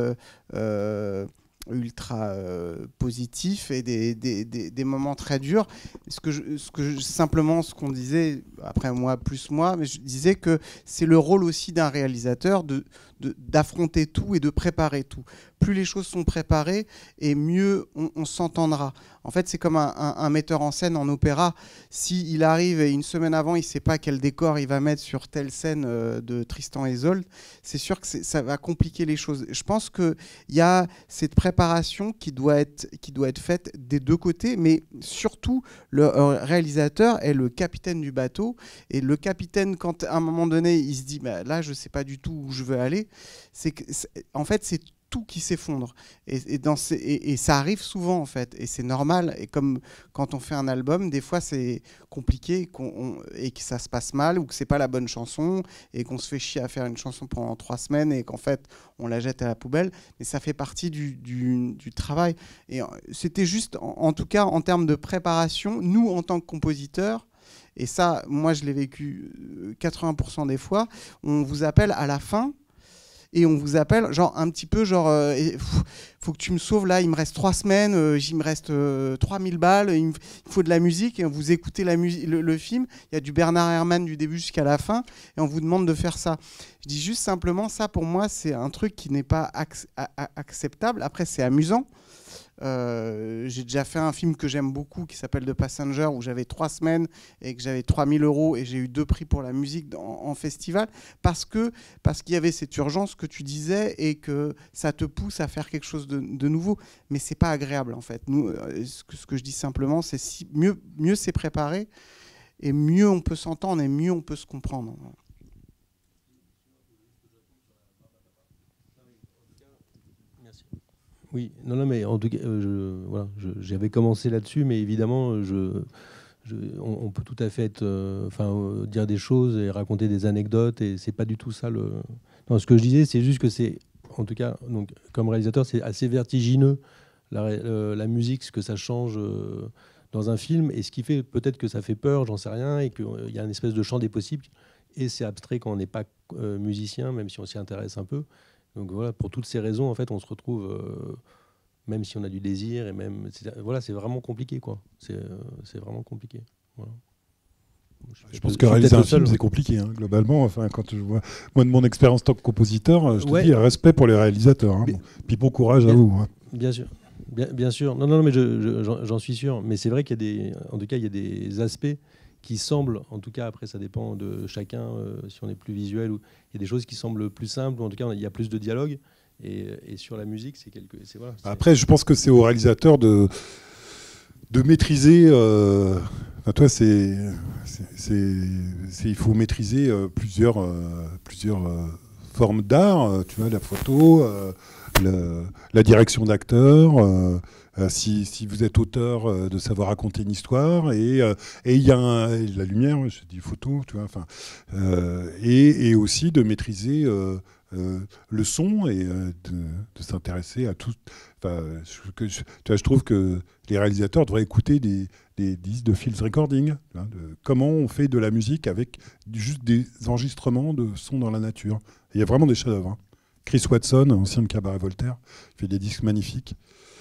positifs et des moments très durs. Simplement ce qu'on disait, après moi plus moi, mais je disais que c'est le rôle aussi d'un réalisateur d'affronter tout et de préparer tout. Plus les choses sont préparées, et mieux on s'entendra. En fait, c'est comme un metteur en scène en opéra. S'il arrive et une semaine avant, il ne sait pas quel décor il va mettre sur telle scène de Tristan et Isolde, c'est sûr que ça va compliquer les choses. Je pense qu'il y a cette préparation qui doit être faite des deux côtés, mais surtout, le réalisateur est le capitaine du bateau. Et le capitaine, quand à un moment donné, il se dit bah, là, je ne sais pas du tout où je veux aller, en fait, c'est tout qui s'effondre, et ça arrive souvent en fait, et c'est normal. Et comme quand on fait un album, des fois c'est compliqué et que ça se passe mal, ou que c'est pas la bonne chanson et qu'on se fait chier à faire une chanson pendant 3 semaines et qu'en fait on la jette à la poubelle, mais ça fait partie du travail. Et c'était juste en tout cas en termes de préparation, nous en tant que compositeurs, et ça moi je l'ai vécu 80% des fois, on vous appelle à la fin. Et on vous appelle, genre un petit peu, genre, faut que tu me sauves là, il me reste 3 semaines, il me reste 3000 balles, il me faut de la musique, et vous écoutez le film, il y a du Bernard Herrmann du début jusqu'à la fin, et on vous demande de faire ça. Je dis juste simplement, ça pour moi, c'est un truc qui n'est pas acceptable. Après, c'est amusant. J'ai déjà fait un film que j'aime beaucoup qui s'appelle The Passenger, où j'avais 3 semaines et que j'avais 3000 € et j'ai eu 2 prix pour la musique en festival, parce qu'il y avait cette urgence que tu disais et que ça te pousse à faire quelque chose de nouveau, mais c'est pas agréable en fait. Nous, ce que je dis simplement, c'est mieux c'est préparé, et mieux on peut s'entendre et mieux on peut se comprendre. Oui, non, mais en tout cas, j'avais commencé là-dessus, mais évidemment, on peut tout à fait dire des choses et raconter des anecdotes, et c'est pas du tout ça le. Non, ce que je disais, c'est juste que c'est, en tout cas, donc, comme réalisateur, c'est assez vertigineux la musique, ce que ça change dans un film, et ce qui fait peut-être que ça fait peur, j'en sais rien, et qu'il y a une espèce de champ des possibles, et c'est abstrait quand on n'est pas musicien, même si on s'y intéresse un peu. Donc voilà, pour toutes ces raisons, en fait, on se retrouve, même si on a du désir, et même, voilà, c'est vraiment compliqué, quoi. C'est vraiment compliqué. Voilà. Je pense que réaliser un film, c'est compliqué, hein, globalement. Enfin, quand je vois, moi, de mon expérience en tant que compositeur, je te dis, respect pour les réalisateurs. Hein. Puis bon courage à vous. Hein. Bien sûr. Bien sûr. Non, mais j'en suis sûr. Mais c'est vrai qu'il y a des aspects qui semblent, en tout cas, après ça dépend de chacun, si on est plus visuel, ou il y a des choses qui semblent plus simples, ou en tout cas il y a plus de dialogue, et sur la musique voilà, après je pense que c'est au réalisateur de maîtriser, toi il faut maîtriser plusieurs formes d'art, tu vois, la photo, la direction d'acteur, si vous êtes auteur, de savoir raconter une histoire, et il y a la lumière, je dis photo, tu vois, enfin, et aussi de maîtriser le son, et de s'intéresser à tout. Je trouve que les réalisateurs devraient écouter des disques de field recording, hein, de comment on fait de la musique avec juste des enregistrements de sons dans la nature. Il y a vraiment des chefs-d'œuvre. Hein. Chris Watson, ancien de Cabaret Voltaire, fait des disques magnifiques.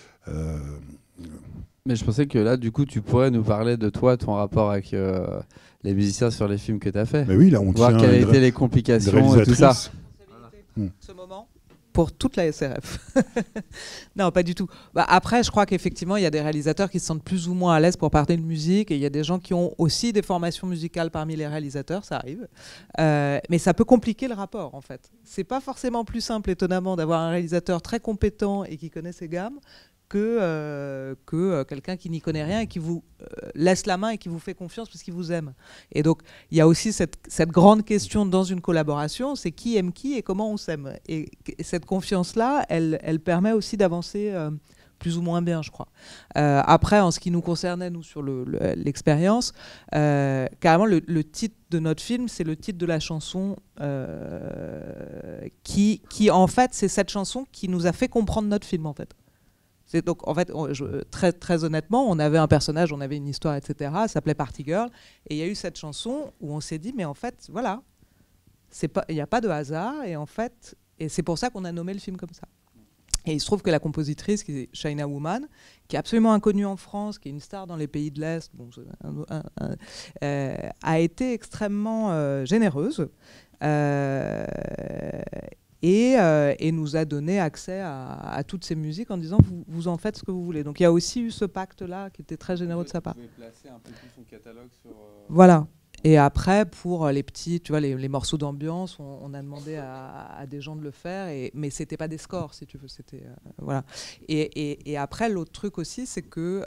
Mais je pensais que là, du coup, tu pourrais nous parler de toi, ton rapport avec les musiciens sur les films que tu as fait. Mais oui, là, on voir quelles étaient les complications et tout ça. Ce moment. pour toute la SRF. Non, pas du tout. Bah, après, je crois qu'effectivement, il y a des réalisateurs qui se sentent plus ou moins à l'aise pour parler de musique, et il y a des gens qui ont aussi des formations musicales parmi les réalisateurs, ça arrive. Mais ça peut compliquer le rapport, en fait. C'est pas forcément plus simple, étonnamment, d'avoir un réalisateur très compétent et qui connaît ses gammes que quelqu'un qui n'y connaît rien et qui vous laisse la main et qui vous fait confiance parce qu'il vous aime. Et donc, il y a aussi cette grande question dans une collaboration, c'est qui aime qui et comment on s'aime. Et cette confiance-là, elle permet aussi d'avancer plus ou moins bien, je crois. Après, en ce qui nous concernait, nous, sur l'expérience, carrément, le titre de notre film, c'est le titre de la chanson qui, en fait, c'est cette chanson qui nous a fait comprendre notre film, en fait. Donc, en fait, très, très honnêtement, on avait un personnage, on avait une histoire, etc. Ça s'appelait Party Girl. Et il y a eu cette chanson où on s'est dit, mais en fait, voilà, il n'y a pas de hasard. Et en fait, et c'est pour ça qu'on a nommé le film comme ça. Et il se trouve que la compositrice, qui est China Woman, qui est absolument inconnue en France, qui est une star dans les pays de l'Est, bon, a été extrêmement généreuse. Et nous a donné accès à toutes ces musiques en disant vous en faites ce que vous voulez. Donc il y a aussi eu ce pacte-là qui était très généreux de sa part. Vous pouvez placer un peu tout son catalogue sur... Voilà. Et après, pour les petits, tu vois, les morceaux d'ambiance, on a demandé à des gens de le faire, mais c'était pas des scores, si tu veux. C'était voilà. Et après, l'autre truc aussi, c'est que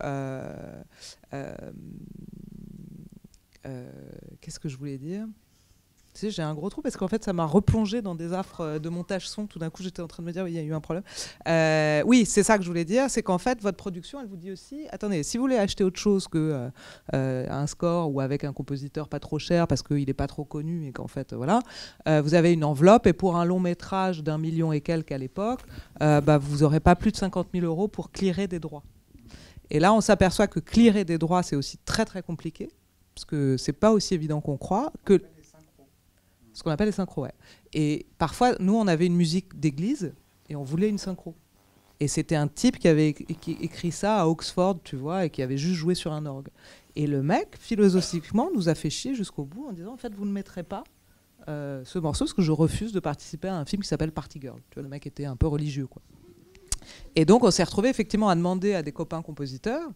qu'est-ce que je voulais dire ? Tu sais, j'ai un gros trou parce qu'en fait, ça m'a replongé dans des affres de montage son. Tout d'un coup, j'étais en train de me dire, oui, il y a eu un problème. Oui, c'est ça que je voulais dire, c'est qu'en fait, votre production, elle vous dit aussi, attendez, si vous voulez acheter autre chose que un score ou avec un compositeur pas trop cher parce qu'il n'est pas trop connu et qu'en fait, voilà, vous avez une enveloppe et pour un long métrage d'1 million et quelques à l'époque, vous n'aurez pas plus de 50 000 € pour clearer des droits. Et là, on s'aperçoit que clearer des droits, c'est aussi très, très compliqué parce que c'est pas aussi évident qu'on croit que... Ce qu'on appelle les synchros, ouais. Et parfois, nous, on avait une musique d'église et on voulait une synchro. Et c'était un type qui avait écrit ça à Oxford, tu vois, et qui avait juste joué sur un orgue. Et le mec, philosophiquement, nous a fait chier jusqu'au bout en disant, en fait, vous ne mettrez pas ce morceau parce que je refuse de participer à un film qui s'appelle Party Girl. Tu vois, le mec était un peu religieux, quoi. Et donc, on s'est retrouvé effectivement à demander à des copains compositeurs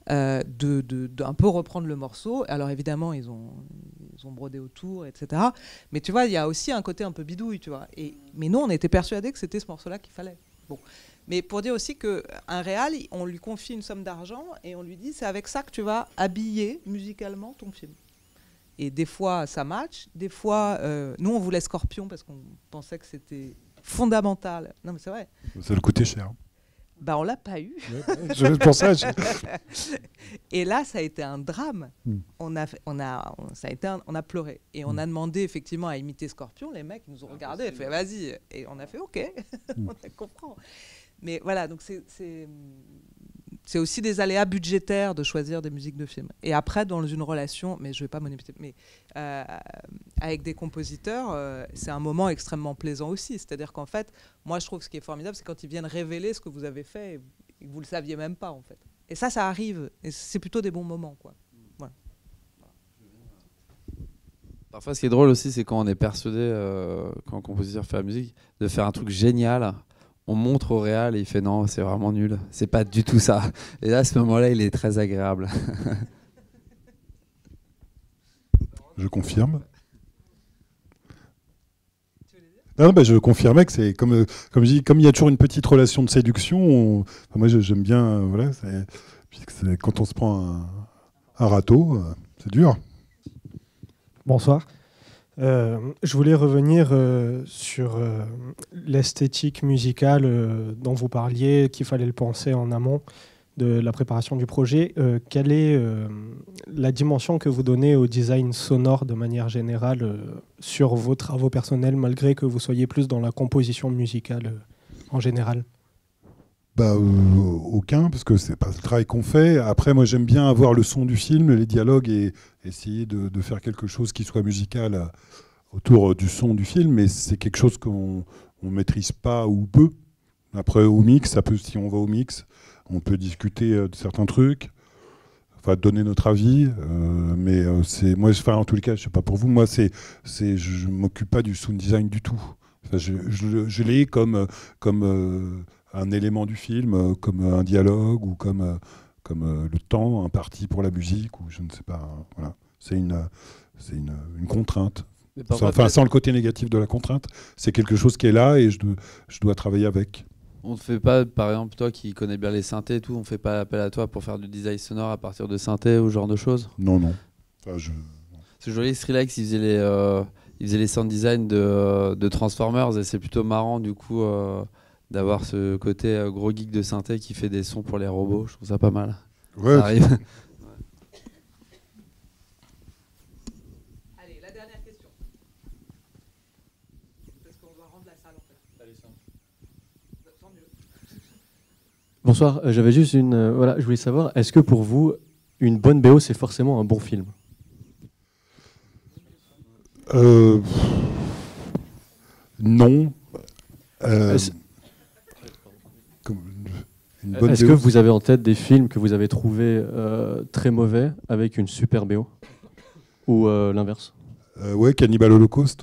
d'un peu reprendre le morceau. Alors, évidemment, ils ont brodé autour, etc. Mais tu vois, il y a aussi un côté un peu bidouille, tu vois. Mais nous, on était persuadés que c'était ce morceau-là qu'il fallait. Bon. Mais pour dire aussi qu'un réal, on lui confie une somme d'argent et on lui dit, c'est avec ça que tu vas habiller musicalement ton film. Et des fois, ça match. Des fois, nous, on voulait Scorpion parce qu'on pensait que c'était fondamental. Non, mais c'est vrai. Ça le coûtait cher. Bah, on l'a pas eu. Pour ça, Et là, ça a été un drame. On a pleuré. Et on a demandé effectivement à imiter Scorpion. Les mecs nous ont regardés et fait vas-y. Et on a fait OK. On comprend. Mais voilà, donc c'est aussi des aléas budgétaires de choisir des musiques de films. Et après, dans une relation, mais je ne vais pas monopoliser, mais avec des compositeurs, c'est un moment extrêmement plaisant aussi. C'est-à-dire qu'en fait, moi, je trouve que ce qui est formidable, c'est quand ils viennent révéler ce que vous avez fait et que vous ne le saviez même pas, en fait. Et ça arrive. Et c'est plutôt des bons moments, quoi. Voilà. Parfois, ce qui est drôle aussi, c'est quand on est persuadé, quand un compositeur fait la musique, de faire un truc génial. On montre au réal et il fait non, c'est vraiment nul. C'est pas du tout ça. Et là, à ce moment-là, il est très agréable. Je confirme. Non, je confirmais que c'est comme je dis, comme il y a toujours une petite relation de séduction. Moi, j'aime bien, voilà. Quand on se prend un râteau, c'est dur. Bonsoir. Je voulais revenir sur l'esthétique musicale dont vous parliez, qu'il fallait le penser en amont de la préparation du projet. Quelle est la dimension que vous donnez au design sonore de manière générale sur vos travaux personnels, malgré que vous soyez plus dans la composition musicale en général ? Aucun, parce que c'est pas le travail qu'on fait. Après, moi, j'aime bien avoir le son du film, les dialogues, et essayer de faire quelque chose qui soit musical autour du son du film, mais c'est quelque chose qu'on ne maîtrise pas ou peu. Après, au mix, si on va au mix, on peut discuter de certains trucs, donner notre avis, mais moi, en tous les cas, je sais pas pour vous, moi, je m'occupe pas du sound design du tout. Enfin, je l'ai comme un élément du film, comme un dialogue ou comme le temps imparti pour la musique, ou je ne sais pas. Voilà. C'est une contrainte. Enfin, sans le côté négatif de la contrainte, c'est quelque chose qui est là et je dois travailler avec. On ne fait pas, par exemple, toi qui connais bien les synthés et tout, on ne fait pas appel à toi pour faire du design sonore à partir de synthés ou ce genre de choses? Non. Enfin, C'est joli, Skrillex, il faisait les sound design de Transformers et c'est plutôt marrant du coup d'avoir ce côté gros geek de synthé qui fait des sons pour les robots. Je trouve ça pas mal. Ouais. Ça arrive. Allez, la dernière question. Parce qu'on doit rendre la salle en fait. Tant mieux. Bonsoir, j'avais juste je voulais savoir, est-ce que pour vous, une bonne BO, c'est forcément un bon film? Non. Est-ce que vous avez en tête des films que vous avez trouvés très mauvais avec une super BO? Ou l'inverse? Ouais, Cannibal Holocaust.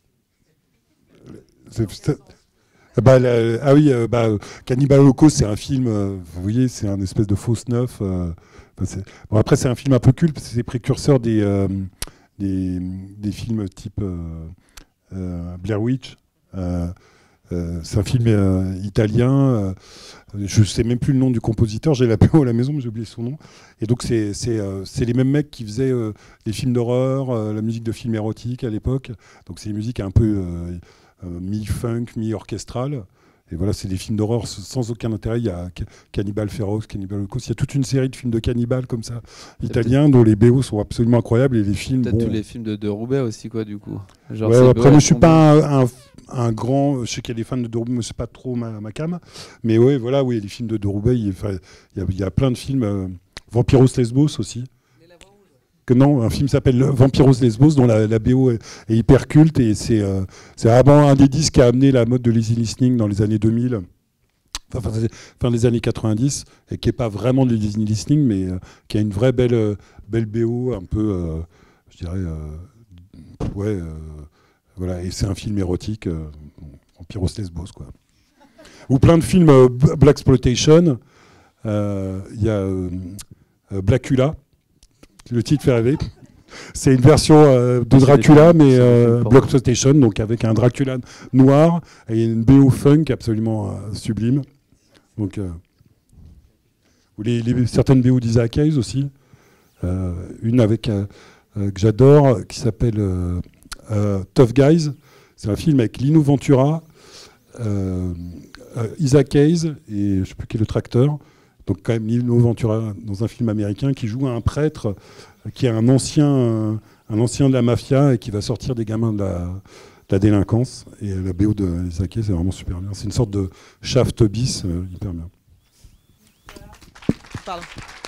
Cannibal Holocaust, c'est un film, vous voyez, c'est un espèce de fausse neuf. Bon, après, c'est un film un peu culte, c'est précurseur des films type Blair Witch. C'est un film italien. Je ne sais même plus le nom du compositeur. J'ai la BO à la maison, mais j'ai oublié son nom. Et donc, c'est les mêmes mecs qui faisaient des films d'horreur, la musique de films érotiques à l'époque. Donc, c'est des musiques un peu mi-funk, mi-orchestrale. Et voilà, c'est des films d'horreur sans aucun intérêt. Il y a Cannibal Ferox, Cannibal Holocaust. Il y a toute une série de films de cannibales comme ça, italiens, dont les BO sont absolument incroyables. Et les films. Peut-être tous les films de Roubaix aussi, quoi, du coup. Genre, ouais, après, moi, je ne suis pas un grand. Je sais qu'il y a des fans de Roubaix, mais ce n'est pas trop ma cam. Mais ouais, voilà, oui, les films de Roubaix, il y a plein de films. Vampiros Lesbos aussi. Non, un film s'appelle Vampiros Lesbos, dont la BO est hyper culte, et c'est vraiment un des disques qui a amené la mode de l'easy listening dans les années 2000, fin des années 90, et qui n'est pas vraiment de l'easy listening, mais qui a une vraie belle BO, un peu, je dirais, voilà, et c'est un film érotique, Vampiros Lesbos, quoi. Ou plein de films Blaxploitation, il y a Blackula. Le titre fait rêver. C'est une version de Dracula, mais Blaxploitation, donc avec un Dracula noir et une BO funk absolument sublime. Donc, certaines BO d'Isaac Hayes aussi. Une que j'adore, qui s'appelle Tough Guys. C'est un film avec Lino Ventura, Isaac Hayes et je ne sais plus qui est le tracteur. Donc quand même Lino Ventura dans un film américain qui joue un prêtre qui est un ancien de la mafia et qui va sortir des gamins de la délinquance. Et la BO de Isaac Hayes, c'est vraiment super bien. C'est une sorte de Shaft bis hyper bien. Pardon.